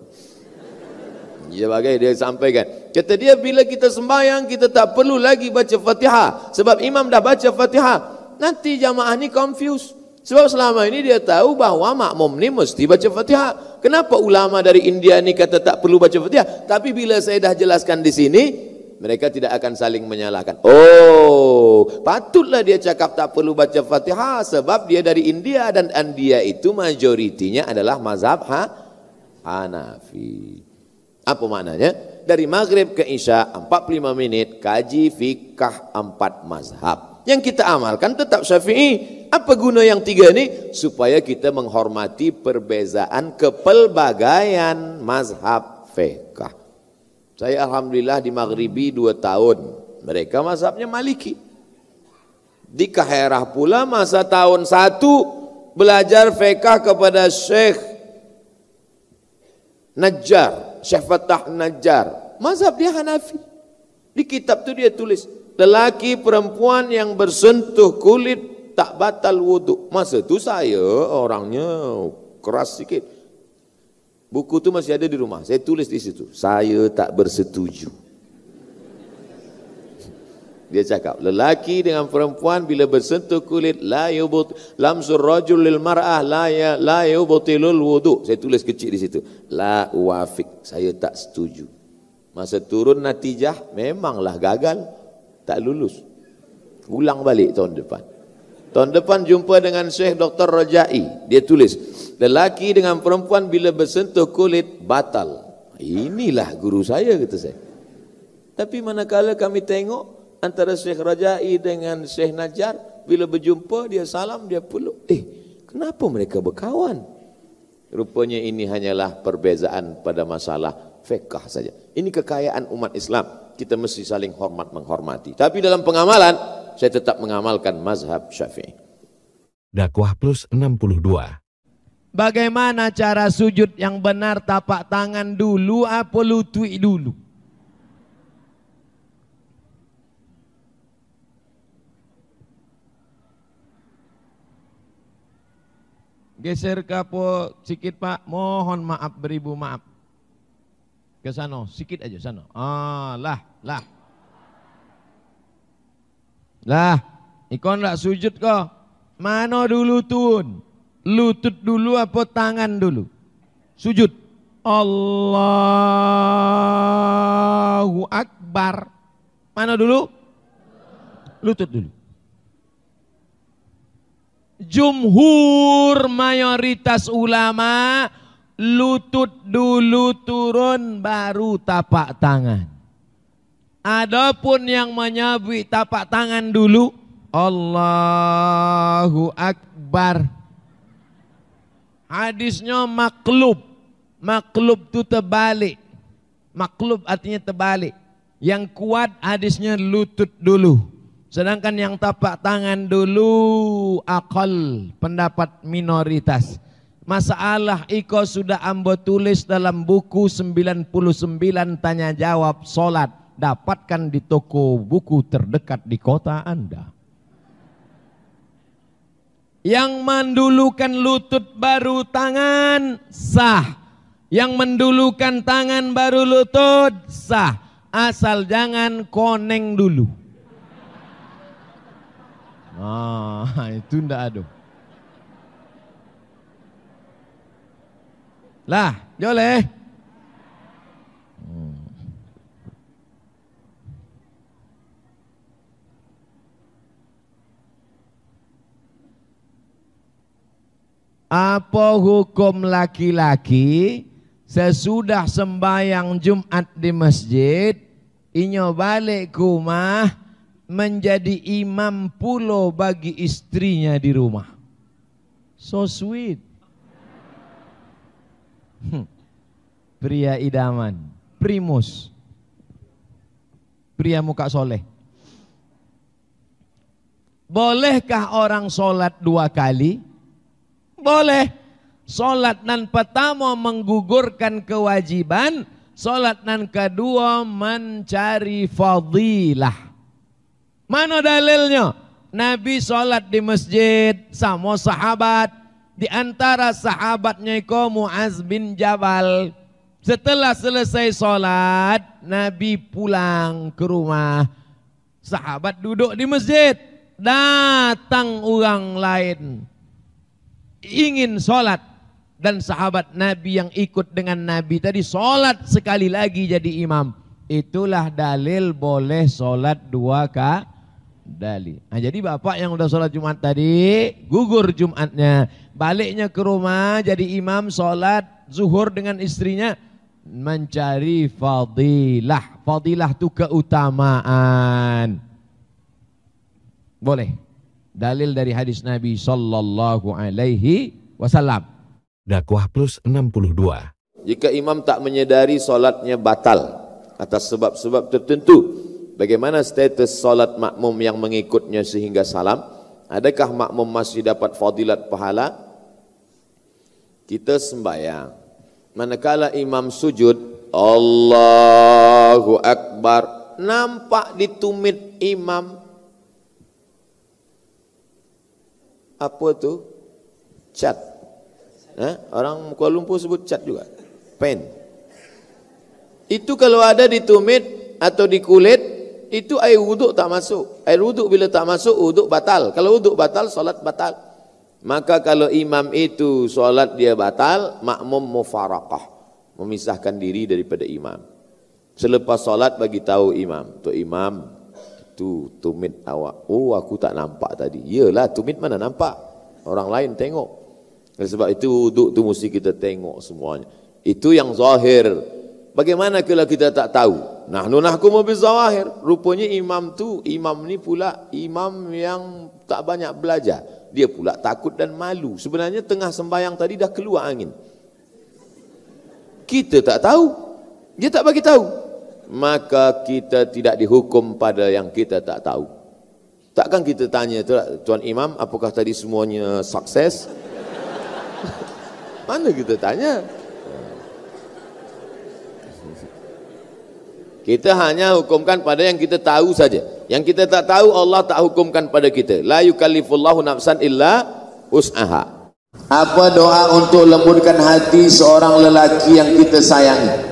Ya bagai dia sampaikan. Kata dia bila kita sembahyang kita tak perlu lagi baca Fatihah sebab imam dah baca Fatihah. Nanti jamaah ni confused. Sebab selama ini dia tahu bahawa makmum ni mesti baca Fatihah. Kenapa ulama dari India ni kata tak perlu baca Fatihah? Tapi bila saya dah jelaskan di sini, mereka tidak akan saling menyalahkan. Oh, patutlah dia cakap tak perlu baca Fatihah sebab dia dari India dan India itu majoritinya adalah mazhab ha? Hanafi. Apa maknanya? Dari maghrib ke isya empat puluh lima menit kaji fikah empat mazhab. Yang kita amalkan tetap Syafi'i. Apa guna yang tiga ini? Supaya kita menghormati perbezaan kepelbagaian mazhab fiqh. Saya alhamdulillah di Maghribi dua tahun. Mereka mazhabnya Maliki. Di Kaherah pula masa tahun satu belajar fiqh kepada Syekh Najjar, Syekh Fatah Najjar. Mazhab dia Hanafi. Di kitab tu dia tulis, lelaki perempuan yang bersentuh kulit tak batal wuduk. Masa tu saya orangnya keras sikit. Buku tu masih ada di rumah. Saya tulis di situ, saya tak bersetuju. Dia cakap, lelaki dengan perempuan bila bersentuh kulit la yubut lamsur rajul lil mar'ah la ya la yubutilul wudu. Saya tulis kecil di situ. La uwafik, saya tak setuju. Masa turun natijah memanglah gagal, tak lulus. Ulang balik tahun depan. Tahun depan jumpa dengan Syekh Doktor Rajai. Dia tulis, lelaki dengan perempuan bila bersentuh kulit batal. Inilah guru saya, kata saya. Tapi manakala kami tengok antara Syekh Rajai dengan Syekh Najjar, bila berjumpa dia salam, dia peluk. Eh, kenapa mereka berkawan? Rupanya ini hanyalah perbezaan pada masalah fiqh saja. Ini kekayaan umat Islam. Kita mesti saling hormat menghormati. Tapi dalam pengamalan, saya tetap mengamalkan mazhab Syafi'i. Dakwah Plus enam puluh dua. Bagaimana cara sujud yang benar? Tapak tangan dulu apa lutut dulu? Geser kapo sikit Pak, mohon maaf, beribu maaf. Ke sana, sikit aja sana. Ah, lah, lah. Lah, ikon tak sujud kok. Mana dulu tun? Lutut dulu apa tangan dulu? Sujud. Allahu Akbar. Mana dulu? Lutut dulu. Jumhur mayoritas ulama lutut dulu turun baru tapak tangan. Adapun yang menyebut tapak tangan dulu, Allahu Akbar. Hadisnya maklub. Maklub itu terbalik. Maklub artinya terbalik. Yang kuat hadisnya lutut dulu. Sedangkan yang tapak tangan dulu akal, pendapat minoritas. Masalah iko sudah ambo tulis dalam buku sembilan puluh sembilan tanya jawab solat. Dapatkan di toko buku terdekat di kota Anda. Yang mendulukan lutut baru tangan sah. Yang mendulukan tangan baru lutut sah. Asal jangan koneng dulu. Ah, itu ndak ada. Lah, boleh. Hmm. Apa hukum laki-laki sesudah sembahyang Jumat di masjid, inyo balik ke rumah menjadi imam pulo bagi istrinya di rumah? So sweet. Hmm. Pria idaman, primus, pria muka soleh. Bolehkah orang solat dua kali? Boleh. Solat nan pertama menggugurkan kewajiban, solat nan kedua mencari fadilah. Mana dalilnya? Nabi sholat di masjid sama sahabat. Di antara sahabatnya itu Muaz bin Jabal. Setelah selesai sholat, Nabi pulang ke rumah. Sahabat duduk di masjid. Datang orang lain ingin sholat. Dan sahabat Nabi yang ikut dengan Nabi tadi sholat sekali lagi jadi imam. Itulah dalil boleh sholat dua kali. Dali. Nah, jadi bapak yang udah sholat Jumat tadi, gugur Jumatnya, baliknya ke rumah jadi imam sholat zuhur dengan istrinya, mencari fadilah. Fadilah itu keutamaan. Boleh. dalil dari hadis Nabi sallallahu alaihi wasallam. Dakwah Plus enam puluh dua. Jika imam tak menyedari solatnya batal atas sebab-sebab tertentu, bagaimana status solat makmum yang mengikutnya sehingga salam? Adakah makmum masih dapat fadilat pahala? Kita sembahyang, manakala imam sujud, Allahu Akbar, nampak di tumit imam apa tu? Cat. Eh? Orang Kuala Lumpur sebut cat juga. Pen. Itu kalau ada di tumit atau di kulit, itu air wuduk tak masuk. Air wuduk bila tak masuk, wuduk batal. Kalau wuduk batal, solat batal. Maka kalau imam itu solat dia batal, makmum mufaraqah, memisahkan diri daripada imam. Selepas solat bagi tahu imam, tu imam, tu tumit awak. Oh, aku tak nampak tadi. Yalah, tumit mana nampak? Orang lain tengok. Oleh sebab itu wuduk tu mesti kita tengok semuanya. Itu yang zahir. Bagaimana kalau kita tak tahu? Nahnu nahkumu bizawahir. Rupanya imam tu, imam ni pula imam yang tak banyak belajar. Dia pula takut dan malu. Sebenarnya tengah sembahyang tadi dah keluar angin. Kita tak tahu. Dia tak bagi tahu. Maka kita tidak dihukum pada yang kita tak tahu. Takkan kita tanya, Tuan Imam, apakah tadi semuanya sukses? Mana kita tanya? Kita hanya hukumkan pada yang kita tahu saja. Yang kita tak tahu Allah tak hukumkan pada kita. La yukallifullahu nafsan illa wus'aha. Apa doa untuk lembutkan hati seorang lelaki yang kita sayangi?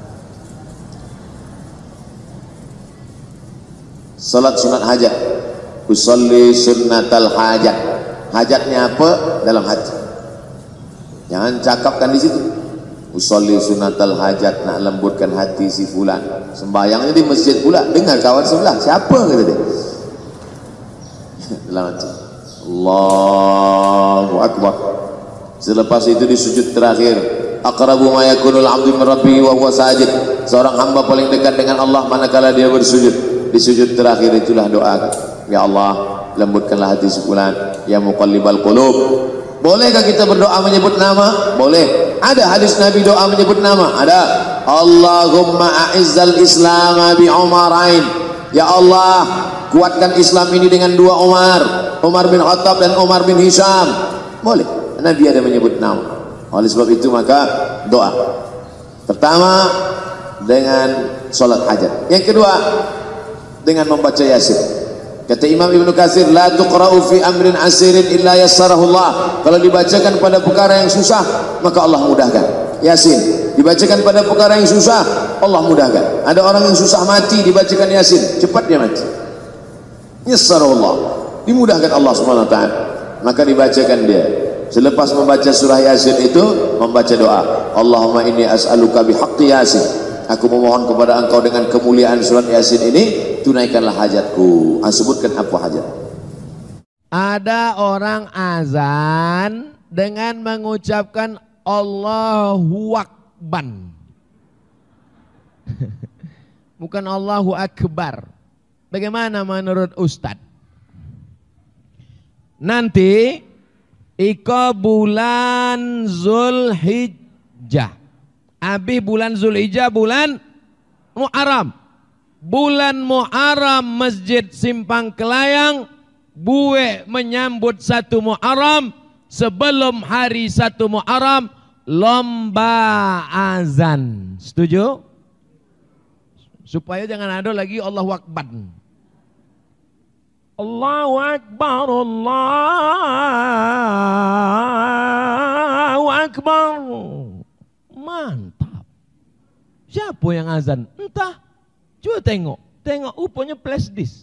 Salat sunat hajat. Usolli sunnatal hajat. Hajatnya apa? Dalam hati. Jangan cakapkan di situ. Usolli sunnatal hajat, nak lembutkan hati si fulan. Sembahyangnya di masjid pula, dengar kawan sebelah. Siapa kata dia? Dalam hati. Allahu Akbar. Selepas itu di sujud terakhir, aqrabu ma yakunul 'abdu min rabbih wa huwa sajid. Seorang hamba paling dekat dengan Allah manakala dia bersujud. Di sujud terakhir itulah doa. Ya Allah, lembutkanlah hati si fulan. Ya muqallibal qulub. Bolehkah kita berdoa menyebut nama? Boleh. Ada hadis Nabi doa menyebut nama? Ada. Allahumma a'izzal Islam bi Umarain. Ya Allah, kuatkan Islam ini dengan dua Umar, Umar bin Khattab dan Umar bin Hisham. Boleh. Nabi ada menyebut nama. Oleh sebab itu maka doa. Pertama dengan solat hajat. Yang kedua dengan membaca Yasin. Kata Imam Ibnu Katsir, la tuqra'u fi amrin asirin illa yassarahu Allah. Kalau dibacakan pada perkara yang susah, maka Allah mudahkan. Yasin dibacakan pada perkara yang susah, Allah mudahkan. Ada orang yang susah mati, dibacakan Yasin, cepat dia mati. Yassarahu Allah, dimudahkan Allah Subhanahu wa taala. Maka dibacakan dia. Selepas membaca surah Yasin itu, membaca doa. Allahumma inni as'aluka bihaqqi Yasin. Aku memohon kepada engkau dengan kemuliaan surat Yasin ini, tunaikanlah hajatku. Ah, sebutkan apa hajat. Ada orang azan dengan mengucapkan Allahu Akbar. Bukan Allahu Akbar. Bagaimana menurut Ustadz? Nanti iko bulan Zulhijjah. Habis bulan Zulhijjah bulan Muharram. Bulan Muharram Masjid Simpang Kelayang buwe menyambut satu Muharram. Sebelum hari satu Muharram lomba azan. Setuju? Supaya jangan ada lagi Allahu Akbar. Allahu Akbar, Allahu Akbar. Mantap. Siapa yang azan? Entah. Coba tengok. Tengok rupanya flash disk.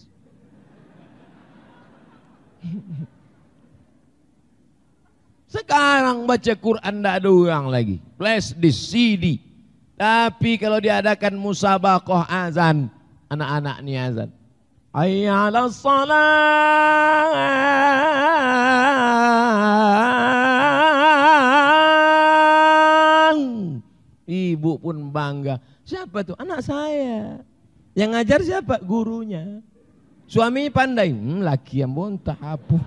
Sekarang baca Quran tidak ada orang lagi. Flash disk, C D. Tapi kalau diadakan musabaqah azan, anak-anak ni azan. Hayya 'alas salat. Ibu pun bangga. Siapa tuh? Anak saya. Yang ngajar siapa? Gurunya. Suami pandai, hmm, laki yang bontah apa?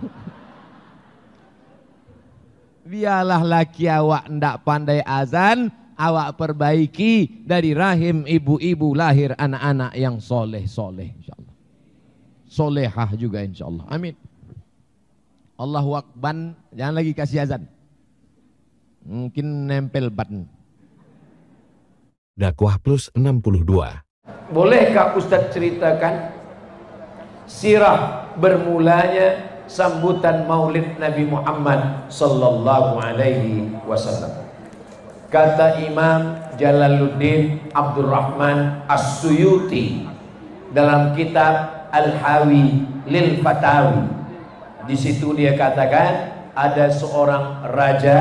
Biarlah laki awak ndak pandai azan, awak perbaiki dari rahim ibu-ibu lahir anak-anak yang soleh-soleh insyaallah. Solehah juga insyaallah. Amin. Allahu Akbar, jangan lagi kasih azan. Mungkin nempel ban. Dakwah Plus enam puluh dua. Bolehkah Ustaz ceritakan sirah bermulanya sambutan Maulid Nabi Muhammad sallallahu alaihi wasallam? Kata Imam Jalaluddin Abdurrahman As-Suyuti dalam kitab Al-Hawi lil Fatawi. Di situ dia katakan ada seorang raja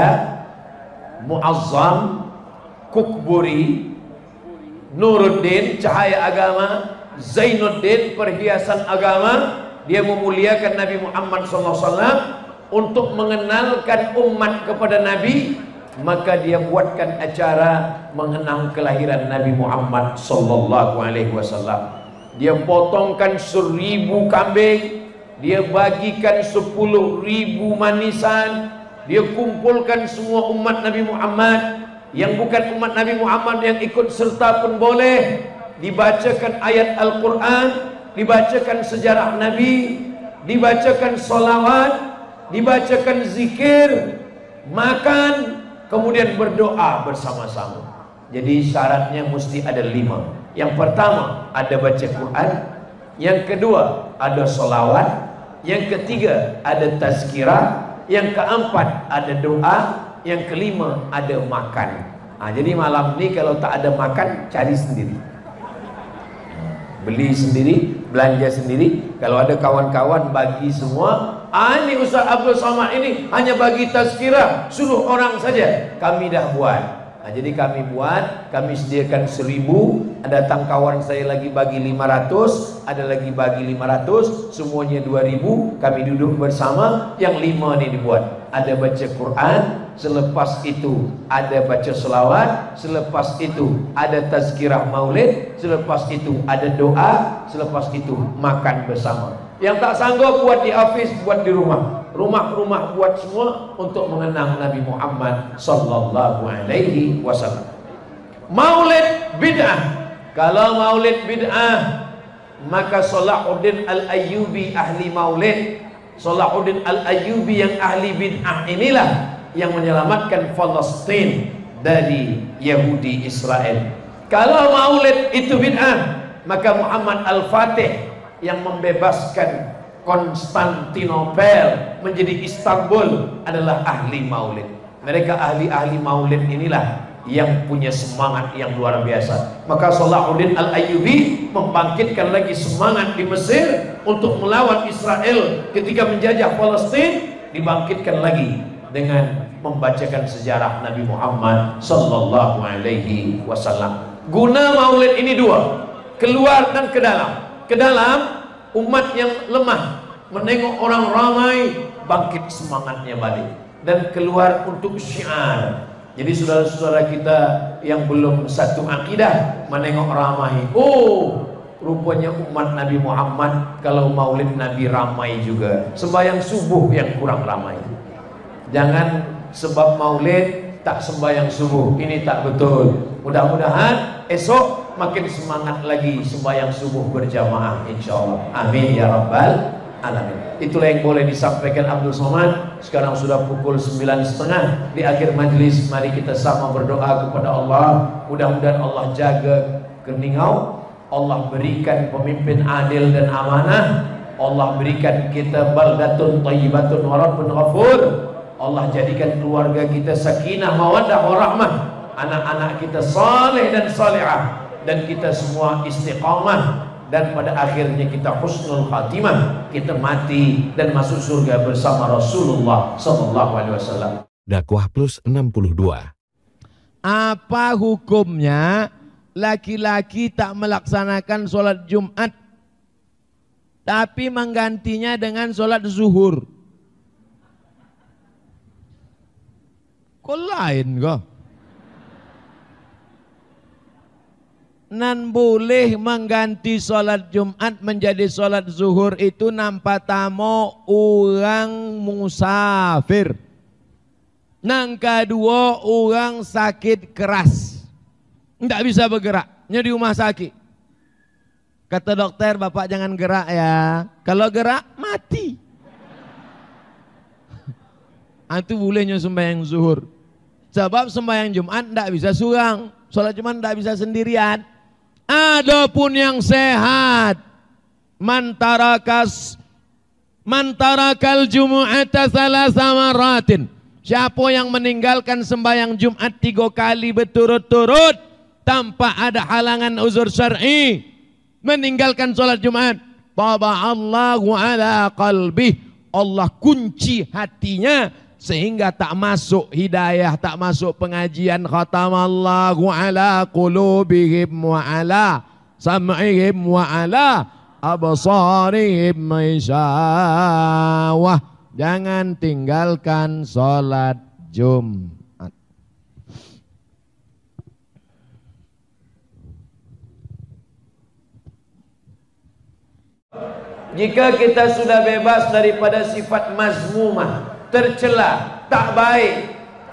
Muazzam Kukburi, Nuruddin cahaya agama, Zainuddin perhiasan agama. Dia memuliakan Nabi Muhammad sallallahu alaihi wasallam untuk mengenalkan umat kepada Nabi, maka dia buatkan acara mengenang kelahiran Nabi Muhammad sallallahu alaihi wasallam. Dia potongkan seribu kambing, dia bagikan sepuluh ribu manisan, dia kumpulkan semua umat Nabi Muhammad. Yang bukan umat Nabi Muhammad yang ikut serta pun boleh. Dibacakan ayat Al-Quran, dibacakan sejarah Nabi, dibacakan salawat, dibacakan zikir, makan, kemudian berdoa bersama-sama. Jadi syaratnya mesti ada lima. Yang pertama ada baca Quran, yang kedua ada salawat, yang ketiga ada tazkirah, yang keempat ada doa, yang kelima ada makan. Nah, jadi malam ini kalau tak ada makan, cari sendiri, beli sendiri, belanja sendiri. Kalau ada kawan-kawan bagi semua. Ah, ini Ustaz Abdul Somad ini hanya bagi tazkirah, suruh orang saja. Kami dah buat. Nah, jadi kami buat, kami sediakan seribu, datang kawan saya lagi bagi lima ratus, ada lagi bagi lima ratus, semuanya dua ribu, kami duduk bersama, yang lima ini dibuat. Ada baca Quran, selepas itu ada baca selawat, selepas itu ada tazkirah maulid, selepas itu ada doa, selepas itu makan bersama. Yang tak sanggup buat di office, buat di rumah. Rumah-rumah buat semua untuk mengenang Nabi Muhammad sallallahu alaihi wasallam. Maulid bid'ah. Kalau maulid bid'ah, maka Salahuddin Al-Ayyubi ahli maulid, Salahuddin Al-Ayyubi yang ahli bid'ah inilah yang menyelamatkan Palestin dari Yahudi Israel. Kalau maulid itu bid'ah, maka Muhammad Al-Fatih yang membebaskan Konstantinopel menjadi Istanbul adalah ahli maulid. Mereka ahli-ahli maulid inilah yang punya semangat yang luar biasa. Maka Salahuddin Al-Ayyubi membangkitkan lagi semangat di Mesir untuk melawan Israel ketika menjajah Palestina, dibangkitkan lagi dengan membacakan sejarah Nabi Muhammad sallallahu alaihi wasallam. Guna maulid ini dua, keluar dan ke dalam. Ke dalam, umat yang lemah menengok orang ramai, bangkit semangatnya balik. Dan keluar untuk syiar. Jadi saudara-saudara kita yang belum satu akidah menengok ramai, oh rupanya umat Nabi Muhammad kalau maulid Nabi ramai juga. Sembahyang subuh yang kurang ramai. Jangan sebab maulid tak sembahyang subuh, ini tak betul. Mudah-mudahan esok makin semangat lagi sembahyang subuh berjamaah insyaallah. Amin ya rabbal alamin. Itulah yang boleh disampaikan Abdul Somad. Sekarang sudah pukul sembilan setengah. Di akhir majlis mari kita sama berdoa kepada Allah. Mudah-mudahan Allah jaga keningau, Allah berikan pemimpin adil dan amanah, Allah berikan kita baldatun thayyibatun wa rabbun ghafur. Allah jadikan keluarga kita sakinah mawaddah warahmah, anak-anak kita saleh dan salihah, dan kita semua istiqamah, dan pada akhirnya kita husnul khatimah, kita mati dan masuk surga bersama Rasulullah sallallahu alaihi wasallam. Dakwah Plus enam puluh dua. Apa hukumnya laki-laki tak melaksanakan sholat Jumat tapi menggantinya dengan sholat zuhur? Kok lain kok? nan boleh mengganti sholat Jumat menjadi sholat zuhur itu nampak tamo orang musafir. Nang kedua orang sakit keras, tidak bisa bergeraknya di rumah sakit. Kata dokter, bapak jangan gerak ya, kalau gerak mati. Itu bolehnya sembahyang zuhur. Sebab sembahyang Jumat tidak bisa surang, sholat Jumat tidak bisa sendirian. Adapun yang sehat, mantarakas mantarakal jumu'ata salasa maratin. Siapa yang meninggalkan sembahyang Jumat tiga kali berturut-turut tanpa ada halangan uzur syar'i, meninggalkan sholat Jumat, taba'allahu ala qalbih, Allah kunci hatinya sehingga tak masuk hidayah, tak masuk pengajian. Khatamallahu ala qulubihim wa ala sam'ihim wa ala absarihim maishawah. Jangan tinggalkan sholat Jumat. Jika kita sudah bebas daripada sifat mazmumah, tercela, tak baik,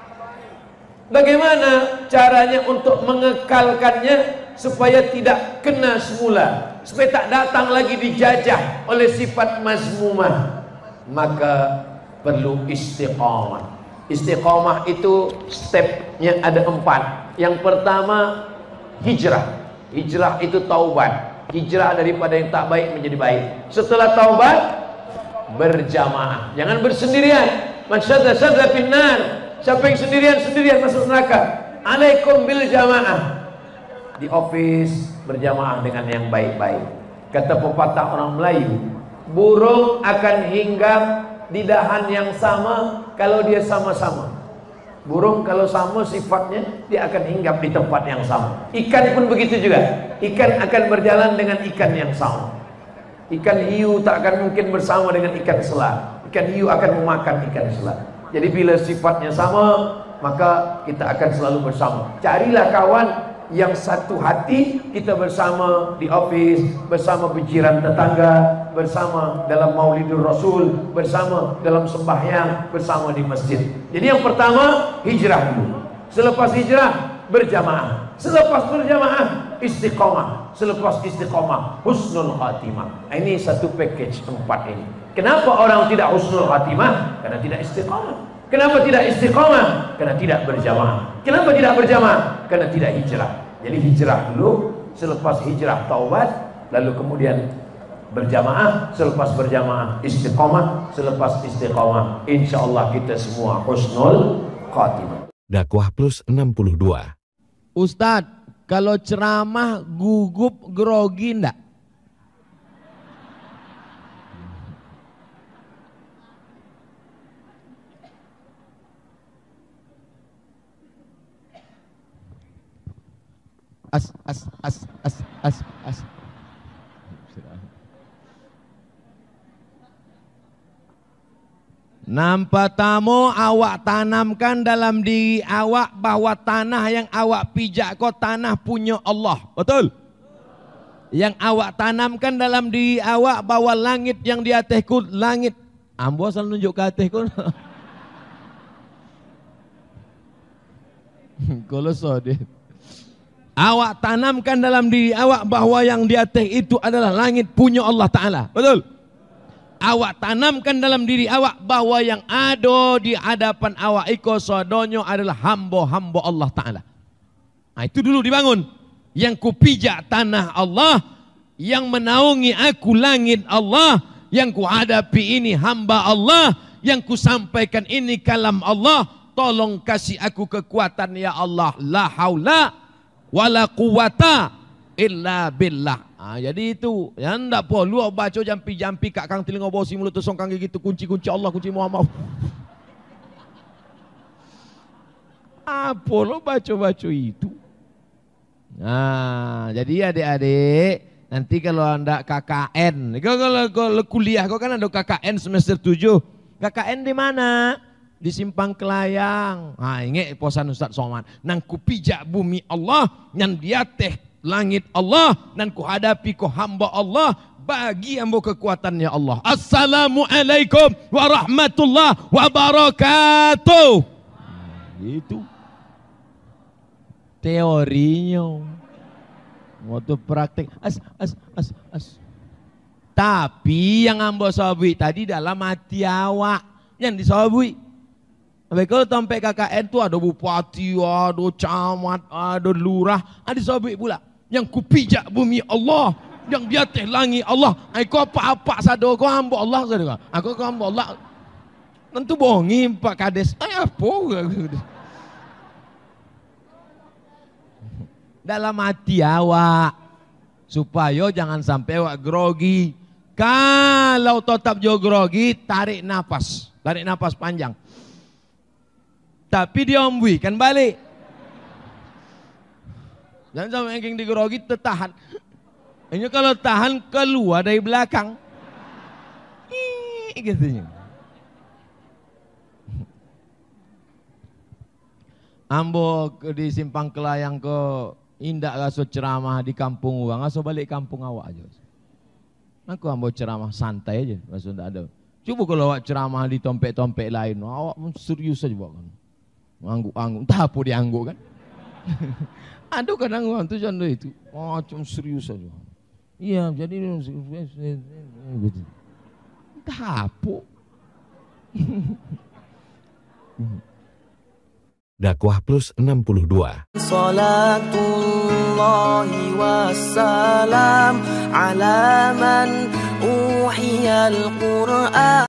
bagaimana caranya untuk mengekalkannya supaya tidak kena semula, supaya tak datang lagi dijajah oleh sifat mazmumah? Maka perlu istiqamah. Istiqamah itu stepnya ada empat. Yang pertama hijrah. Hijrah itu taubat. Hijrah daripada yang tak baik menjadi baik. Setelah taubat, berjamaah. Jangan bersendirian. Man syadda syadda finnar. Siapa yang sendirian-sendirian masuk neraka. Alaikum bil jamaah. Di office berjamaah dengan yang baik-baik. Kata pepatah orang Melayu, burung akan hinggap di dahan yang sama kalau dia sama-sama. Burung kalau sama sifatnya, dia akan hinggap di tempat yang sama. Ikan pun begitu juga. Ikan akan berjalan dengan ikan yang sama. Ikan hiu tak akan mungkin bersama dengan ikan selat. Ikan hiu akan memakan ikan selat. Jadi bila sifatnya sama, maka kita akan selalu bersama. Carilah kawan yang satu hati, kita bersama di office, bersama pikiran tetangga, bersama dalam maulidur Rasul, bersama dalam sembahyang, bersama di masjid. Jadi yang pertama hijrah dulu. Selepas hijrah berjamaah. Selepas berjamaah istiqamah. Selepas istiqamah husnul khatimah. Ini satu package empat ini. Kenapa orang tidak husnul khatimah? Karena tidak istiqamah. Kenapa tidak istiqamah? Karena tidak berjamaah. Kenapa tidak berjamaah? Karena tidak hijrah. Jadi hijrah dulu, selepas hijrah taubat, lalu kemudian berjamaah, selepas berjamaah istiqamah, selepas istiqamah insyaallah kita semua husnul khatimah. Dakwah Plus enam puluh dua. Ustadz, kalau ceramah gugup grogi enggak? As, as, as, as, as, as. Nampak tamu awak tanamkan dalam diri awak bahwa tanah yang awak pijak kau tanah punya Allah. Betul? Yang awak tanamkan dalam diri awak bahwa langit yang di atasku langit. Ambo asal nunjuk ke atasku. Kalau sodit. Awak tanamkan dalam diri awak bahwa yang di atas itu adalah langit punya Allah Ta'ala. Betul? Awak tanamkan dalam diri awak bahwa yang ada di hadapan awak iko sodonyo adalah hamba-hamba Allah Ta'ala. Nah, itu dulu dibangun. Yang kupijak tanah Allah, yang menaungi aku langit Allah, yang ku hadapi ini hamba Allah, yang ku sampaikan ini kalam Allah. Tolong kasih aku kekuatan ya Allah. La haula wala quwata illa billah. Ah, jadi itu yang ndak perlu baca jampi-jampi kat kang telinga bau si mulut tosong kang gitu kunci-kunci Allah kunci Muhammad. Apa lo baca-baca itu? Nah, jadi adik-adik nanti kalau anda K K N, kalau, kalau kuliah kau kan ada K K N semester tujuh. K K N di mana? Di Simpang Kelayang. Nah, ingat posan Ustaz Somad. Nang kupijak bumi Allah yang dia teh langit Allah dan ku hadapi ku hamba Allah, bagi ambo kekuatannya Allah. Assalamualaikum warahmatullahi wabarakatuh. Itu teorinya. Waktu praktek as as as as. Tapi yang ambo sabui tadi dalam hati awak yang disabui. Tapi kalau sampai K K N itu ada bupati, ada camat, ada lurah, ada sabui pula. Yang kupijak bumi Allah, yang di atas langit Allah. Aku apa-apa sado kau hamba Allah sado. Aku kau hamba Allah. Tentu bohongi Pak Kades. Ay apa? Dalam hati awak supaya jangan sampai awak grogi. Kalau tetap jo grogi, tarik nafas, tarik nafas panjang. Tapi diombui kan balik. Jangan sampai yang digrogi tertahan. Ini kalau tahan keluar dari belakang. Ih, gitu. Ambo di Simpang Kelayang ke indak gaso ceramah di kampung uang, gaso balik kampung awak aja. Aku ambo ceramah santai aja, gaso ndak ada. Coba kalau awak ceramah di tompek-tompek lain, awak serius aja kan. Angguk-angguk, entah apa diangguk kan. Aduh kadang orang tu contoh itu, macam serius aja. Iya, jadi gitu. Entah apa. Dakwah Plus enam puluh dua. Salatullahi wassalam ala man uhiyal Qur'an.